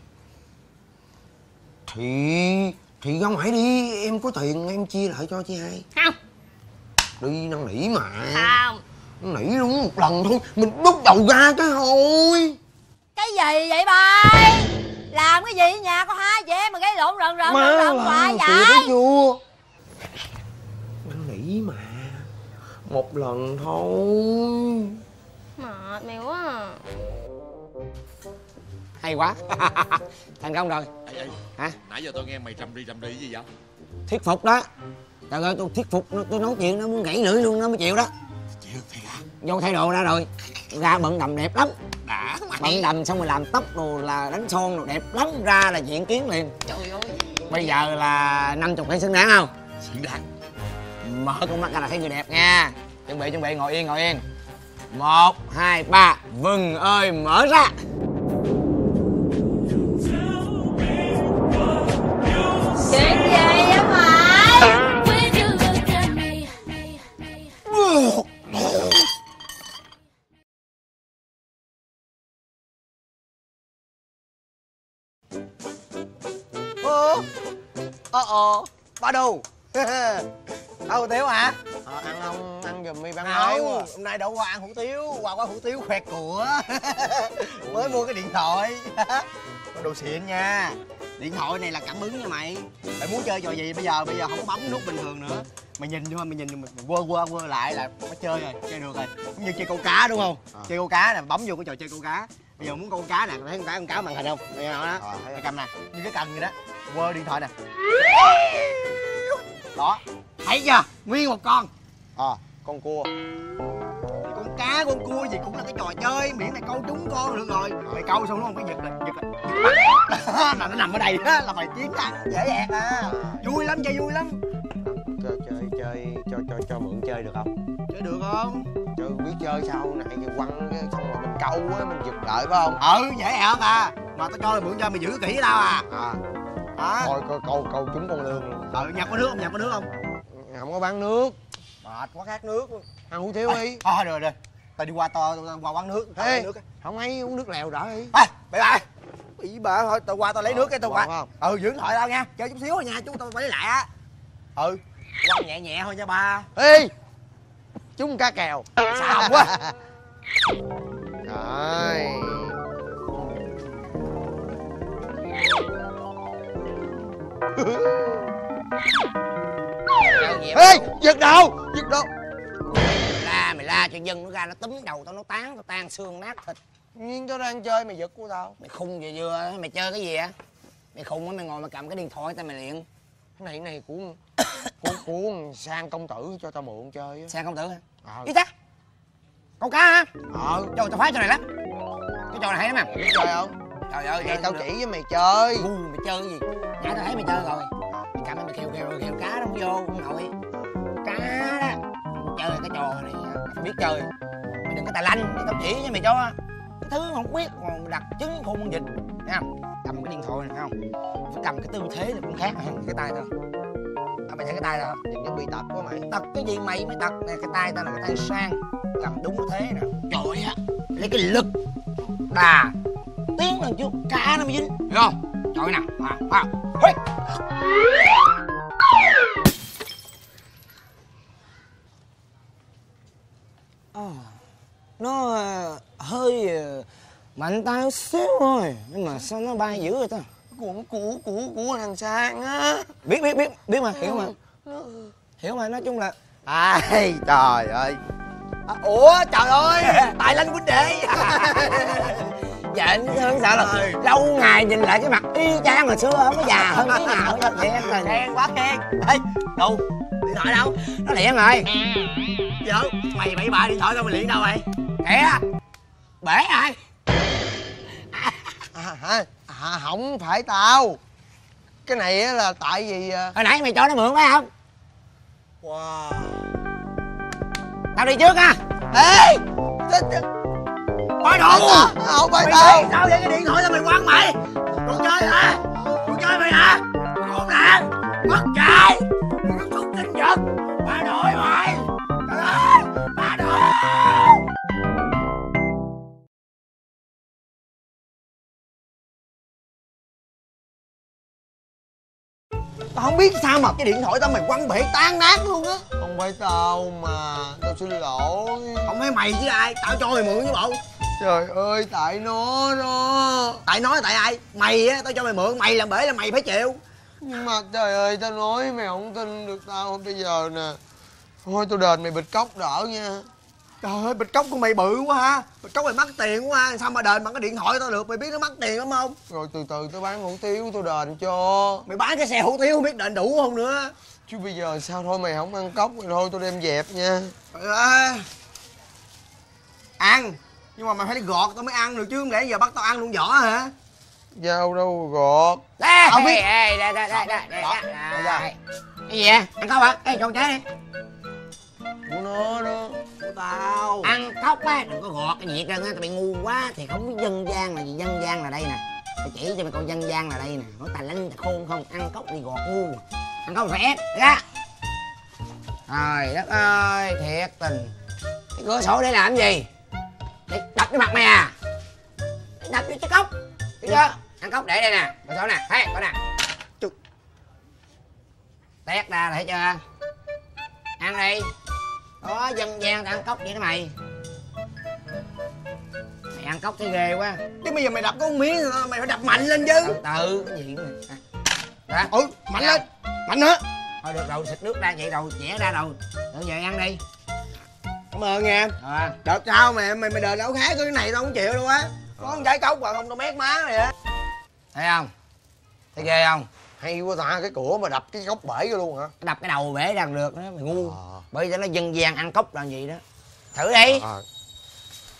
Thì... Thì ra ngoài đi, em có tiền em chia lại cho chị hai. Không. Đi năn nỉ mà. Không. Năn nỉ đúng một lần thôi, mình đút đầu ra cái thôi. Cái gì vậy bay? Làm cái gì ở nhà có hai chị em mà gây lộn rần rần rần rần hoài vậy? Chưa. Năn nỉ mà. Một lần thôi. Mệt mày quá à. Hay quá. Thành công rồi. Ê, ê. Hả? Nãy giờ tôi nghe mày rầm rì rầm rì cái gì vậy? Thuyết phục đó. Trời ơi, tôi thuyết phục nó, tôi nói chuyện nó muốn gãy lưỡi luôn nó mới chịu đó. Chịu thiệt hả? Vô thay đồ ra rồi. Ra bận đầm đẹp lắm. Đã mày. Bận đầm xong rồi làm tóc rồi là đánh son rồi đẹp lắm. Ra là diện kiến liền. Trời ơi. Bây giờ là năm chục hay xứng đáng không? Xứng đáng. Mở con mắt ra là thấy người đẹp nha. Chuẩn bị chuẩn bị ngồi yên ngồi yên. Một, hai, ba. Vừng ơi mở ra. Chuyện gì vậy mày? Ơ Ờ ờ Ba đù. Ăn hủ tiếu hả? Ờ ăn không? Ăn giùm đi bán nói quá. Hôm nay đâu qua ăn hủ tiếu, qua quán hủ tiếu khoẹt của. Mới mua cái điện thoại. Có đồ xịn nha. Điện thoại này là cảm ứng nha mày. Mày muốn chơi trò gì bây giờ? Bây giờ không có bấm nút bình thường nữa. Mày nhìn thôi, mày nhìn mày quơ quơ quơ lại là có chơi rồi, chơi được rồi. Giống như chơi câu cá đúng không? À. Chơi câu cá nè, bấm vô cái trò chơi câu cá. Bây giờ muốn câu cá nè, thấy con cá con cá màn hình không? Mày đó, đó. À, mày cầm nè, như cái cần vậy đó. Quơ điện thoại nè. Đó, thấy chưa? Nguyên một con. Ờ, à, con cua. Con cá cá con cua gì cũng là cái trò chơi, miễn mày câu trúng con được rồi. Mày câu xong nó không phải giật là giật là là nó nằm ở đây đó là mày chiến thắng, dễ dàng à. Vui lắm, chơi vui lắm. Chơi chơi chơi cho cho cho mượn chơi được không? Chơi được không? Chơi biết chơi sao này thì quăng cái xong rồi mình câu á, mình giật đợi phải không? Ừ, dễ ẹo à. Mà tao cho mày mượn cho mày giữ kỹ tao à. À. Đó. Thôi câu câu câu trúng con lươn luôn. Ừ, nhập có nước không? Nhập có nước không? Không có bán nước. Mệt quá khát nước. Ăn hủ tiếu đi. Thôi được rồi. Tao đi qua to tao qua quán nước. Tao lấy nước. Không ấy uống nước lèo đỡ đi. À, bye bye. Bị bà thôi, tao qua tao lấy nước cái tao qua. Không? Ừ, giữ điện thoại tao nha. Chơi chút xíu thôi nha, chú tao phải lấy lại á. Ừ, quăng nhẹ nhẹ thôi nha ba. Ê. Trúng cá kèo. Sao quá. Rồi. Ê, giật đầu, giật đầu. La mày la cho dân nó ra nó túm đầu tao, nó tán tao tan xương nát thịt. Nhưng tao đang chơi mày giật của tao. Mày khùng về vừa, mày chơi cái gì á? Mày khùng á, mày ngồi mà cầm cái điện thoại tao mày luyện. Cái này cái này của của của Sang công tử cho tao mượn chơi á. Sang công tử hả? Ờ. Chứ chắc. Câu cá hả? Ờ. Trời, tao phá trò này lắm. Cái trò này hay lắm à? Biết chơi không? Trời ơi, Vậy tao chỉ với mày chơi. Ngu, mày chơi cái gì? Nãy tao thấy mày chơi rồi. Mày cầm mày khều khều khều cá nó không vô, không nội. Cá đó. Chơi cái trò này phải biết chơi. Mày đừng có tài lanh, tao chỉ cho mày cho. Cái thứ không biết còn đặt trứng khôn con vịt. Thấy không? Cầm cái điện thoại này thấy không? Phải cầm cái tư thế thì cũng khác hơn cái tay tao. À, mày thấy cái tay tao không? Đừng có bị tật quá mày. Tật cái gì mày mới tật nè, cái tay tao là cái tay sang. Cầm đúng cái thế nè. Trời á, lấy cái lực đà tiến lên chút cá nó mới dính, hiểu không? Trời nè, à, à, hey. Oh, nó uh, hơi uh, mạnh tay xíu thôi, nhưng mà sao nó bay dữ vậy ta? Của của của của thằng Sang á. Biết biết biết biết mà, hiểu mà. Hiểu mà, nói chung là ai trời ơi. À, ủa trời ơi, Tài Lanh huynh đệ. Dạ anh hơn sợ là lâu ngày nhìn lại cái mặt y chang hồi xưa, không có già hơn tí nào hết. Khen rồi, khen quá khen. Ê, đâu? Điện thoại đâu? Nó lẹ rồi. Vợ, mày bậy bạ điện thoại tao mày liền đâu vậy? Kìa, bể rồi. À, à, à, không phải tao. Cái này á là tại vì hồi nãy mày cho nó mượn phải không? Wow. Tao đi trước á. Ê, Bói đồ. Không phải tao. Sao vậy, cái điện thoại tao mày quăng mày? Đồ chơi hả? Đồ chơi mày hả? Khốn nạn, mất chạy. Nó không tin giật. Ba đội mày. Trời ơi, ba đội. tao không biết sao mà cái điện thoại tao mày quăng bể tan nát luôn á. Không phải tao mà, tao xin lỗi. Không phải mày chứ ai, tao cho mày mượn chứ bộ. Trời ơi, tại nó đó. Tại nó tại ai? Mày á, tao cho mày mượn, mày làm bể là mày phải chịu. Nhưng mà trời ơi, tao nói mày không tin được tao bây giờ nè. Thôi tao đền mày bịch cốc đỡ nha. Trời ơi, bịch cốc của mày bự quá ha. Bịch cốc mày mắc tiền quá ha. Sao mà đền bằng cái điện thoại tao được, mày biết nó mắc tiền lắm không? Rồi từ từ tao bán hủ tiếu tao đền cho. Mày bán cái xe hủ tiếu không biết đền đủ không nữa. Chứ bây giờ sao thôi, mày không ăn cốc thì thôi tao đem dẹp nha. Trời ơi. Ăn. Nhưng mà mày phải đi gọt tao mới ăn được chứ, không lẽ giờ bắt tao ăn luôn vỏ hả? Dao đâu gọt. Đây, Không biết. đây, đây, đây, đây, đây, đây. Cái gì vậy? Ăn cốc hả? Ê, cho trái đi. Của nó đó. Của tao. Ăn cốc á, đừng có gọt cái gì hết trơn á, tao bị ngu quá thì không biết dân gian là gì. Dân gian là đây nè, tao chỉ cho mày coi dân gian là đây nè. Nói tài lanh khôn không, ăn cốc đi gọt ngu. Ăn cốc phải ép ra. Trời đất ơi, thiệt tình. Cái cửa sổ để làm gì? Để đập cái mặt mày à? Để đập vô cái cốc. Thấy chưa? Ăn cốc để đây nè, cửa sổ nè, thấy coi nè. Tét ra là thấy chưa? Ăn đi. Đó, dân gian tao ăn cốc vậy đó mày. Mày ăn cốc thấy ghê quá. Chứ bây giờ mày đập có một miếng rồi, mày phải đập mạnh lên chứ. Từ từ, cái gì nữa. À. Ừ, mạnh lên. Mạnh nữa. Thôi được rồi, xịt nước ra vậy rồi, chẻ ra rồi. Tự về ăn đi. Cảm ơn nha. À. Đợt sau mày mày mày đền đâu khác, cái này tao không chịu luôn á. Có con trái cốc mà không tao mét má mày á. Thấy không? Thấy ghê không? Hay quá ta, cái cửa mà đập cái góc bể ra luôn hả? Đập cái đầu bể ra được đó, mày ngu. À. Bởi vì nó dân gian ăn cốc là gì đó. Thử đi. À.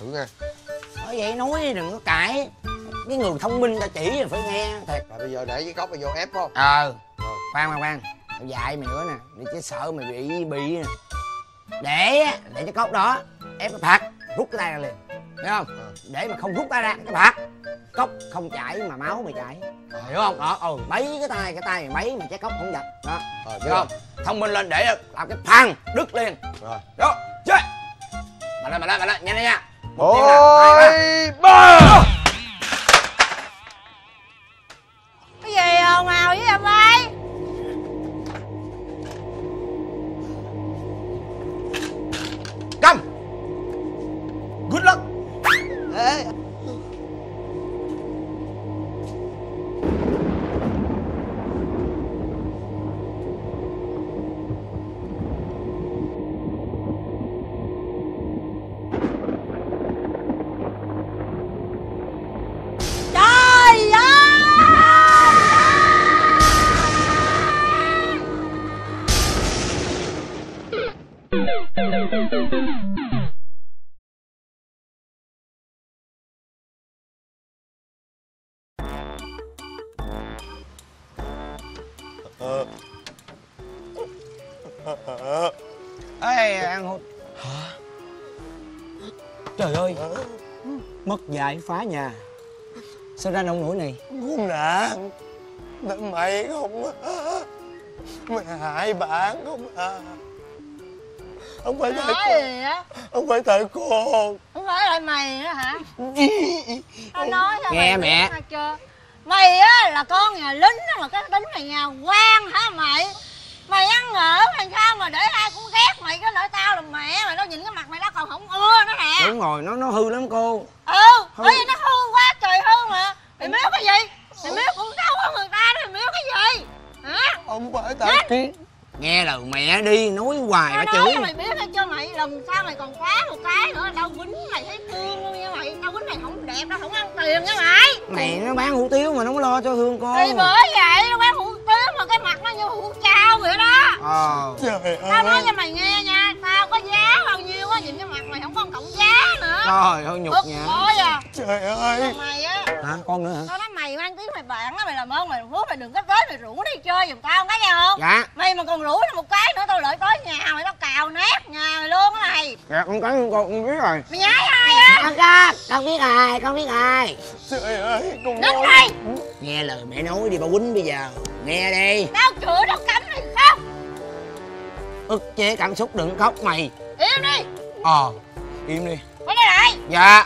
Thử nghe. Bởi vậy nói đừng có cãi. Cái người thông minh ta chỉ là phải nghe thiệt. Rồi bây giờ để cái cốc này vô ép không? Ờ. Khoan khoan khoan. Tao dạy mày nữa nè, để chứ sợ mày bị bị nè. Để để cái cốc đó ép cái phạt, rút cái tay ra liền. Hiểu không? Để mà không rút tay ra cái phạt. Cốc không chảy mà máu mày chảy. Hiểu không? Đó, ừ, mấy cái tay cái tay mày mấy mà trái cốc không dập. Đó. Ờ, Hiểu không? Thông minh lên để làm cái phăng đứt liền. Rồi. Đó, chơi. Mà lên mà lên mà lên, nhanh lên nha. Ôi ba. Cái gì ồn ào với em ơi? Cầm. Good luck. Ê. Ê, ăn hút. Hả? Trời ơi, mất dạy phá nhà. Sao ra nông nổi này? Khốn nạn. Tại mày không à. Mày hại bạn không à. Không phải tại Nói gì á? Không phải tại con. Không phải tại mày nữa hả? Tao nói cho Nghe mày mẹ. biết chưa? Mày á là con nhà lính đó mà cái tính mày nhà quan hả mày? Mày ăn ngỡ mày sao mà để ai cũng ghét mày, cái nỗi tao là mẹ mày, nó nhìn cái mặt mày nó còn không ưa nữa nè. Đúng rồi, nó nó hư lắm cô. Ừ, bởi vì nó hư quá trời hư mà. Mày miếu cái gì? Mày miếu cũng xấu hơn người ta đó, mày miếu cái gì? Hả? Không phải tại con. Nghe lời mẹ đi, nói hoài Tao bà nói chửi. cho mày biết hết cho mày, lần sau mày còn phá một cái nữa, tao quýnh mày thấy thương luôn nha mày. Tao quýnh mày không đẹp, tao không ăn tiền nha mày. Mày nó bán hủ tiếu mà nó có lo cho thương con. Thì bởi vậy nó bán hủ tiếu mà cái mặt nó như hủ trao vậy đó. Ờ. Trời Tao nói ơi. cho mày nghe nha, tao có giá bao nhiêu á, nhìn cái mặt mày không có cộng giá nữa. Trời ơi, nhục Bực nhã. bội à. Trời ơi. Mày á. Hả, con nữa hả? Tao nói mày mang tiếng mày bạn á, mày làm ơn mày phước mày đừng có tới mày rủ nó đi chơi giùm tao cái nghe không? Dạ. Mày mà còn rủ nó một cái nữa tao lợi tới nhà mày, tao cào nát nhà mày luôn á mày. Dạ, con cái con con biết rồi. Mày nhái ai á? Con con, con biết ai, con biết ai. Trời ơi, con Đứng nói. đây. Nghe lời mẹ nói đi bà quýnh bây giờ. Nghe đi. Tao chửi tao cấm mày khóc. Ức chế cảm xúc đừng khóc mày. Im đi. Ờ, im đi. Quay đây lại. Dạ.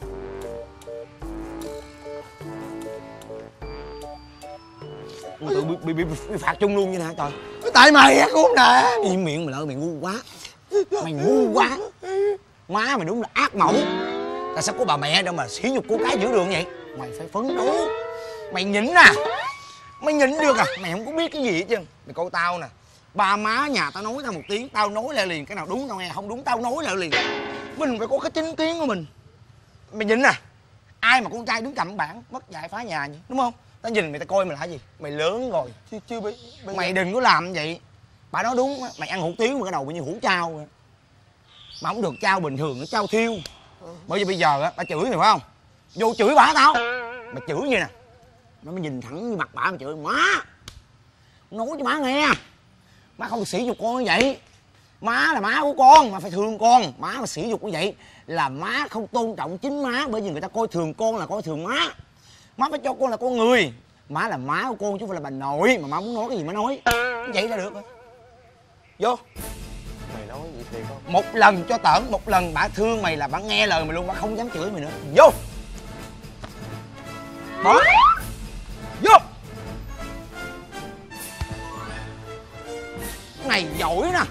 Tự bị, bị, bị, bị phạt chung luôn như thế hả trời? Tại mày á khốn nạn. Im miệng mày lợi, mày ngu quá. Mày ngu quá. Má mày đúng là ác mộng. Tại sao có bà mẹ đâu mà sỉ nhục cô cái giữa đường vậy? Mày phải phấn đấu. Mày nhịn à. Mày nhịn được à? Mày không có biết cái gì hết trơn. Mày coi tao nè. Ba má nhà tao nói tao một tiếng, tao nói lại liền. Cái nào đúng tao nghe, không đúng tao nói lại liền. Mình phải có cái chính kiến của mình. Mày nhịn à? Ai mà con trai đứng cầm bảng mất dạy phá nhà vậy, đúng không? Tao nhìn mày, tao coi mày là gì? Mày lớn rồi. Chứ chưa biết. Mày đừng có làm vậy. Bà nói đúng á, mày ăn hủ tiếu mà cái đầu bị như hủ trao vậy. Mà không được trao bình thường, nó trao thiêu. Bởi vì bây giờ á, bà chửi mày phải không? Vô chửi bả tao. Mày chửi như nè. Nó mới nhìn thẳng như mặt bả mà chửi. Má, nói cho má nghe. Má không được sỉ nhục con như vậy. Má là má của con, mà phải thương con. Má mà sỉ nhục như vậy là má không tôn trọng chính má. Bởi vì người ta coi thường con là coi thường má. Má phải cho con là con người. Má là má của con chứ không phải là bà nội. Mà má muốn nói cái gì má nói. Vậy là được rồi. Vô. Mày nói gì thiệt không? Một lần cho tởn, một lần bả thương mày là bả nghe lời mày luôn, bả không dám chửi mày nữa. Vô. Bỏ. Vô. Cái này giỏi nè.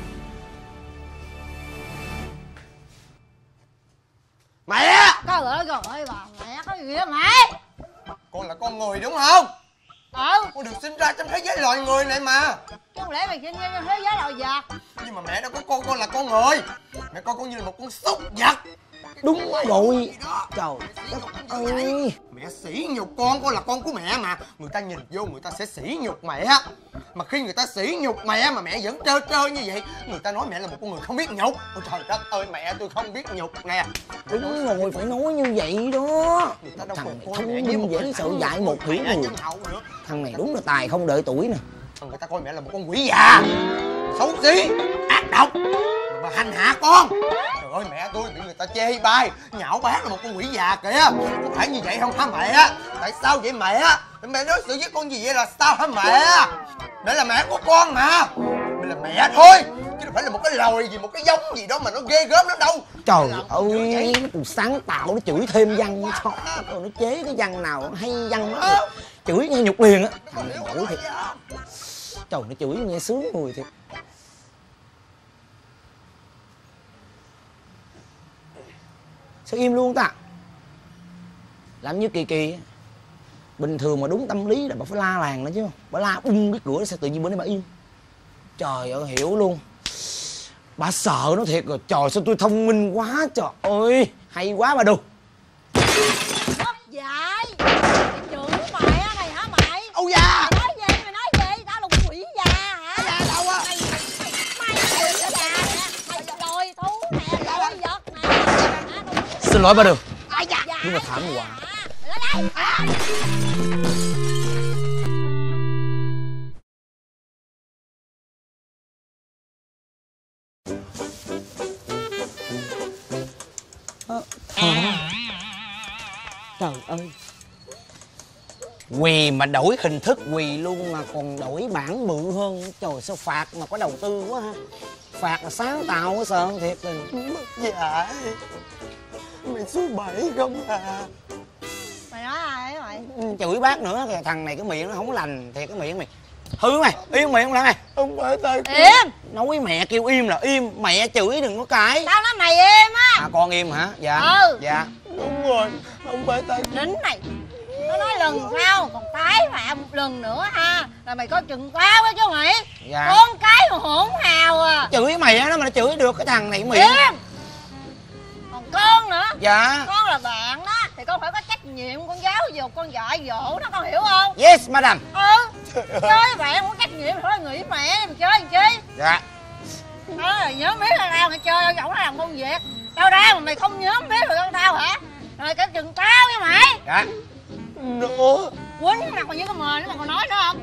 Mẹ. Trời ơi trời ơi bà mẹ có gì á mày? Con là con người đúng không? Ừ. Con được sinh ra trong thế giới loài người này mà. Chứ không lẽ mày sinh ra trong thế giới loài vật? Nhưng mà mẹ đâu có coi con là con người. Mẹ coi con như là một con súc vật. Đúng rồi. Trời đất ơi. Mẹ sỉ nhục con, con là con của mẹ mà. Người ta nhìn vô người ta sẽ sỉ nhục mẹ á. Mà khi người ta sỉ nhục mẹ mà mẹ vẫn trơ trơ như vậy, người ta nói mẹ là một con người không biết nhục. Ôi trời đất ơi, mẹ tôi không biết nhục nè. Đúng rồi, phải nói như vậy đó. Thằng này thông minh dễ sợ dại một hiểu người. Thằng này đúng là tài không đợi tuổi nè. Người ta coi mẹ là một con quỷ già, xấu xí, ác độc mà hành hạ con. Trời ơi, mẹ tôi bị người ta chê bai, nhạo báng là một con quỷ già kìa. Có phải như vậy không hả mẹ? Tại sao vậy mẹ? Mẹ đối xử với con gì vậy là sao hả mẹ? Mẹ là mẹ của con mà. Mẹ là mẹ thôi, chứ không phải là một cái lòi gì, một cái giống gì đó mà nó ghê gớm lắm đâu. Trời ơi, nó còn sáng tạo, nó chửi thêm văn cho. Rồi nó chế cái văn nào hay văn nó chửi nghe nhục liền á. Thằng này nổi thiệt. Trời, nó chửi nghe sướng người thiệt. Sao im luôn ta? Làm như Kỳ Kỳ. Bình thường mà đúng tâm lý là bà phải la làng nữa chứ. Bà la bung cái cửa sao tự nhiên bữa nay bà im. Trời ơi, hiểu luôn. Bà sợ nó thiệt rồi. Trời, sao tôi thông minh quá trời ơi. Hay quá bà Đu. Dại, mày chửi mày á này hả mày? Âu da. Mày nói gì, mày nói gì? Tao là một quỷ già hả? Già đâu á? Mày, mày, mày, mày quỷ già nè. Mày lồi thú nè, lồi vật nè. Xin lỗi bà Đu. Ai da. Nhưng mà thảm quá. Mày nói đây. À. Trời ơi, quỳ mà đổi hình thức quỳ luôn mà còn đổi bản bự hơn. Trời, sao phạt mà có đầu tư quá ha. Phạt là sáng tạo quá sợ thiệt tình. Mất dạy. Mày số bảy không à? Mày nói ai á mày? Chửi bác nữa kìa, thằng này cái miệng nó không lành thiệt, cái miệng mày hư mày, im miệng lại mày. Không phải tao im. Nói mẹ kêu im là im, mẹ chửi đừng có cãi. Tao nói mày im á. À, con im hả? Dạ. Ừ. Dạ. Đúng rồi, không phải tao. Nín mày. Nó nói lần sau còn tái phạm một lần nữa ha là mày có chừng báo đó chứ mày. Dạ. Con cái mà hỗn hào à. Chửi mày á, nó mà nó chửi được cái thằng này miệng. Im. Còn con nữa. Dạ. Con là bạn đó thì con phải có trách nhiệm, con giáo dục, con dạy dỗ nó, con hiểu không? Yes madam. Ừ. Chơi với bạn không có trách nhiệm thôi nghỉ mẹ em chơi làm chi. Dạ. Đó là nhớ biết là tao mày chơi tao vẫn làm công việc. Tao ra mà mày không nhớ biết rồi con tao hả? Rồi cái chừng tao với mày. Dạ. Nữa. Quýnh mặt mà như cái mền mà còn nói nữa không?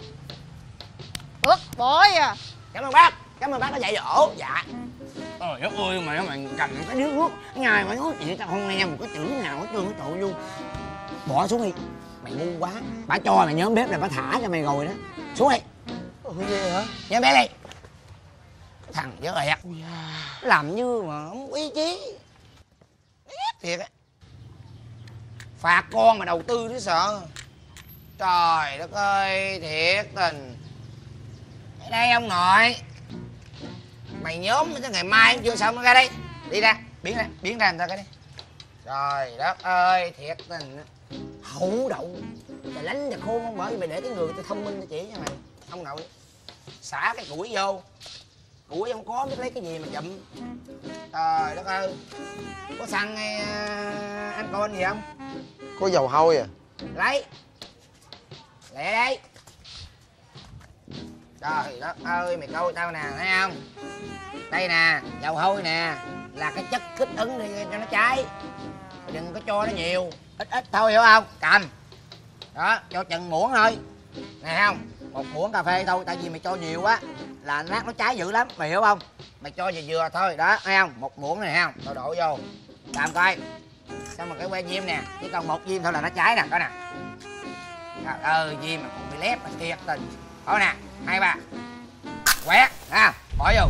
Bực bội à. Cảm ơn bác. Cảm ơn bác đã dạy dỗ. Dạ. Trời đất ơi, mày mày cầm cái điếu thuốc ngày mày nói chuyện tao không nghe một cái chữ nào hết trơn cái tội luôn. Bỏ xuống đi. Mày ngu quá. Bà cho mày nhóm bếp này bà thả cho mày rồi đó. Xuống đi. Ủa vậy hả? Nhóm bếp đi. Thằng dở ẹt. Làm như mà không ý chí. Thiệt á. Phạt con mà đầu tư chứ sợ. Trời đất ơi, thiệt tình. Ở đây ông nội. Mày nhóm tới ngày mai em chưa xong nó ra đây. Đi ra, biến ra, biến ra người ta cái đi. Trời đất ơi, thiệt tình. Hậu đậu. Mày lánh và khôn không, bởi vì mày để cái người tao thông minh tao chỉ cho mày. Ông nội, xả cái củi vô. Củi không có biết lấy cái gì mà chụm. Trời đất ơi. Có xăng hay uh, alcohol gì không? Có dầu hôi à? Lấy. Lẹ đây. Trời đất ơi, mày coi tao nè, thấy không? Đây nè, dầu hôi nè. Là cái chất kích ứng để cho nó cháy. Mày đừng có cho nó nhiều. Ít ít thôi, hiểu không? Cầm. Đó, cho chừng muỗng thôi. Nghe không? Một muỗng cà phê thôi. Tại vì mày cho nhiều quá là lát nó cháy dữ lắm, mày hiểu không? Mày cho vừa vừa thôi, đó, thấy không? Một muỗng này, thấy không? Tao đổ vô. Làm coi. Xong rồi cái que diêm nè. Chỉ còn một diêm thôi là nó cháy nè, coi nè. Trời ơi, diêm mà còn bị lép mà thiệt tình. Thôi nè, hai ba. Quẹt, ha, bỏ vô.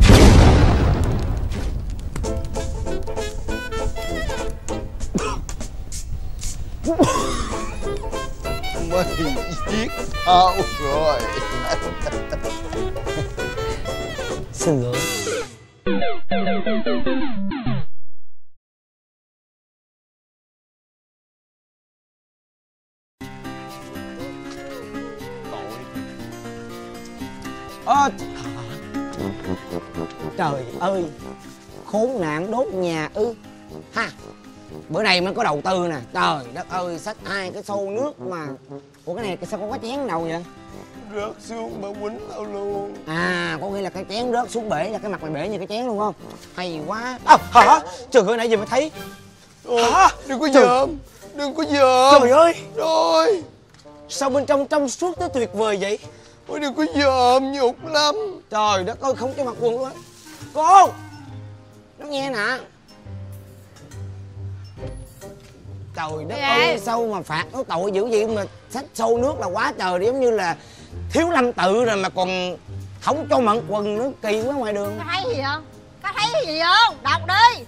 Mày giết tao rồi. Xin lỗi. Ơ, trời ơi, khốn nạn đốt nhà ư. Ha, bữa nay mới có đầu tư nè. Trời đất ơi, xách hai cái xô nước mà. Ủa cái này sao không có chén đâu vậy? rớt xuống bà quýnh tao luôn. À, có nghĩa là cái chén rớt xuống bể là cái mặt mày bể như cái chén luôn không? Hay quá. À, hả? Trời ơi, nãy giờ mới thấy. Ôi, Hả? đừng có Trời- dòm, đừng có dòm. Trời ơi. Rồi. Sao bên trong trong suốt tới tuyệt vời vậy? Ôi đừng có dòm, nhục lắm. Trời đất ơi, không cho mặc quần luôn á. Cô, nó nghe nè. Trời đất ơi, sao mà phạt nó tội dữ vậy mà xách xô nước là quá trời đi, giống như là thiếu lâm tự rồi mà còn không cho mận quần nữa, kỳ quá ngoài đường. Có thấy gì không? Có thấy gì không? Đọc đi.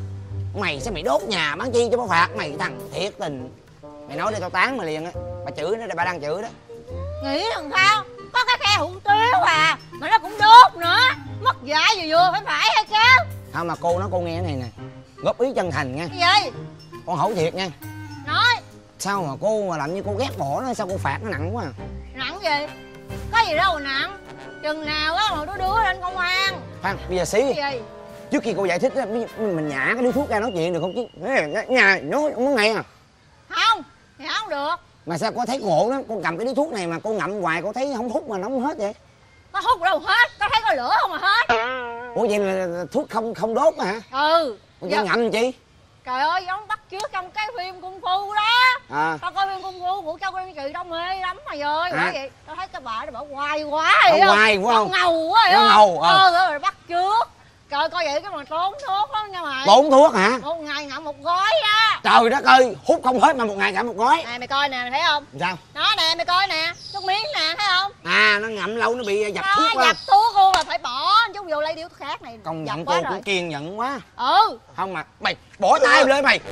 Mày sẽ bị đốt nhà bán chi cho nó phạt mày, thằng thiệt tình. Mày nói để tao tán mày liền á. Bà chửi nó, bà đang chửi đó. Nghĩ làm sao? Có cái khe hủ tiếu à mà nó cũng đốt nữa. Mất dạy vừa vừa phải phải hay chứ? Không mà cô nói cô nghe cái này nè, góp ý chân thành nha. Cái gì? Con hổ thiệt nha. Nói. Sao mà cô mà làm như cô ghét bỏ nó, sao cô phạt nó nặng quá à? Nặng gì? Có gì đâu mà nặng. Chừng nào á mà đứa đứa lên công an. Khoan, bây giờ xí. Cái gì? Trước khi cô giải thích á, mình nhả cái điếu thuốc ra nói chuyện được không chứ? Nhà nói không có nghe à? Không, thì không được. Mà sao cô thấy ngộ lắm, cô cầm cái điếu thuốc này mà cô ngậm hoài, cô thấy không hút mà nó không hết vậy? Có hút đâu hết, có thấy có lửa không mà hết. Ủa vậy là thuốc không không đốt á hả? Ừ. Cô vậy ngậm làm chi? Trời ơi, giống bắt chước trong cái phim Kung Fu đó. À. Tao coi phim Kung Fu của Châu Kim Kỳ tao mê lắm mà rồi. À. Bởi vậy, tao thấy cái bà nó bảo hoài quá Bảo vậy không? hoài quá không? Nó ngầu quá vậy Nó không? ngầu, ờ. Ờ, rồi bắt chước. Trời coi vậy cái mà tốn thuốc lắm nha mày. Tốn thuốc hả? Một ngày ngậm một gói á. Trời đất ơi, hút không hết mà một ngày ngậm một gói. Nè mày coi nè, mày thấy không? Sao? Đó nè, mày coi nè, chút miếng nè, thấy không? À, nó ngậm lâu nó bị dập Đó, thuốc quá. dập thuốc luôn là phải bỏ chút vô lấy điếu thuốc khác này. Công dập nhận quá cô rồi. cũng kiên nhẫn quá. Ừ. Không mà mày bỏ tay lên mày.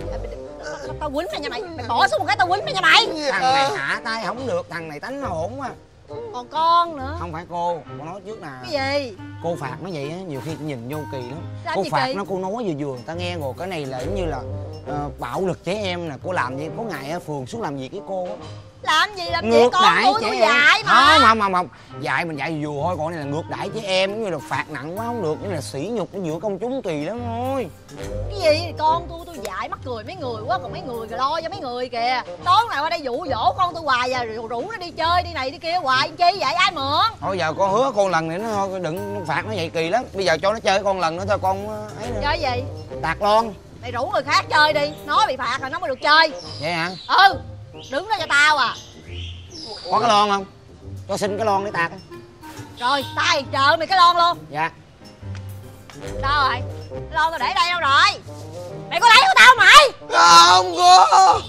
Tao quýnh mày nha mày. Mày bỏ xuống một cái tao quýnh mày nha mày. Thằng này hạ tay không được, thằng này tánh nó hỗn quá. Còn con nữa. Không phải cô, cô nói trước nè. Cái gì? Cô phạt nó vậy á, nhiều khi nhìn vô kỳ lắm. Làm Cô gì phạt kỳ? nó, cô nói vừa vừa người ta nghe rồi, cái này là giống như là ờ, bạo lực trẻ em nè. Cô làm gì có ngày á, phường xuống làm việc với cô á, Làm gì làm gì ngược con đãi tôi trẻ tôi em. dạy mà. Không không không không dạy mình dạy vừa vừa thôi, còn này là ngược đãi trẻ em, giống như là phạt nặng quá không được, như là sỉ nhục nó giữa công chúng kỳ lắm thôi. Cái gì con tôi tôi dạy mắc cười mấy người quá, còn mấy người lo cho mấy người kìa. Tối nào qua đây dụ dỗ con tôi hoài à, rủ, rủ nó đi chơi đi này đi kia hoài chi vậy, ai mượn? Thôi giờ con hứa con lần này nó thôi, đừng phạt nó vậy kỳ lắm. Bây giờ cho nó chơi con lần nữa thôi con ờ, ấy nữa. Chơi gì? Tạt lon. Mày rủ người khác chơi đi, nó bị phạt rồi nó mới được chơi. Vậy hả? Ừ, đứng đó cho tao à. Có cái lon không? Cho xin cái lon để tạt. Rồi tay chờ mày cái lon luôn. Dạ. Đâu rồi? Cái lon tao để đây đâu rồi? Mày có lấy của tao mày? Không có.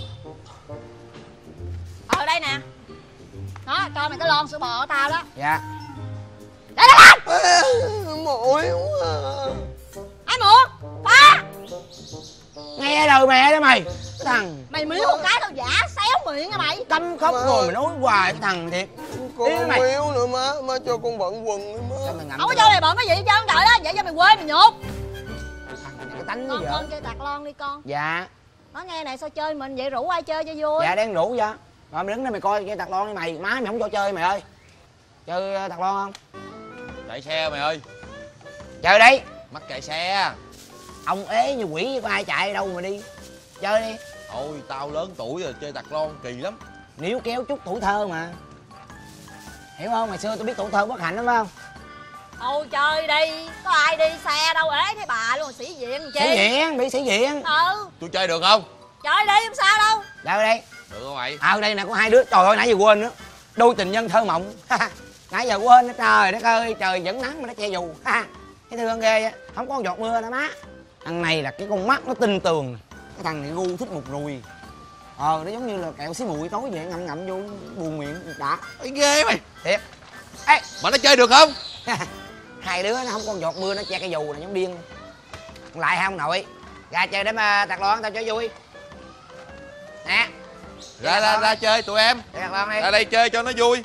Ở đây nè. Đó, cho mày cái lon sữa bò của tao đó. Dạ. Để đó lên. Mỏi quá. Ai mượn? Phá. Nghe lời mẹ đó mày. Thằng Mày miếu một cái tao giả xéo miệng nha mày. câm khóc rồi mày nói hoài cái thằng thiệt. Con Ý không mày. yếu nữa má, má cho con bận quần đi má. Không có cho mày bận cái gì hết trơn trời đó, vậy cho mày quê mày nhục. Cái tánh nó Con vợ. con chơi tạt lon đi con. Dạ. Nó nghe này sao chơi mình vậy, rủ ai chơi cho vui. Dạ đang rủ vậy. Rồi mày đứng đây mày coi chơi tạt lon đi mày, má mày không cho chơi mày ơi. Chơi ờ, tạt lon không? Chạy xe mày ơi. Chơi đi. Mắc chạy xe. Ông ế như quỷ, có ai chạy đâu mà đi. Chơi đi. Ôi tao lớn tuổi rồi chơi tạt lon kỳ lắm. Níu kéo chút tuổi thơ mà. Hiểu không? Ngày xưa tôi biết tuổi thơ bất hạnh lắm phải không? Thôi chơi đi, có ai đi xe đâu ế thấy bà luôn, sĩ diện chi. Sĩ diện, bị sĩ diện. Ừ. Tôi chơi được không? Chơi đi không sao đâu. Chơi đi. Được không mày? À đây nè có hai đứa, trời ơi nãy giờ quên nữa. Đôi tình nhân thơ mộng. Nãy giờ quên nữa, trời đất ơi, trời vẫn nắng mà nó che dù. Thấy thương ghê á, không có giọt mưa nữa má. Thằng này là cái con mắt nó tinh tường. Cái thằng này gu thích một rùi. Ờ nó giống như là kẹo xí muội tối vậy, ngậm ngậm vô buồn miệng đã. Ê, ghê mày. Thiệt. Ê, mà nó chơi được không? hai đứa nó không có giọt mưa nó che cái dù này giống điên. Lại không nội. Ra chơi để mà tạt lon tao cho vui. Nè. Ra ra ra chơi tụi em. Tạt lon đi. Ra đây chơi cho nó vui.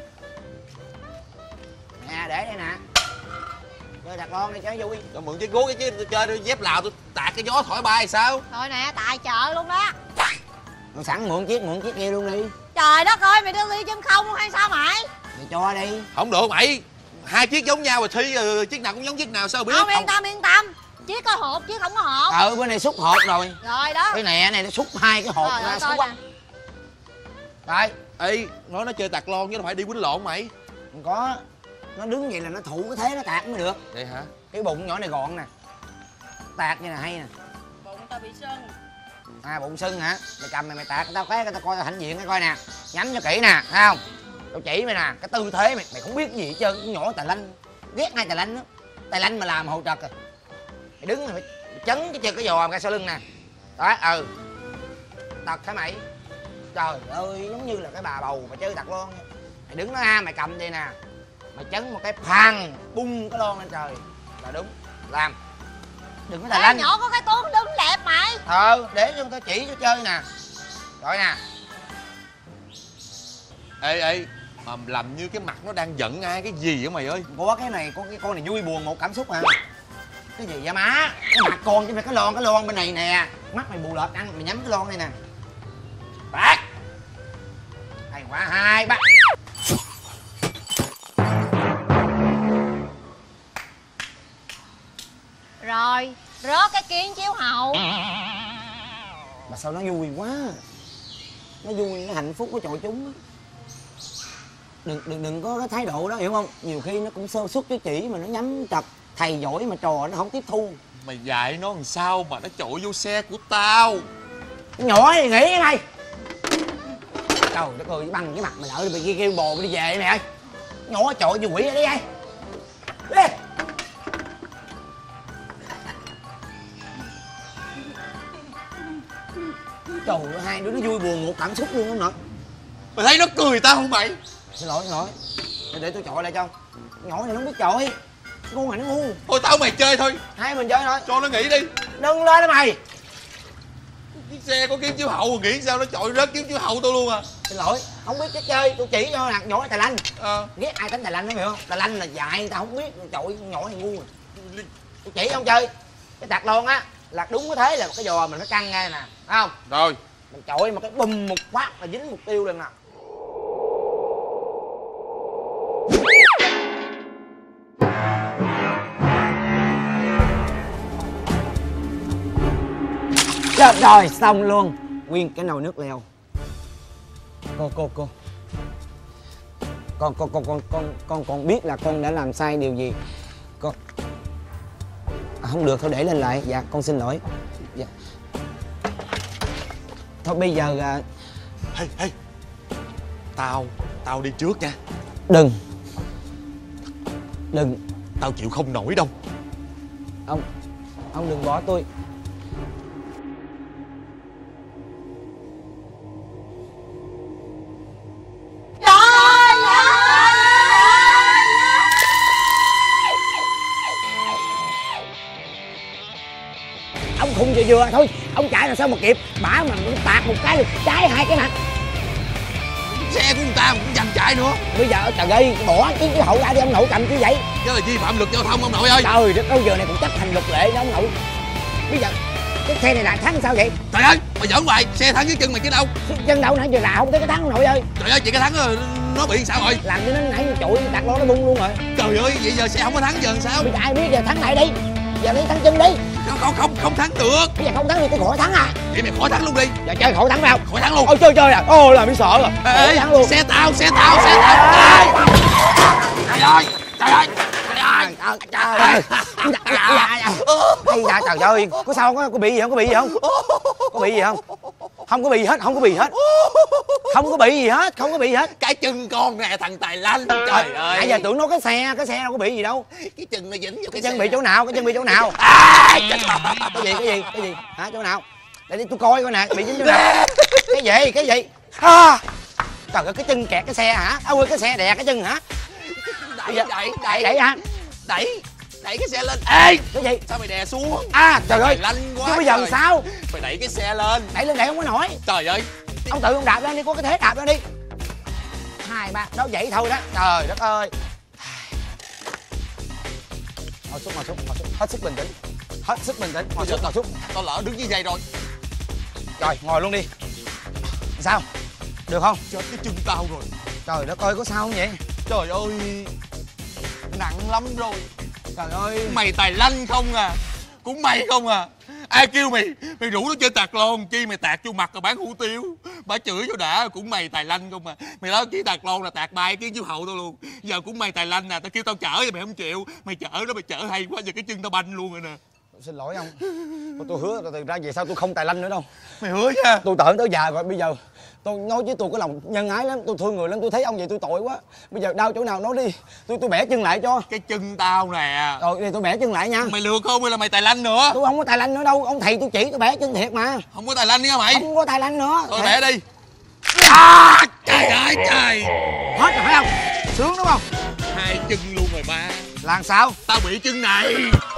Nè để đây nè. Chơi tạt lon đi cho nó vui. Cho mượn cái guốc cái chứ tôi chơi dép lào tôi tạt cái gió thổi bay sao? Thôi nè, tài trợ luôn đó. Rồi sẵn mượn chiếc mượn chiếc kia luôn đi. Trời đất ơi, mày đưa ly chân không hay sao mày? Mày cho đi. Không được mày. Hai chiếc giống nhau mà thi ừ, chiếc nào cũng giống chiếc nào sao biết? Không yên tâm yên tâm. Chiếc có hộp chứ không có hộp. Ừ bữa này xúc hộp rồi. Rồi đó. Cái nè này nó xúc hai cái hộp Rồi, ra rồi, xúc coi quá. nè. Rồi. Ê, nói nó chơi tạt lon chứ đâu phải đi quýnh lộn mày. Không có. Nó đứng vậy là nó thủ cái thế nó tạt mới được. Vậy hả? Cái bụng nhỏ này gọn nè. Tạt như là hay nè. Bụng tao bị sưng. À bụng sưng hả? Mày cầm mày mày tạt tao cái tao coi tao hãnh diện cái coi nè. Nhắm cho kỹ nè, thấy không? Tao chỉ mày nè, cái tư thế mày mày không biết gì hết trơn, cái nhỏ tài lanh. Ghét ngay tài lanh đó. Tài lanh mà làm hậu trật à. Mày đứng mày phải chấn cái chân cái giò ra sau lưng nè. Đó, ừ. Tật hả mày? Trời ơi, giống như là cái bà bầu mà chơi tật lon. Mày đứng đó ha, mày cầm đây nè. Mày chấn một cái phang, bung cái lon lên trời. Là đúng, làm. Đừng có tài lanh. Nhỏ có cái tướng đứng đẹp mày. Ờ, để cho tao chỉ cho chơi nè. Rồi nè. Ê ê, mà làm như cái mặt nó đang giận ai cái gì vậy mày ơi? Có cái này, có cái con này vui buồn một cảm xúc hả? Cái gì vậy má? Cái mặt con chứ phải cái lon, cái lon bên này nè. Mắt mày bù lợt ăn, mày nhắm cái lon đây nè. Bác. Hay quá, hai bác. Rồi, rớt cái kiến chiếu hậu. Mà sao nó vui quá. Nó vui, nó hạnh phúc của chọi chúng. Đừng đừng đừng có cái thái độ đó, hiểu không? Nhiều khi nó cũng sơ suất cái chỉ mà nó nhắm chặt. Thầy giỏi mà trò nó không tiếp thu. Mày dạy nó làm sao mà nó trội vô xe của tao? Nhỏ thì nghĩ cái mày. Trời đất ơi, băng cái mặt mày lỡ bị kia kêu bồ đi về mày ơi. Nhỏ trội như quỷ ở đây ai. Đi. Trời ơi, hai đứa nó vui buồn một cảm xúc luôn không nè. Mày thấy nó cười tao không mày? Xin lỗi, xin lỗi. Để, để tôi chọi lại cho. Nhỏ này nó không biết chọi. Con này nó ngu. Thôi tao mày chơi thôi. Hai mình chơi thôi. Cho nó nghỉ đi. Đừng lên đó mày. Cái xe có kiếm chiếu hậu nghĩ sao nó chọi rớt kiếm chiếu hậu tôi luôn à. Xin lỗi, không biết cách chơi, tôi chỉ cho nè, nhỏ này tài lanh. Ờ. Ghét ai đánh tài lanh nó hiểu không? Tài lanh là dạy người ta không biết, chọi nhỏ này ngu. Tôi chỉ không chơi. Cái tạt lon á là đúng cái thế là một cái giò mình phải căng ngay nè, thấy không? Rồi. Mình chọi một cái bùm một phát là dính mục tiêu liền nè. Rồi, rồi xong luôn. Nguyên cái nồi nước lèo. Cô cô cô. Con con con con con con con biết là con đã làm sai điều gì. Con à, không được, thôi để lên lại. Dạ con xin lỗi. Dạ. Thôi bây giờ à... Hey, hey. Tao, tao đi trước nha. Đừng. Đừng. Tao chịu không nổi đâu. Ông, ông đừng bỏ tôi. Ông khùng vừa vừa thôi, ông chạy làm sao mà kịp. Bả mà tạt một cái được cháy hai cái mặt. Xe của người ta mà cũng dành chạy nữa. Bây giờ trời ơi, bỏ cái cái hậu ra đi ông nội, cầm chứ vậy. Chứ là vi phạm luật giao thông ông nội ơi. Trời đất ơi, giờ này cũng chấp hành luật lệ đó ông nội. Bây giờ cái xe này là thắng sao vậy? Trời ơi, mày giỡn hoài, xe thắng dưới chân mày chứ đâu. Chân đâu nãy giờ là không thấy cái thắng ông nội ơi. Trời ơi, chị cái thắng nó bị sao rồi? Làm cho nó nãy trội tạt lon nó bung luôn rồi. Trời ơi, vậy giờ xe không có thắng giờ làm sao? Bây giờ ai biết, giờ thắng lại đi. Giờ lấy thắng chân đi. Không không không không thắng được. Bây giờ không thắng thì tôi khỏi thắng à. Vậy mày khỏi thắng luôn đi. Giờ chơi khỏi thắng nào. Khỏi thắng luôn. Ôi chơi chơi à. Ô làm biết sợ rồi. Ê, thắng luôn. Xe tao, xe tao, xe tao. Trời ơi, trời ơi. Trời ơi. Trời ơi. Ây da trời ơi, có sao không? Có bị gì không? Có bị gì không? Có bị gì không? Không có bị gì hết, không có bị gì hết. Không có bị gì hết, không có bị gì hết. Cái chân con nè thằng tài lanh. Trời ơi. Nãy giờ tưởng nó cái xe, cái xe đâu có bị gì đâu. Cái chân nó dính vô cái, cái chân xe. bị chỗ nào? Cái chân bị chỗ nào? À, cái gì? Cái gì? Cái gì? Hả? Chỗ nào? Để đi tôi coi coi nè, bị dính chỗ nào? Cái gì? Cái gì? À, trời ơi, cái chân kẹt cái xe hả? Ôi cái xe đè cái chân hả? Đẩy, đẩy, đẩy, đẩy, đẩy hả? Đẩy, đẩy cái xe lên. Ê, cái gì? Sao mày đè xuống? À, trời ơi, lanh quá. chứ bây giờ làm sao? Mày đẩy cái xe lên. Đẩy lên đẩy không có nổi. Trời ơi. Ông tự ông đạp lên đi, có cái thế đạp lên đi. Hai ba, đó vậy thôi đó. Trời đất ơi. Ngồi xuống, ngồi xuống, ngồi xuống. Hết sức bình tĩnh. Hết sức bình tĩnh, ngồi xuống, ngồi xuống. Tao lỡ đứng dưới dây rồi. Rồi, ngồi luôn đi. Sao? Được không? Chết cái chân tao rồi. Trời đất ơi, có sao không vậy? Trời ơi, nặng lắm rồi. Trời ơi. Mày tài lanh không à. Cũng mày không à. Ai kêu mày mày rủ nó chơi tạt lon chi mày tạt vô mặt rồi bán hủ tiếu. Bà chửi cho đã, cũng mày tài lanh không mà. Mày nói chỉ tạt lon là tạt bay kiến chiếu hậu tao luôn. Giờ cũng mày tài lanh nè, tao kêu tao chở vậy mày không chịu. Mày chở đó mày chở hay quá, giờ cái chân tao banh luôn rồi nè. Xin lỗi ông. Tôi hứa từ ra về sau tôi không tài lanh nữa đâu. Mày hứa nha. Tôi tởn tới già rồi, bây giờ tôi nói với tôi có lòng nhân ái lắm, tôi thương người lắm, tôi thấy ông vậy tôi tội quá. Bây giờ đau chỗ nào nói đi, tôi tôi bẻ chân lại cho. Cái chân tao nè. Rồi thì tôi bẻ chân lại nha. Mày lừa không hay là mày tài lanh nữa? Tôi không có tài lanh nữa đâu, ông thầy tôi chỉ tôi bẻ chân thiệt mà. Không có tài lanh nha mày. Không có tài lanh nữa. Thôi bẻ đi. À, trời ơi trời. Hết rồi phải không? Sướng đúng không? Hai chân luôn rồi ba. Làm sao? Tao bị chân này.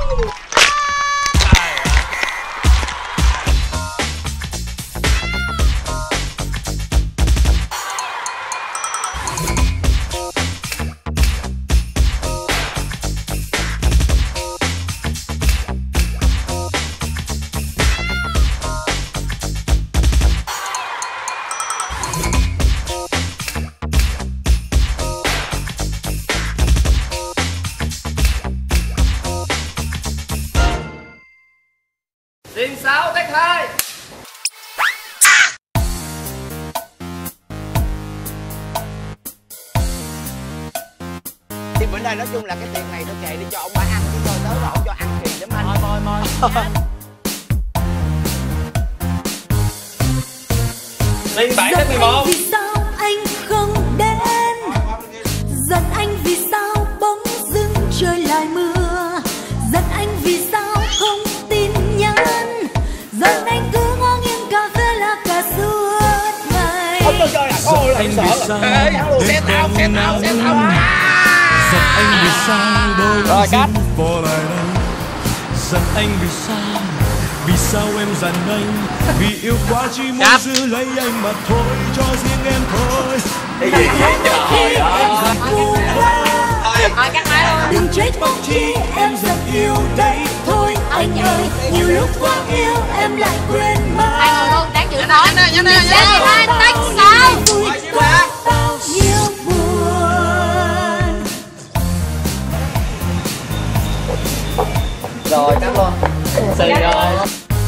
Xin sáu take hai. Thì bữa nay nói chung là cái tiền này tôi kệ đi cho ông bà ăn chứ tôi tới rồi không cho ăn kỳ lắm anh. Thôi thôi thôi. Xin bảy tới mười một. Vì sao anh không đến? Giận anh vì sao bỗng dưng trời lại mưa? Giận anh vì sao không tin nhắn? Giận anh cứ ngó nghiêng cà phê là cả suốt ngày. Không tôi chơi à? Thôi là sợ. Ê, thằng luôn xe tao, xe tao, xe tao. Giận anh vì sao bỗng Rồi cắt. bỏ lại đây? Giận anh vì sao? Vì sao em giận anh? Vì yêu quá chỉ muốn giữ lấy anh mà thôi, cho riêng em thôi. Cái gì vậy trời ơi. Thôi cắt máy luôn. Đừng trách móc chi em giận yêu đây thôi anh ơi. Nhiều lúc quá yêu em lại quên mất. Anh ngồi luôn, đáng chịu nói. Nhanh nè, nhanh nè, hai tách sao? Bao nhiêu buồn. Rồi cắt luôn. Xì rồi.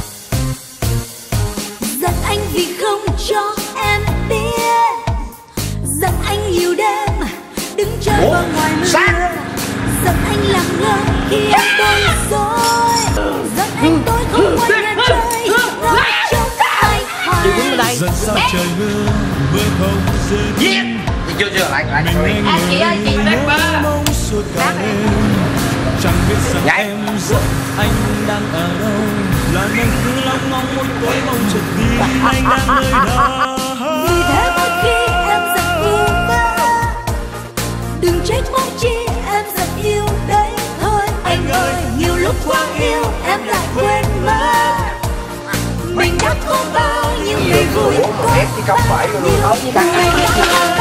Giận anh vì không cho em biết. Giận anh nhiều đêm đứng chơi vào ngoài mưa. Giận anh làm ngơ khi em bối rối. Giận anh tôi không quay nhà chơi ngó trông ai hỏi. Giận sao trời mưa mưa không rơi. Yeah. Chưa chưa lại lại. À, chị ơi chị bác ba. Chẳng biết rằng em giận anh đang ở đâu. Là em cứ long ngóng mỗi tối mong chợt đi anh đang nơi đâu. Vì thế mỗi khi em giận yêu vỡ, đừng trách móc chi em giận yêu đấy thôi anh ơi. Nhiều lúc quá yêu em lại quên mất. Mình đã có bao nhiêu ngày vui, có bao nhiêu ngày